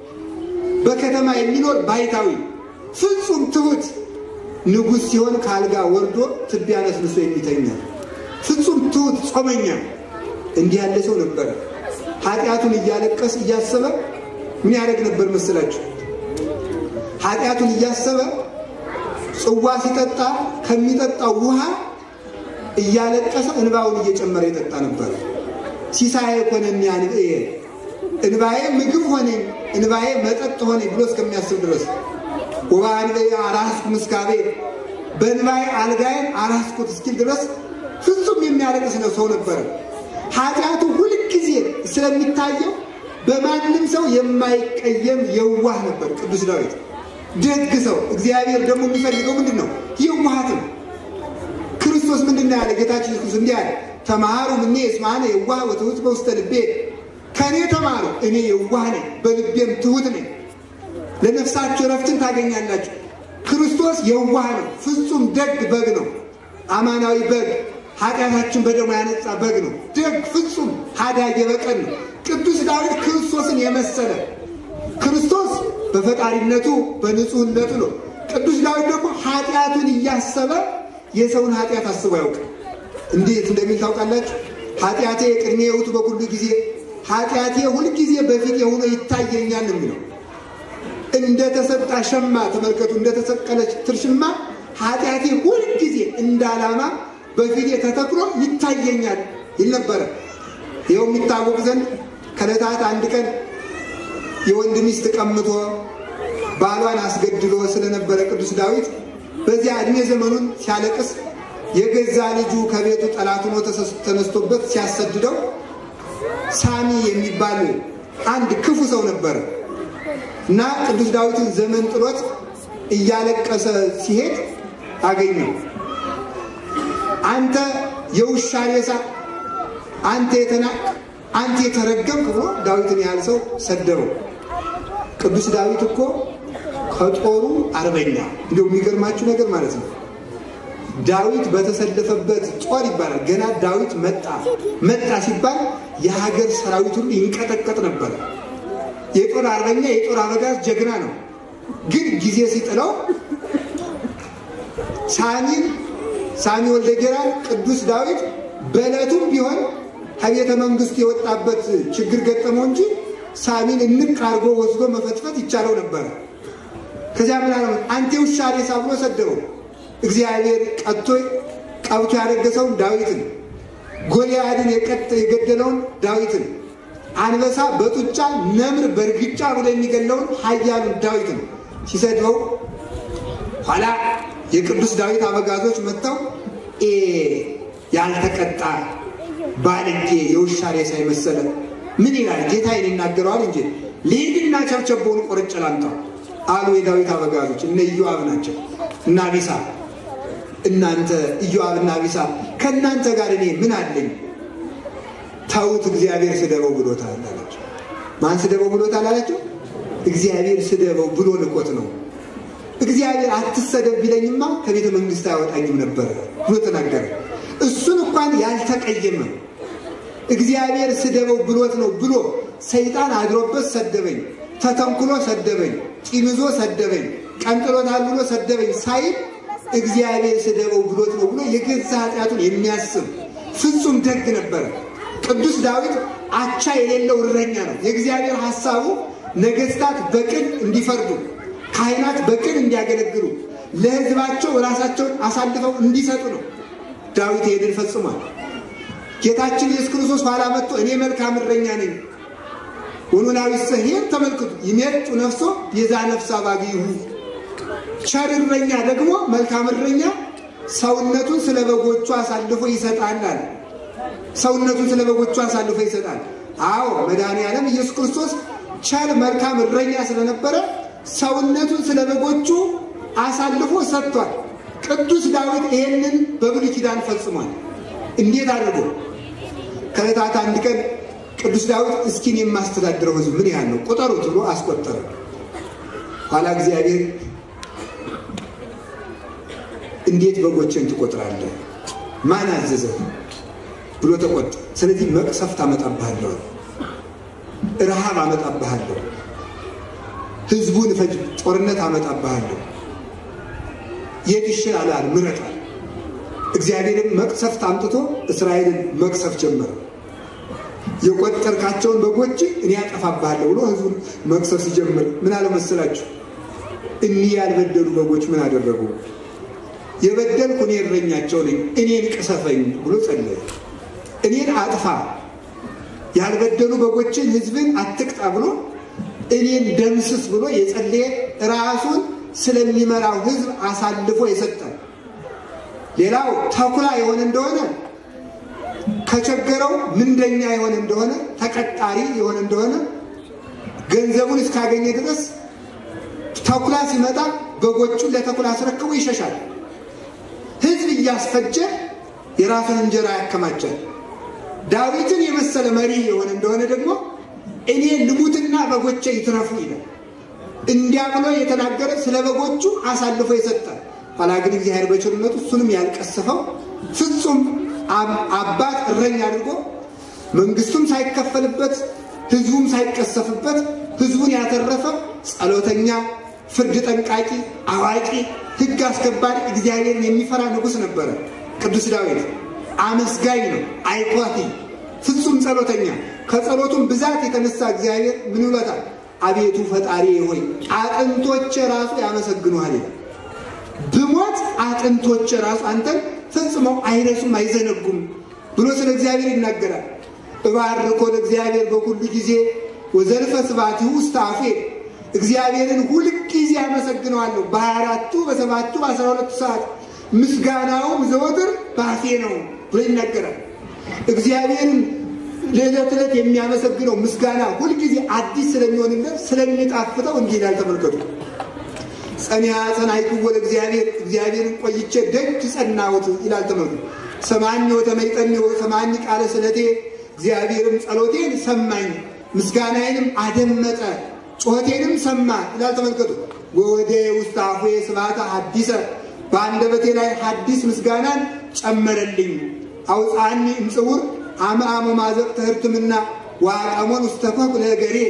በከተማ የሚኖር ባይታዊ ፍጹም ትሁት ንጉሥ ሲሆን ከአልጋ ወርዶ ትቢያ ነስንሶ የሚተኛ ፍጹም ትሁት ጾመኛ እንዲህ ያለ ሰው ነበር። ኃጢአቱን እያለቀስ እያሰበ ምን ያደርግ ነበር መሰላችሁ? ኃጢአቱን እያሰበ ጽዋ ሲጠጣ ከሚጠጣው ውሃ እያለቀሰ እንባውን እየጨመረ ይጠጣ ነበር። ሲሳዬ ኮነኒ አንብኤ እንባዬ ምግብ ሆነኝ፣ እንባዬ መጠጥ ሆነኝ ብሎ እስከሚያስብ ድረስ ወባንበየ አራስኩ ምስካቤ በእንባዬ አልጋዬን አራስኩት እስኪል ድረስ ፍጹም የሚያለቅስ ነው ሰው ነበር። ኃጢአቱ ሁልጊዜ ስለሚታየው በማንም ሰው የማይቀየም የዋህ ነበር ቅዱስ ዳዊት። ደግ ሰው። እግዚአብሔር ደግሞ የሚፈልገው ምንድን ነው? የዋሃት ነው። ክርስቶስ ምንድን ነው ያለ? ጌታችን ኢየሱስ እንዲህ አለ፣ ተማሩ ምኔ እስመ አነ የዋህ ወትሑት በውስተ ልቤ፣ ከእኔ ተማሩ እኔ የዋህ ነኝ በልቤም ትሑት ነኝ፣ ለነፍሳችሁ ረፍትን ታገኛላችሁ። ክርስቶስ የዋህ ነው። ፍጹም ደግ በግ ነው። አማናዊ በግ፣ ኃጢአታችን በደሙ ያነጻ በግ ነው። ደግ ፍጹም ሀዳጌ በቀን ነው። ቅዱስ ዳዊት ክርስቶስን የመሰለ ክርስቶስ በፈጣሪነቱ በንጹህነቱ ነው። ቅዱስ ዳዊት ደግሞ ኃጢአቱን እያሰበ የሰውን ኃጢአት አስቦ ያውቃል። እንዴት እንደሚል ታውቃላችሁ? ኃጢአቴ ቅድሜ ውእቱ በኩሉ ጊዜ፣ ኃጢአቴ ሁልጊዜ በፊት የሆነ ይታየኛል የሚለው እንደተሰጣ ሸማ ተመልከቱ፣ እንደተሰቀለች ትርሽማ ኃጢአቴ ሁልጊዜ እንዳላማ በፊት ተተክሎ ይታየኛል ይል ነበረ። ይኸው የሚታወቅ ዘንድ ከዕለታት አንድ ቀን የወንድ ሚስት ቀምቶ ባሏን አስገድሎ ስለነበረ ቅዱስ ዳዊት በዚያ ዕድሜ ዘመኑን ሲያለቅስ የገዛ ልጁ ከቤቱ ጠላት ሆኖ ተነስቶበት ሲያሰድደው ሳሚ የሚባል አንድ ክፉ ሰው ነበር እና ቅዱስ ዳዊትን ዘመን ጥሎት እያለቀሰ ሲሄድ አገኘው። አንተ የውሻ ሬሳ፣ አንተ የተረገምክ ብሎ ዳዊትን ያህል ሰው ሰደበው። ቅዱስ ዳዊት እኮ ከጦሩ አርበኛ። እንደው የሚገርማችሁ ነገር ማለት ነው ዳዊት በተሰለፈበት ጦር ይባላል ገና ዳዊት መጣ ሲባል የሀገር ሰራዊት ሁሉ ይንቀጠቀጥ ነበር። የጦር አርበኛ የጦር አበጋዝ ጀግና ነው። ግን ጊዜ ሲጥለው ሳሚ ወልደ ጌራን ቅዱስ ዳዊት በዕለቱም ቢሆን ከቤተ መንግስት የወጣበት ችግር ገጠመው እንጂ ሳሚን እንቅ አድርጎ ወስዶ መፈትፈት ይቻለው ነበር። ከዚያ ምን አለ? አንተ ውሻ ሬሳ ብሎ ሰደበው። እግዚአብሔር ቀብቶ ያደገሰውን ዳዊትን፣ ጎልያድን የገደለውን ዳዊትን፣ አንበሳ በጡጫ ነምር በርግጫ ብሎ የሚገለውን ኃያሉን ዳዊትን ሲሰድበው ኋላ የቅዱስ ዳዊት አበጋዞች መጥተው ያልተቀጣ ባልጌ የውሻ ሬሳ የመሰለ ምን ይላል ጌታዬን ይናገረዋል እንጂ ሊድና ቸብቸቦውን ቆርጬ ላምጣው አሉ የዳዊት አበጋዞች። እነ ኢዮአብ ናቸው እና አቢሳ። እናንተ ኢዮአብና አቢሳ ከእናንተ ጋር እኔ ምን አለኝ? ታውት እግዚአብሔር ስደበው ብሎታል አላቸው። ማን ስደበው ብሎታል አላቸው? እግዚአብሔር ስደበው ብሎ ልቆት ነው። እግዚአብሔር አትሰደብ ቢለኝማ ከቤተ መንግስት አያወጣኝም ነበር ብሎ ተናገረ። እሱን እንኳን ያልተቀየመ እግዚአብሔር ስደበው ብሎት ነው ብሎ ሰይጣን አድሮበት ሰደበኝ፣ ተተንኩሎ ሰደበኝ፣ ቂምዞ ሰደበኝ፣ ቀንጥሎታል ብሎ ሰደበኝ ሳይል እግዚአብሔር ስደበው ብሎት ነው ብሎ የገዛ ኃጢአቱን የሚያስብ ፍጹም ደግ ነበር። ቅዱስ ዳዊት አቻ የሌለው እረኛ ነው። የእግዚአብሔር ሐሳቡ ነገስታት በቅን እንዲፈርዱ፣ ካህናት በቅን እንዲያገለግሉ፣ ለሕዝባቸው ራሳቸውን አሳልፈው እንዲሰጡ ነው። ዳዊት ይሄንን ፈጽሟል። ጌታችን ኢየሱስ ክርስቶስ ኋላ መጥቶ እኔ መልካም እረኛ ነኝ ወኖላዊ ሰሄር ተመልክቱ ይመጡ ነፍሶ የዛ ነፍስ አባጊሁ። ቸር እረኛ ደግሞ መልካም እረኛ ሰውነቱን ስለ በጎቹ አሳልፎ ይሰጣል። ሰውነቱን ስለ በጎቹ አሳልፎ ይሰጣል። አዎ መድኃኒዓለም ኢየሱስ ክርስቶስ ቸር መልካም እረኛ ስለነበረ ሰውነቱን ስለ በጎቹ አሳልፎ ሰጥቷል። ቅዱስ ዳዊት ይሄንን በብሉይ ኪዳን ፈጽሟል። እንዴት አድርጎ? ከዕለታት አንድ ቀን ቅዱስ ዳዊት እስኪን የማስተዳድረው ሕዝብ ምን ያህል ነው ቁጠሩት ብሎ አስቆጠረ። ኋላ እግዚአብሔር እንዴት በጎችን ትቆጥራለህ? ማን አዘዘ ብሎ ተቆጣ። ስለዚህ መቅሰፍት አመጣብሃለሁ፣ ረሃብ አመጣብሃለሁ፣ ሕዝቡን ፈጅ ጦርነት አመጣብሃለሁ፣ የት ይሻላል ምረጥ። እግዚአብሔርም መቅሰፍት አምጥቶ እስራኤልን መቅሰፍ ጀመረ። የቆጠርካቸውን በጎች እኔ ያጠፋብሃለሁ ብሎ ሕዝቡን መቅሰፍ ሲጀምር ምን አለ መሰላችሁ? እኒህ ያልበደሉ በጎች ምን አደረጉ? የበደልኩ እኔ እረኛቸው ነኝ፣ እኔን ቅሰፈኝ ብሎ ጸለየ። እኔን አጥፋ፣ ያልበደሉ በጎችን ሕዝብን አትቅጣ ብሎ እኔን ደምስስ ብሎ የጸለየ ራሱን ስለሚመራው ሕዝብ አሳልፎ የሰጠ። ሌላው ተኩላ የሆነ እንደሆነ ከቸገረው ምንደኛ የሆነ እንደሆነ ተቀጣሪ የሆነ እንደሆነ ገንዘቡን እስካገኘ ድረስ ተኩላ ሲመጣ በጎቹን ለተኩላ አስረክቦ ይሸሻል። ሕዝብ እያስፈጀ የራሱን እንጀራ ያከማቻል። ዳዊትን የመሰለ መሪ የሆነ እንደሆነ ደግሞ እኔ ልሙትና በጎቼ ይትረፉ ይላል። እንዲያ ብሎ የተናገረ ስለ በጎቹ አሳልፎ ይሰጣል። ኋላ ግን እግዚአብሔር በቸርነቱ እሱንም ያልቀሰፈው ፍጹም አባት እረኛ አድርጎ መንግስቱም ሳይከፈልበት ሕዝቡም ሳይቀሰፍበት ሕዝቡን ያተረፈ ጸሎተኛ፣ ፍርድ ጠንቃቂ፣ አዋቂ፣ ሕግ አስከባሪ እግዚአብሔርን የሚፈራ ንጉሥ ነበረ። ቅዱስ ዳዊት አመስጋኝ ነው፣ አይኳቲ፣ ፍጹም ጸሎተኛ። ከጸሎቱም ብዛት የተነሳ እግዚአብሔር ምን ይሏታል? አቤቱ ፈጣሪ ሆይ አጥንቶቼ ራሱ ያመሰግኑሃል ይላል። ብሞት አጥንቶቼ ራሱ አንተን ፈጽመው አይረሱም አይዘነጉም ብሎ ስለ እግዚአብሔር ይናገራል። እባርኮ ለእግዚአብሔር በኩሉ ጊዜ ወዘልፈ ስብሐቲሁ ውስተ አፌ። እግዚአብሔርን ሁል ጊዜ አመሰግነዋለሁ በ24ቱ በ7ቱ በ12ቱ ሰዓት ምስጋናውም ዘወትር በአፌ ነው ብሎ ይናገራል። እግዚአብሔርን ለዕለት ዕለት የሚያመሰግነው ምስጋና ሁል ጊዜ አዲስ ስለሚሆንለት ስለሚጣፍጠው እንዲህ ይላል። ተመልከቱ። ጸኒያ ጸናይኩ ለእግዚአብሔር፣ እግዚአብሔርን ቆይቼ ደጅ ጸናሁት ይላል። ተመልከቱ። ሰማኝ ወተመይጠኒ ሰማኝ ቃለ ስለቴ፣ እግዚአብሔርም ጸሎቴን ሰማኝ፣ ምስጋናዬንም አደመጠ፣ ጩኸቴንም ሰማ ይላል። ተመልከቱ። ወወደ ውስተ አፉየ ስብሐተ ሐዲሰ፣ በአንደበቴ ላይ ሐዲስ ምስጋናን ጨመረልኝ። አውፃኒ እምጽውር አመ ማዘቅተ ህርትምና ወአቀሞን ውስተ ኮኩ ለገሬ፣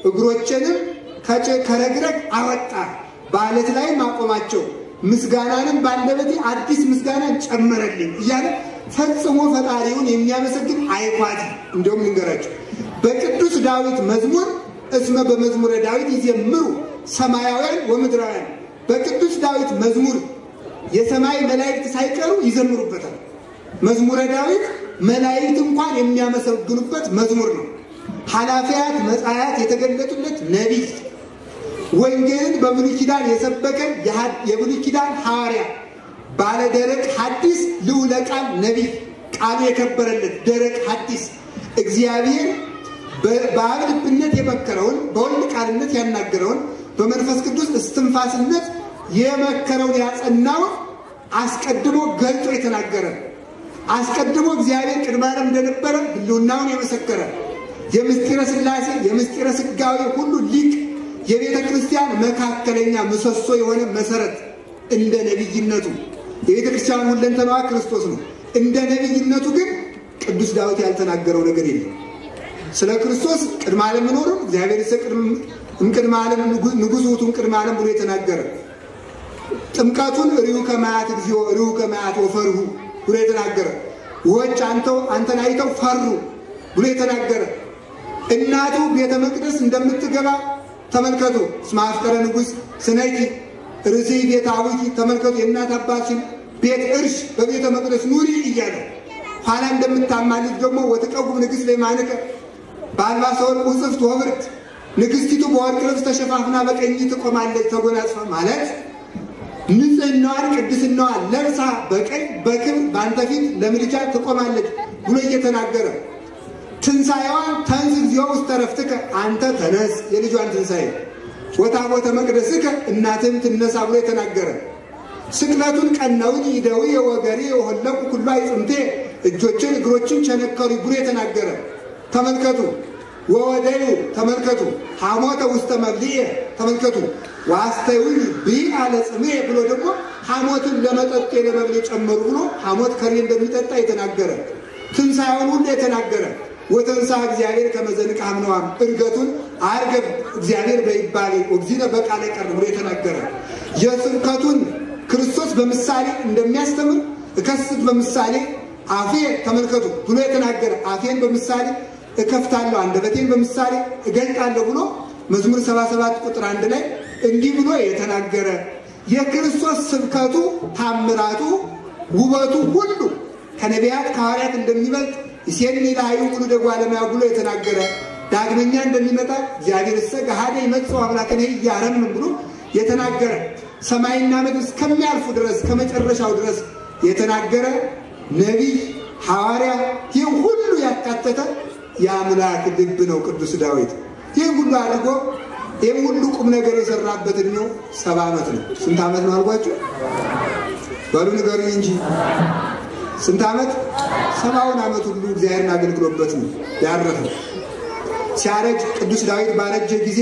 እግሮቼንም ከረግረግ አወጣ፣ በዓለት ላይ ማቆማቸው፣ ምስጋናንም ባንደበቴ አዲስ ምስጋናን ጨመረልኝ እያለ ፈጽሞ ፈጣሪውን የሚያመሰግን አይኳት። እንደውም ልንገራችሁ በቅዱስ ዳዊት መዝሙር እስመ በመዝሙረ ዳዊት ይዘምሩ ሰማያውያን ወምድራውያን፣ በቅዱስ ዳዊት መዝሙር የሰማይ መላእክት ሳይቀሩ ይዘምሩበታል። መዝሙረ ዳዊት መላእክት እንኳን የሚያመሰግኑበት መዝሙር ነው። ኃላፊያት መጻያት የተገለጡለት ነቢይ፣ ወንጌልን በብሉይ ኪዳን የሰበከ የብሉይ ኪዳን ሐዋርያ፣ ባለ ደረቅ ሐዲስ ልዑለ ቃል ነቢይ፣ ቃሉ የከበረለት ደረቅ ሐዲስ፣ እግዚአብሔር በአብ ልብነት የመከረውን በወልድ ቃልነት ያናገረውን በመንፈስ ቅዱስ እስትንፋስነት የመከረውን ያጸናውን አስቀድሞ ገልጦ የተናገረ፣ አስቀድሞ እግዚአብሔር ቅድመ ዓለም እንደነበረ ሕልውናውን የመሰከረ፣ የምስጢረ ሥላሴ የምስጢረ ሥጋዌ ሁሉ ሊቅ፣ የቤተ ክርስቲያን መካከለኛ ምሰሶ የሆነ መሰረት፣ እንደ ነቢይነቱ የቤተ ክርስቲያን ሁለንተናዋ ክርስቶስ ነው። እንደ ነቢይነቱ ግን ቅዱስ ዳዊት ያልተናገረው ነገር የለም። ስለ ክርስቶስ ቅድመ ዓለም መኖሩን እግዚአብሔር ቅድመ ዓለም ንጉሥ ውእቱ ቅድመ ዓለም ብሎ የተናገረ፣ ጥምቀቱን ርዩ ከማያት እግዚኦ ርዩ ከማያት ወፈርሁ ብሎ የተናገረ፣ ውኆች አንተን አይተው ፈሩ ብሎ የተናገረ፣ እናቱ ቤተ መቅደስ እንደምትገባ ተመልከቱ። እስመ አፍቀረ ንጉሥ ስነኪ ርእሲ ቤተ አቡኪ፣ ተመልከቱ የእናት አባትሽን ቤት እርሽ በቤተ መቅደስ ኑሪ እያለ፣ ኋላ እንደምታማልድ ደግሞ ወትቀውም ንግሥት ለማንከ በአልባሰ ወርቅ ውጽፍት ወብርት፣ ንግሥቲቱ በወርቅ ልብስ ተሸፋፍና በቀኝ ትቆማለች ተጎናጽፋ ማለት ንጽሕናዋን ቅድስናዋን ለብሳ በቀኝ በክብር በአንተ ፊት ለምልጃ ትቆማለች ብሎ እየተናገረ፣ ትንሣኤዋን ተንስ እግዚኦ ውስተ ዕረፍትከ፣ አንተ ተነስ የልጇን ትንሣኤ፣ ወታቦተ መቅደስከ እናትህም ትነሳ ብሎ የተናገረ፣ ስቅለቱን ቀነውን ይደዊ የወገሪ የወለቁ ኩሉ አይጽምቴ፣ እጆችን እግሮችን ቸነከሩ ብሎ የተናገረ፣ ተመልከቱ ወወደዩ ተመልከቱ ሐሞተ ውስተ መብልኤ፣ ተመልከቱ ዋስተዩኒ ብይ አለ ጽሜ ብሎ ደግሞ ሐሞትን ለመጠጥ ለመብል ጨመሩ ብሎ ሐሞት ከሬ እንደሚጠጣ የተናገረ፣ ትንሣኤውን ሁሉ የተናገረ፣ ወተንሳ እግዚአብሔር ከመዘንቅ አምነዋም እርገቱን አርገብ እግዚአብሔር በይባሌ ወግዚነ በቃለ ቀር ብሎ የተናገረ፣ የስብከቱን ክርስቶስ በምሳሌ እንደሚያስተምር እከስት በምሳሌ አፌ ተመልከቱ ብሎ የተናገረ፣ አፌን በምሳሌ እከፍታለሁ አንደበቴን በምሳሌ እገልጣለሁ ብሎ መዝሙር 77 ቁጥር 1 ላይ እንዲህ ብሎ የተናገረ፣ የክርስቶስ ስብከቱ ታምራቱ ውበቱ ሁሉ ከነቢያት ከሐዋርያት እንደሚበልጥ ይሴኒ ላዩ ሁሉ ደግሞ ዓለማዊ ብሎ የተናገረ፣ ዳግመኛ እንደሚመጣ እግዚአብሔር እሰ ገሃደ ይመጽእ አምላክነ እያረምም ብሎ የተናገረ፣ ሰማይና ምድር እስከሚያልፉ ድረስ ከመጨረሻው ድረስ የተናገረ ነቢይ ሐዋርያ፣ ይህ ሁሉ ያካተተ የአምላክ ልብ ነው ቅዱስ ዳዊት። ይህ ሁሉ አድርጎ ይህ ሁሉ ቁም ነገር የሰራበት እድሜው 70 ዓመት ነው። ስንት ዓመት ነው አልኳችሁ? በሉ ንገሩኝ እንጂ ስንት ዓመት? 70 ዓመት ሁሉ እግዚአብሔርን አገልግሎበት ነው ያረፈው። ሲያረጅ ቅዱስ ዳዊት ባረጀ ጊዜ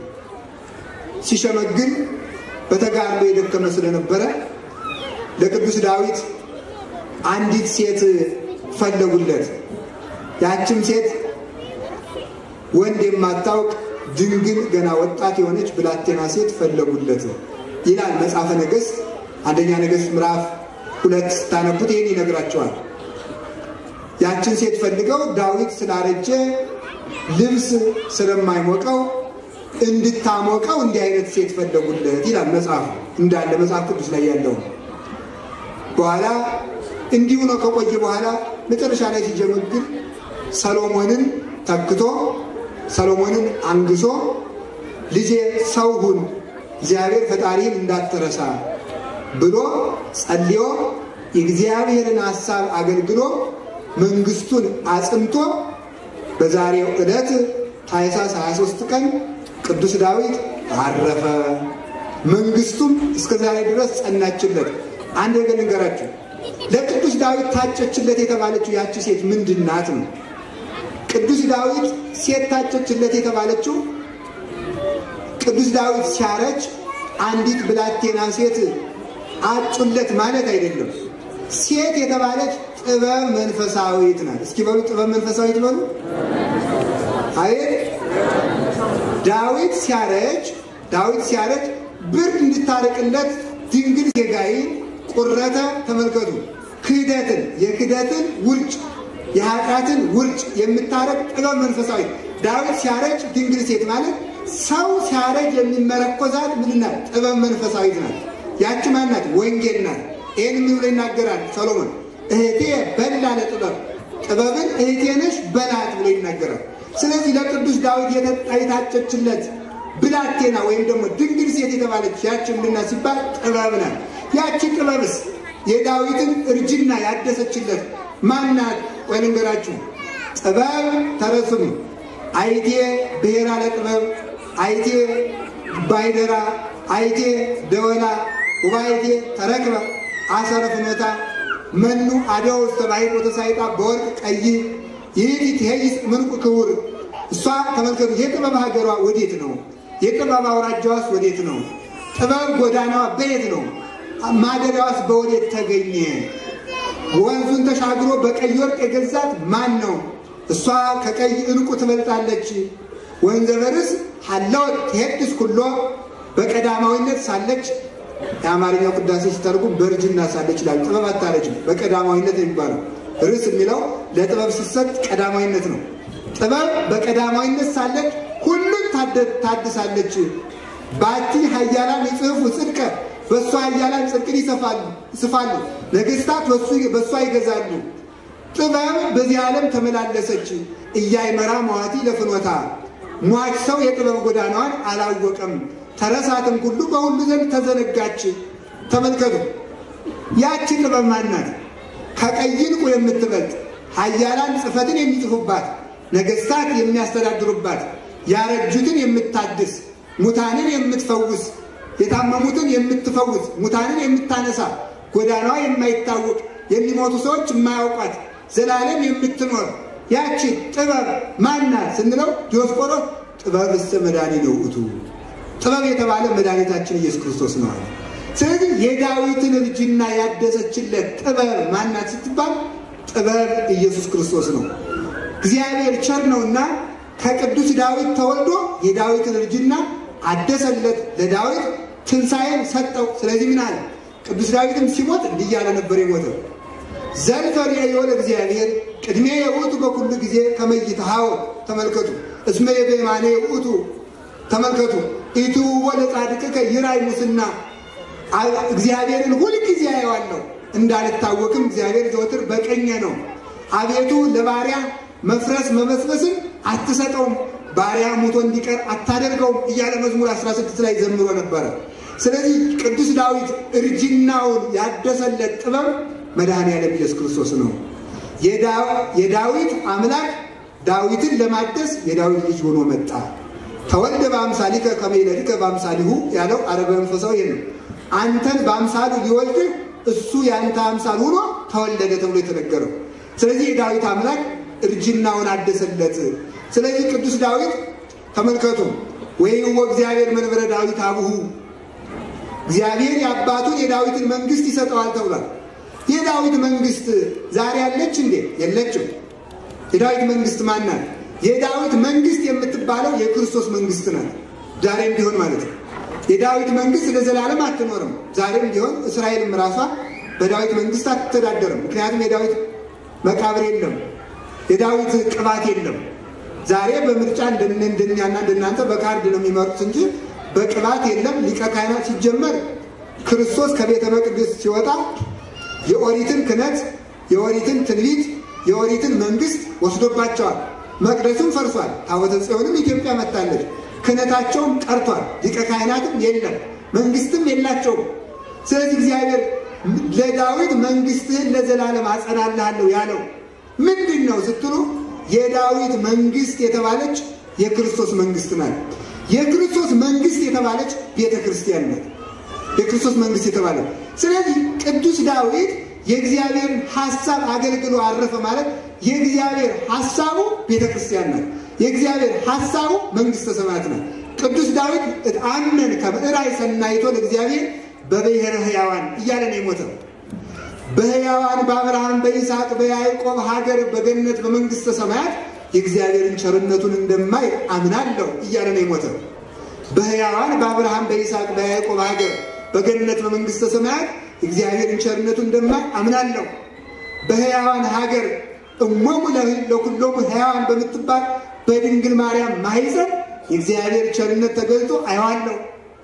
ሲሸመግል በተጋድሎ የደከመ ስለነበረ ለቅዱስ ዳዊት አንዲት ሴት ፈለጉለት። ያችም ሴት ወንድ የማታውቅ ድንግል ገና ወጣት የሆነች ብላቴና ሴት ፈለጉለት ይላል መጽሐፈ ነገሥት አንደኛ ነገሥት ምዕራፍ 2 ስታነቡት ይሄን ይነግራቸዋል። ያችን ሴት ፈልገው ዳዊት ስላረጀ ልብስ ስለማይሞቀው እንድታሞቀው እንዲህ አይነት ሴት ፈለጉለት ይላል መጽሐፍ እንዳለ መጽሐፍ ቅዱስ ላይ ያለው። በኋላ እንዲሁ ነው ከቆየ በኋላ መጨረሻ ላይ ሲጀምር ሰሎሞንን ተክቶ ሰሎሞንን አንግሶ ልጄ ሰው ሁን እግዚአብሔር ፈጣሪን እንዳትረሳ ብሎ ጸልዮ የእግዚአብሔርን ሐሳብ አገልግሎ መንግስቱን አጽንቶ በዛሬው ዕለት ታኅሳስ 23 ቀን ቅዱስ ዳዊት አረፈ። መንግስቱም እስከ ዛሬ ድረስ ጸናችለት። አንድ ነገር ልንገራችሁ፣ ለቅዱስ ዳዊት ታጨችለት የተባለችው ያቺ ሴት ምንድናት ነው? ቅዱስ ዳዊት ሴት ታጨችለት የተባለችው ቅዱስ ዳዊት ሲያረጅ አንዲት ብላቴና ሴት አጩለት ማለት አይደለም። ሴት የተባለች ጥበብ መንፈሳዊት ናት። እስኪ በሉ ጥበብ መንፈሳዊት በሉ። አይ ዳዊት ሲያረጅ ብርድ እንድታረቅለት ድንግል ጌጋይን ቁረተ ተመልከቱ የክደትን ውርጭ የኃጢአትን ውርጭ የምታረቅ ጥበብ መንፈሳዊ ዳዊት ሲያረጅ ድንግል ሴት ማለት ሰው ሲያረጅ የሚመረኮዛት ምንና ጥበብ መንፈሳዊ ናት። ያቺ ማናት? ወንጌል ናት። ይህን ምን ብሎ ይናገራል ሰሎሞን? እህቴ በላ ጥበብን እህቴ ነሽ በላት ብሎ ይናገራል። ስለዚህ ለቅዱስ ዳዊት የታጨችለት ብላቴና ወይም ደግሞ ድንግል ሴት የተባለች ያቺ ምንና ሲባል ጥበብ ናት። ያቺ ጥበብስ የዳዊትን እርጅና ያደሰችለት ማናት? ወይ ልንገራችሁ። ጥበብ ተረስሙ አይቴ ብሔራ ለጥበብ አይቴ ባይደራ አይቴ ደወላ ወባይቴ ተረክበ አሰረ ፍኖታ መኑ አደው ተባይቆ ተሳይጣ በወርቅ ቀይ ይህት ይሄስ ምንቁ ክቡር። እሷ ተመልከቱ የጥበብ ሀገሯ ወዴት ነው? የጥበብ አውራጃዋስ ወዴት ነው? ጥበብ ጎዳናዋ በየት ነው? ማደሪያዋስ በወዴት ተገኘ? ወንዙን ተሻግሮ በቀይ ወርቅ የገዛት ማን ነው? እሷ ከቀይ ዕንቁ ትበልጣለች። ወንዘ በርስ ሐለወት ትሄድስ ኩሎ በቀዳማዊነት ሳለች። የአማርኛው ቅዳሴ ሲተርጉም በእርጅና ሳለች ይላል። ጥበብ አታረጅም፣ በቀዳማዊነት የሚባለው ርስ የሚለው ለጥበብ ሲሰጥ ቀዳማዊነት ነው። ጥበብ በቀዳማዊነት ሳለች ሁሉን ታድሳለች። ባቲ ኃያላን ይጽፉ ጽድቀ በእሷ ኃያላን ጽድቅን ይስፋሉ። ነገሥታት በእሷ ይገዛሉ። ጥበብ በዚህ ዓለም ተመላለሰች እያይመራ መዋቲ ለፍኖታ። ሟች ሰው የጥበብ ጎዳናዋን አላወቀም። ተረሳትም ሁሉ በሁሉ ዘንድ ተዘነጋች። ተመልከቱ ያቺ ጥበብ ማናት? ከቀይ ዕንቁ የምትበልጥ ኃያላን ጽሕፈትን የሚጽፉባት፣ ነገሥታት የሚያስተዳድሩባት፣ ያረጁትን የምታድስ፣ ሙታንን የምትፈውስ፣ የታመሙትን የምትፈውስ፣ ሙታንን የምታነሳ፣ ጎዳናዋ የማይታወቅ የሚሞቱ ሰዎች የማያውቋት ዘላለም የምትኖር ያቺ ጥበብ ማናት ስንለው ዲዮስቆሮስ ጥበብስ መድኃኒነ ውእቱ ጥበብ የተባለ መድኃኒታችን ኢየሱስ ክርስቶስ ነው። ስለዚህ የዳዊትን እርጅና ያደሰችለት ጥበብ ማናት ስትባል ጥበብ ኢየሱስ ክርስቶስ ነው። እግዚአብሔር ቸር ነውና ከቅዱስ ዳዊት ተወልዶ የዳዊትን እርጅና አደሰለት፣ ለዳዊት ትንሣኤን ሰጠው። ስለዚህ ምን አለ? ቅዱስ ዳዊትም ሲሞት እንዲህ እያለ ነበር የሞተው። ዘልፈር የወለ እግዚአብሔር ቅድሜ የውእቱ በኩሉ ጊዜ ከመይትሃው። ተመልከቱ እስመ የበማኔ ውእቱ። ተመልከቱ ኢቱ ወለ ጻድቅከ ይራይ ሙስና። እግዚአብሔርን ሁል ጊዜ ያየዋለሁ እንዳልታወቅም እግዚአብሔር ዘወትር በቀኜ ነው። አቤቱ ለባሪያ መፍረስ መበስበስን አትሰጠውም፣ ባሪያ ሞቶ እንዲቀር አታደርገውም እያለ መዝሙር 16 ላይ ዘምሮ ነበረ። ስለዚህ ቅዱስ ዳዊት እርጅናውን ያደሰለት ጥበብ መድኃኔዓለም ኢየሱስ ክርስቶስ ነው። የዳዊት አምላክ ዳዊትን ለማደስ የዳዊት ልጅ ሆኖ መጣ። ተወልደ በአምሳሊከ ከመ ይልድከ በአምሳሊሁ ያለው አረበ መንፈሳዊ ነው። አንተን በአምሳሉ ሊወልድህ እሱ ያንተ አምሳል ሆኖ ተወለደ ተብሎ የተነገረው። ስለዚህ የዳዊት አምላክ እርጅናውን አደሰለት። ስለዚህ ቅዱስ ዳዊት ተመልከቱ ወይው እግዚአብሔር መንበረ ዳዊት አቡሁ፣ እግዚአብሔር የአባቱን የዳዊትን መንግስት ይሰጠዋል ተብሏል። የዳዊት መንግስት ዛሬ አለች እንዴ? የለችም። የዳዊት መንግስት ማናት? የዳዊት መንግስት የምትባለው የክርስቶስ መንግስት ናት። ዛሬም ቢሆን ማለት ነው። የዳዊት መንግስት ለዘላለም አትኖርም። ዛሬም ቢሆን እስራኤልም ራሷ በዳዊት መንግስት አትተዳደርም። ምክንያቱም የዳዊት መቃብር የለም፣ የዳዊት ቅባት የለም። ዛሬ በምርጫ እንደኛና እንደናንተ በካርድ ነው የሚመሩት እንጂ በቅባት የለም። ሊቀ ካህናት ሲጀመር ክርስቶስ ከቤተ መቅደስ ሲወጣ የኦሪትን ክህነት፣ የኦሪትን ትንቢት፣ የኦሪትን መንግስት ወስዶባቸዋል። መቅደሱም ፈርሷል። ታቦተ ጽዮንም ኢትዮጵያ መጣለች። ክህነታቸውም ቀርቷል። ሊቀ ካህናትም የለም፣ መንግስትም የላቸውም። ስለዚህ እግዚአብሔር ለዳዊት መንግስትህን ለዘላለም አጸናልሃለሁ ያለው ምንድን ነው ስትሉ የዳዊት መንግስት የተባለች የክርስቶስ መንግስት ናት። የክርስቶስ መንግስት የተባለች ቤተ ክርስቲያን ናት። የክርስቶስ መንግስት የተባለች። ስለዚህ ቅዱስ ዳዊት የእግዚአብሔርን ሐሳብ አገልግሎ አረፈ ማለት የእግዚአብሔር ሐሳቡ ቤተ ክርስቲያን ናት። የእግዚአብሔር ሐሳቡ መንግስተ ሰማያት ናት። ቅዱስ ዳዊት አመን ከብዕራይ ሰናይቶ ለእግዚአብሔር በብሔረ ሕያዋን እያለ ነው የሞተው። በሕያዋን በአብርሃም በይስሐቅ በያዕቆብ ሀገር በገነት በመንግስተ ሰማያት የእግዚአብሔርን ቸርነቱን እንደማይ አምናለሁ እያለ ነው የሞተው። በሕያዋን በአብርሃም በይስሐቅ በያዕቆብ ሀገር በገነት በመንግሥተ ሰማያት እግዚአብሔርን ቸርነቱን እንደማይ አምናለሁ። በሕያዋን ሀገር እሞሙ ለኩሎሙ ሕያዋን በምትባል በድንግል ማርያም ማኅፀን የእግዚአብሔር ቸርነት ተገልጦ አየዋለሁ።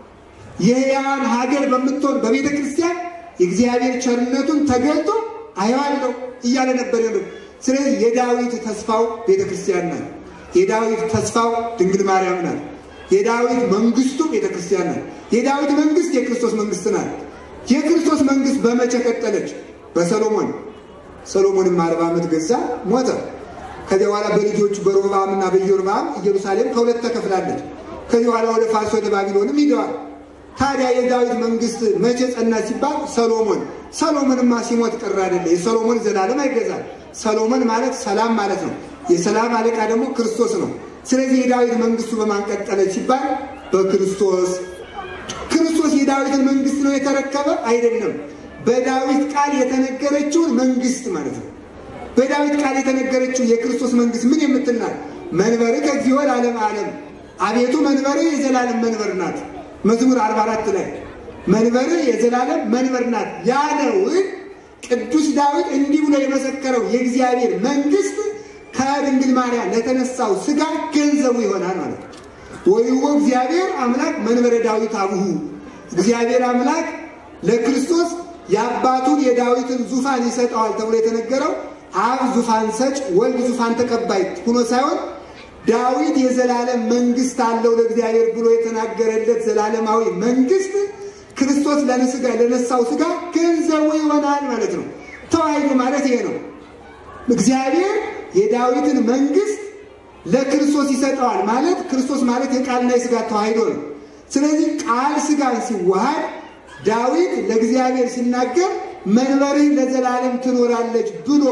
የሕያዋን ሀገር በምትሆን በቤተ ክርስቲያን የእግዚአብሔር ቸርነቱን ተገልጦ አየዋለሁ እያለ ነበር ያለው። ስለዚህ የዳዊት ተስፋው ቤተ ክርስቲያን ናት። የዳዊት ተስፋው ድንግል ማርያም ናት። የዳዊት መንግስቱ ቤተ ክርስቲያን ናት። የዳዊት መንግስት የክርስቶስ መንግስት ናት። የክርስቶስ መንግስት በመቼ ቀጠለች? በሰሎሞን። ሰሎሞንም 40 ዓመት ገዛ፣ ሞተ። ከዚያ በኋላ በልጆቹ በሮብዓምና በኢዮርብዓም ኢየሩሳሌም ከሁለት ተከፍላለች። ከዚህ በኋላ ወደ ፋርስ ወደ ባቢሎንም ሂደዋል። ታዲያ የዳዊት መንግስት መቼ ጸና ሲባል ሰሎሞን። ሰሎሞንማ ሲሞት ቀረ አይደለ? የሰሎሞን ዘላለም አይገዛል። ሰሎሞን ማለት ሰላም ማለት ነው። የሰላም አለቃ ደግሞ ክርስቶስ ነው። ስለዚህ የዳዊት መንግስቱ በማን ቀጠለ ሲባል በክርስቶስ። ክርስቶስ የዳዊትን መንግስት ነው የተረከበ አይደለም። በዳዊት ቃል የተነገረችውን መንግስት ማለት ነው። በዳዊት ቃል የተነገረችው የክርስቶስ መንግስት ምን የምትናት? መንበርከ እግዚኦ ለዓለመ ዓለም፣ አቤቱ መንበሬ የዘላለም መንበር ናት። መዝሙር 44 ላይ መንበሬ የዘላለም መንበር ናት ያለውን ቅዱስ ዳዊት እንዲህ ብሎ የመሰከረው የእግዚአብሔር መንግስት ከድንግል ማርያም ለተነሳው ስጋ ገንዘቡ ይሆናል ማለት ነው። ወይዎ እግዚአብሔር አምላክ መንበረ ዳዊት አቡሁ፣ እግዚአብሔር አምላክ ለክርስቶስ የአባቱን የዳዊትን ዙፋን ይሰጠዋል ተብሎ የተነገረው አብ ዙፋን ሰጭ ወልድ ዙፋን ተቀባይ ሆኖ ሳይሆን ዳዊት የዘላለም መንግስት አለው ለእግዚአብሔር ብሎ የተናገረለት ዘላለማዊ መንግስት ክርስቶስ ለነሳው ስጋ ገንዘቡ ይሆናል ማለት ነው። ተዋህዶ ማለት ይሄ ነው። እግዚአብሔር የዳዊትን መንግስት ለክርስቶስ ይሰጠዋል ማለት ክርስቶስ ማለት የቃልና የስጋ ተዋህዶ ነው። ስለዚህ ቃል ስጋን ሲዋሃድ ዳዊት ለእግዚአብሔር ሲናገር መንበርህ ለዘላለም ትኖራለች ብሎ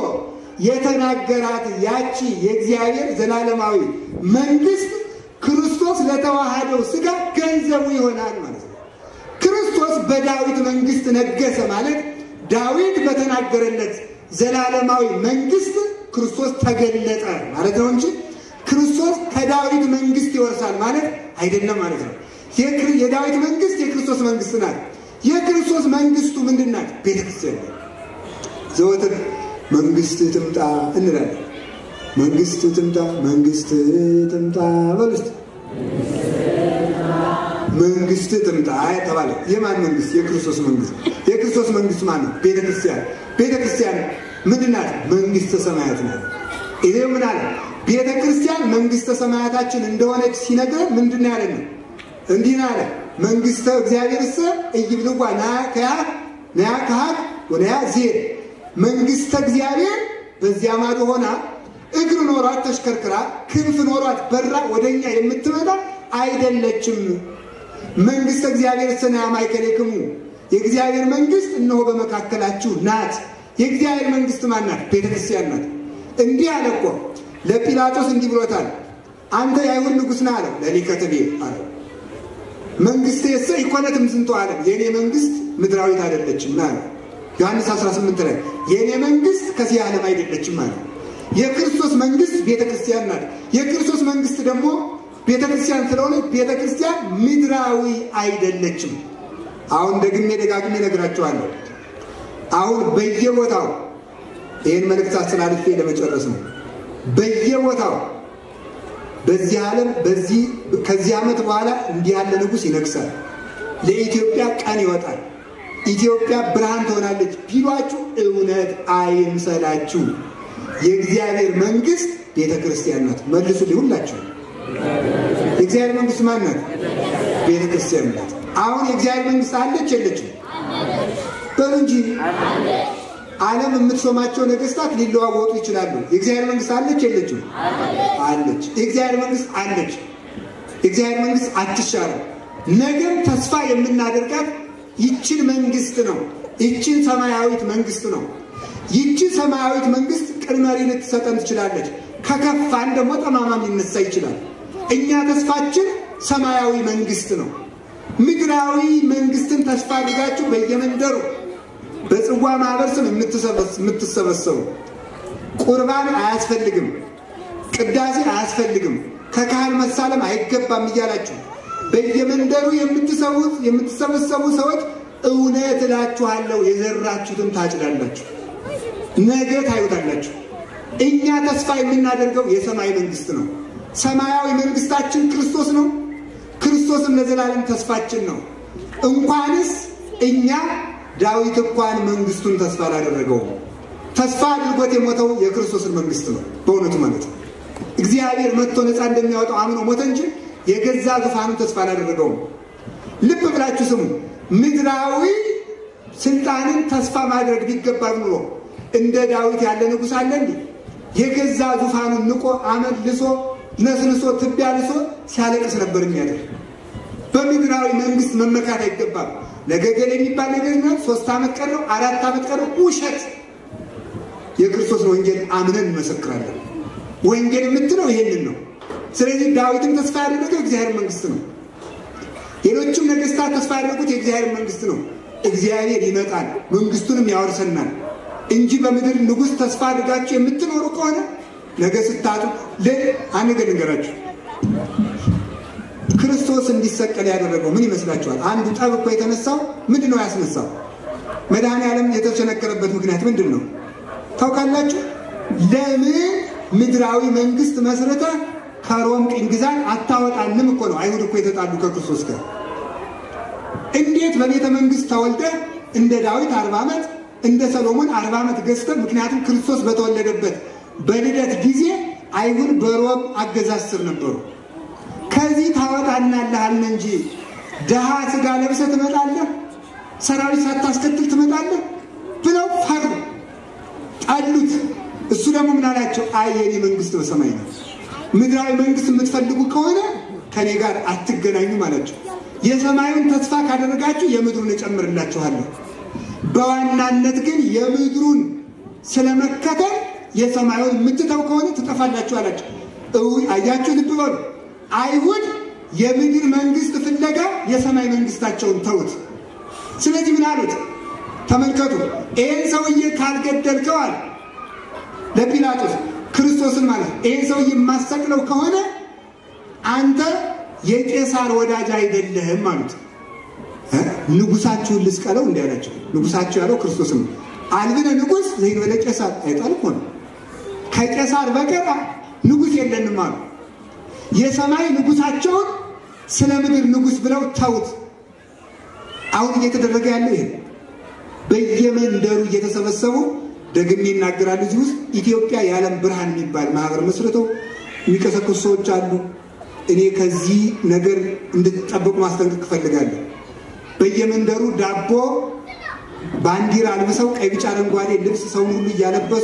የተናገራት ያቺ የእግዚአብሔር ዘላለማዊ መንግስት ክርስቶስ ለተዋሃደው ስጋ ገንዘቡ ይሆናል ማለት ነው። ክርስቶስ በዳዊት መንግስት ነገሰ ማለት ዳዊት በተናገረለት ዘላለማዊ መንግስት ክርስቶስ ተገለጠ ማለት ነው እንጂ ክርስቶስ ከዳዊት መንግስት ይወርሳል ማለት አይደለም ማለት ነው። የዳዊት መንግስት የክርስቶስ መንግስት ናት። የክርስቶስ መንግስቱ ምንድን ናት? ቤተክርስቲያን። ዘወትር መንግስት ትምጣ እንላለን። መንግስት ትምጣ፣ መንግስት ትምጣ በሉት። መንግስት ትምጣ ተባለ። የማን መንግስት? የክርስቶስ መንግስት። የክርስቶስ መንግስት ማን ነው? ቤተክርስቲያን። ቤተክርስቲያን ምንድን ናት? መንግስተ ሰማያት ናት። ይሄ ምን አለ? ቤተክርስቲያን መንግስተ ሰማያታችን እንደሆነች ሲነግረን ምንድን ነው ያለን? እንዲህ ነው አለ። መንግስተ እግዚአብሔርስ እይብልዋ ናያ ካህት ወናያ ዜር። መንግስተ እግዚአብሔር በዚያ ማዶ ሆና እግር ኖሯት ተሽከርክራ ክንፍ ኖሯት በራ ወደኛ የምትመጣ አይደለችም። መንግስተ እግዚአብሔር ሰናያ ማይከለክሙ፣ የእግዚአብሔር መንግስት እነሆ በመካከላችሁ ናት። የእግዚአብሔር መንግስት ማን ናት? ቤተክርስቲያን ናት። እንዲህ አለ እኮ ለጲላጦስ እንዲህ ብሎታል። አንተ የአይሁድ ንጉሥ ነህ አለው። ለሊከተቤ አለው መንግስት የሰ ኢኮነትም ዝንቶ ዓለም፣ የኔ መንግስት ምድራዊት አይደለችም ማለት ዮሐንስ 18 ላይ የኔ መንግስት ከዚህ ዓለም አይደለችም ማለት። የክርስቶስ መንግስት ቤተክርስቲያን ናት። የክርስቶስ መንግስት ደግሞ ቤተክርስቲያን ስለሆነ ቤተክርስቲያን ምድራዊ አይደለችም። አሁን ደግሜ ደጋግሜ ነግራቸዋለሁ። አሁን በየቦታው ይሄን መልእክት አስተላልፌ ለመጨረስ ነው። በየቦታው በዚህ ዓለም ከዚህ ዓመት በኋላ እንዲህ ያለ ንጉስ ይነግሳል። ለኢትዮጵያ ቀን ይወጣል። ኢትዮጵያ ብርሃን ትሆናለች ቢሏችሁ እውነት አይምሰላችሁ። የእግዚአብሔር መንግስት ቤተክርስቲያን ናት። መልሱልኝ ሁላችሁ። የእግዚአብሔር መንግስት ማን ናት? ቤተክርስቲያን ናት። አሁን የእግዚአብሔር መንግስት አለች የለችም? በሉ እንጂ። ዓለም የምትሾማቸው ነገስታት ሊለዋወጡ ይችላሉ። የእግዚአብሔር መንግስት አለች የለችም? አለች። የእግዚአብሔር መንግስት አለች። የእግዚአብሔር መንግስት አትሻርም። ነገም ተስፋ የምናደርጋት ይችን መንግስት ነው። ይችን ሰማያዊት መንግስት ነው። ይችን ሰማያዊት መንግስት ቅድመሪ ልትሰጠን ትችላለች። ከከፋን ደግሞ ጠማማም ሊነሳ ይችላል። እኛ ተስፋችን ሰማያዊ መንግስት ነው። ምድራዊ መንግስትን ተስፋ አድርጋችሁ በየመንደሩ በጽዋ ማህበር ስም የምትሰበሰቡ ቁርባን አያስፈልግም። ቅዳሴ አያስፈልግም ከካህን መሳለም አይገባም እያላችሁ በየመንደሩ የምትሰበሰቡ ሰዎች እውነት እላችኋለሁ የዘራችሁትን ታጭዳላችሁ፣ ነገ ታዩታላችሁ። እኛ ተስፋ የምናደርገው የሰማይ መንግስት ነው። ሰማያዊ መንግስታችን ክርስቶስ ነው። ክርስቶስም ለዘላለም ተስፋችን ነው። እንኳንስ እኛ ዳዊት እንኳን መንግስቱን ተስፋ አላደረገው። ተስፋ አድርጎት የሞተው የክርስቶስን መንግስት ነው በእውነቱ ማለት ነው። እግዚአብሔር መጥቶ ነፃ እንደሚያወጣው አምኖ ሞተ እንጂ የገዛ ዙፋኑን ተስፋ አላደረገው። ልብ ብላችሁ ስሙ። ምድራዊ ስልጣንን ተስፋ ማድረግ ቢገባ ኑሮ እንደ ዳዊት ያለ ንጉስ አለ እንዴ? የገዛ ዙፋኑን ንቆ አመልሶ ነስንሶ ትቢያ ልሶ ሲያለቅስ ነበር የሚያደርግ። በምድራዊ መንግስት መመካት አይገባም። ነገገል የሚባል ነገር ነው። 3 ዓመት ቀረው 4 ዓመት ቀረው ውሸት። የክርስቶስ ወንጌል አምነን እንመሰክራለን። ወንጌል የምትለው ይሄንን ነው። ስለዚህ ዳዊትም ተስፋ ያደረገው እግዚአብሔር መንግስት ነው። ሌሎችም ነገስታት ተስፋ ያደረጉት የእግዚአብሔር መንግስት ነው። እግዚአብሔር ይመጣል መንግስቱንም ያወርሰናል እንጂ በምድር ንጉስ ተስፋ አድርጋችሁ የምትኖሩ ከሆነ ነገ ስታጡ ለአንገ ንገራችሁ። ክርስቶስ እንዲሰቀል ያደረገው ምን ይመስላችኋል? አንዱ ጠብ እኮ የተነሳው ምንድነው ያስነሳው? መድኃኔዓለም የተቸነከረበት ምክንያት ምንድነው ታውቃላችሁ? ለምን ምድራዊ መንግስት መስረተ ከሮም ቅኝ ግዛት አታወጣንም እኮ ነው። አይሁድ እኮ የተጣሉ ከክርስቶስ ጋር። እንዴት በቤተ መንግስት ተወልደ እንደ ዳዊት 40 ዓመት እንደ ሰሎሞን 40 ዓመት ገዝተ? ምክንያቱም ክርስቶስ በተወለደበት በልደት ጊዜ አይሁድ በሮም አገዛዝ ስር ነበሩ። ከዚህ ታወጣናለህ እንጂ ደሃ ስጋ ለብሰ ትመጣለህ፣ ሰራዊት ሳታስከትል ትመጣለህ ብለው ፈሩ፣ ጣሉት። እሱ ደግሞ ምን አላቸው? አይ የኔ መንግስት በሰማይ ነው። ምድራዊ መንግስት የምትፈልጉ ከሆነ ከኔ ጋር አትገናኙ ማለቸው። የሰማዩን ተስፋ ካደረጋችሁ የምድሩን እጨምርላችኋለሁ። በዋናነት ግን የምድሩን ስለመከተል የሰማዩን የምትተው ከሆነ ትጠፋላችሁ አላቸው። አያችሁ፣ ልብ በሉ። አይሁድ የምድር መንግስት ፍለጋ የሰማይ መንግስታቸውን ተውት። ስለዚህ ምን አሉት? ተመልከቱ፣ ይህን ሰውዬ ካልገደልከው አለ ለጲላጦስ ክርስቶስን ማለት ይህን ሰውዬ የማሰቅለው ከሆነ አንተ የቄሳር ወዳጅ አይደለህም አሉት። ንጉሳችሁን ልስቀለው እንዲህ አላቸው። ንጉሳችሁ ያለው ክርስቶስን አልብነ ንጉስ ዘይበለ ቄሳር አይጣልም ሆነ ከቄሳር በቀር ንጉስ የለንም አሉ። የሰማይ ንጉሳቸውን ስለ ምድር ንጉስ ብለው ተውት። አሁን እየተደረገ ያለው ይሄ በየመንደሩ እየተሰበሰቡ ደግሜ ይናገራሉ። እዚህ ውስጥ ኢትዮጵያ የዓለም ብርሃን የሚባል ማህበር መስርተው የሚቀሰቅሱ ሰዎች አሉ። እኔ ከዚህ ነገር እንድትጠብቁ ማስጠንቀቅ እፈልጋለሁ። በየመንደሩ ዳቦ ባንዲራ አልብሰው ቀይ ቢጫ አረንጓዴ ልብስ ሰውን ሁሉ እያለበሱ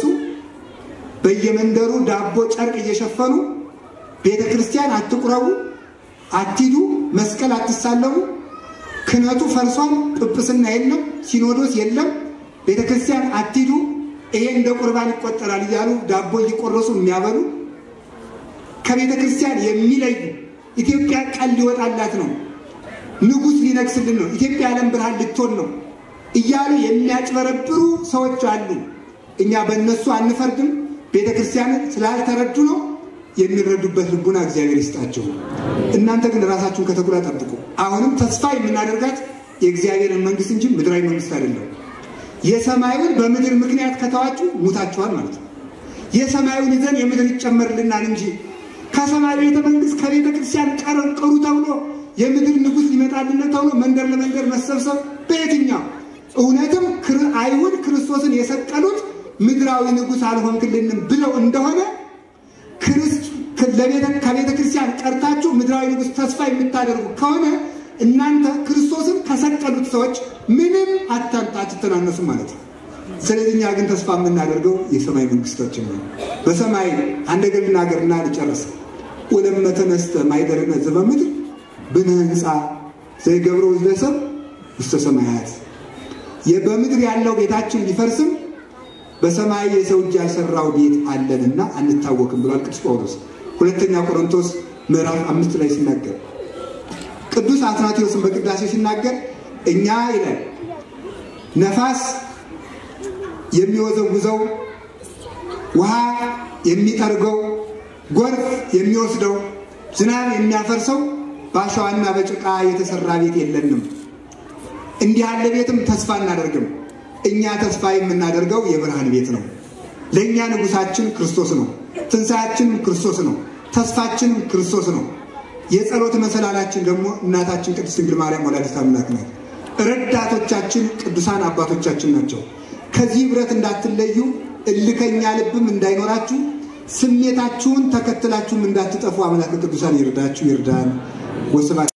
በየመንደሩ ዳቦ ጨርቅ እየሸፈኑ ቤተክርስቲያን አትቁረቡ፣ አትሂዱ፣ መስቀል አትሳለሙ፣ ክህነቱ ፈርሷል፣ ጵጵስና የለም፣ ሲኖዶስ የለም፣ ቤተክርስቲያን አትሂዱ፣ ይሄ እንደ ቁርባን ይቆጠራል እያሉ ዳቦ እየቆረሱ የሚያበሉ ከቤተክርስቲያን የሚለዩ ኢትዮጵያ ቀል ሊወጣላት ነው፣ ንጉስ ሊነግስልን ነው፣ ኢትዮጵያ ዓለም ብርሃን ልትሆን ነው እያሉ የሚያጭበረብሩ ሰዎች አሉ። እኛ በእነሱ አንፈርድም። ቤተክርስቲያንን ስላልተረዱ ነው። የሚረዱበት ልቡና እግዚአብሔር ይስጣቸው። እናንተ ግን ራሳችሁን ከተኩላ ጠብቁ። አሁንም ተስፋ የምናደርጋት የእግዚአብሔርን መንግስት እንጂ ምድራዊ መንግስት አይደለም። የሰማዩን በምድር ምክንያት ከተዋችሁ ሙታችኋል ማለት ነው። የሰማዩን ይዘን የምድር ይጨመርልናል እንጂ ከሰማይ ቤተ መንግስት ከቤተ ክርስቲያን ቀሩ ተብሎ የምድር ንጉስ ሊመጣልን ተብሎ መንደር ለመንደር መሰብሰብ በየትኛው? እውነትም አይሁድ ክርስቶስን የሰቀሉት ምድራዊ ንጉስ አልሆንክልንም ብለው እንደሆነ ከቤተ ክርስቲያን ቀርታችሁ ምድራዊ ንጉስ ተስፋ የምታደርጉ ከሆነ እናንተ ክርስቶስን ከሰቀሉት ሰዎች ምንም አትተናነሱ ማለት ነው። ስለዚህ እኛ ግን ተስፋ የምናደርገው የሰማይ መንግስታችን ነው። በሰማይ አንድ ነገር ልናገርና ልጨርስ። ወለመ ተነስተ ማይደርነ ዘበምድር ብንህንፃ ዘይገብረው ዝለሰብ ውስተ ሰማያት። በምድር ያለው ቤታችን ሊፈርስም በሰማይ የሰው እጅ ያልሰራው ቤት አለንና አንታወቅም ብሏል ቅዱስ ጳውሎስ ሁለተኛ ቆሮንቶስ ምዕራፍ 5 ላይ ሲናገር። ቅዱስ አትናቴዎስን በቅዳሴ ሲናገር እኛ ይላል ነፋስ የሚወዘውዘው ውሃ የሚጠርገው ጎርፍ የሚወስደው ዝናብ የሚያፈርሰው ባሻዋና በጭቃ የተሰራ ቤት የለንም። እንዲህ ያለ ቤትም ተስፋ እናደርግም። እኛ ተስፋ የምናደርገው የብርሃን ቤት ነው። ለኛ ንጉሳችን ክርስቶስ ነው። ትንሳኤያችን ክርስቶስ ነው። ተስፋችን ክርስቶስ ነው። የጸሎት መሰላላችን ደግሞ እናታችን ቅድስት ድንግል ማርያም ወላዲተ አምላክ ናት። ረዳቶቻችን ቅዱሳን አባቶቻችን ናቸው። ከዚህ ብረት እንዳትለዩ፣ እልከኛ ልብም እንዳይኖራችሁ፣ ስሜታችሁን ተከትላችሁም እንዳትጠፉ አምላክ ቅዱሳን ይርዳችሁ ይርዳን። ወስብሐት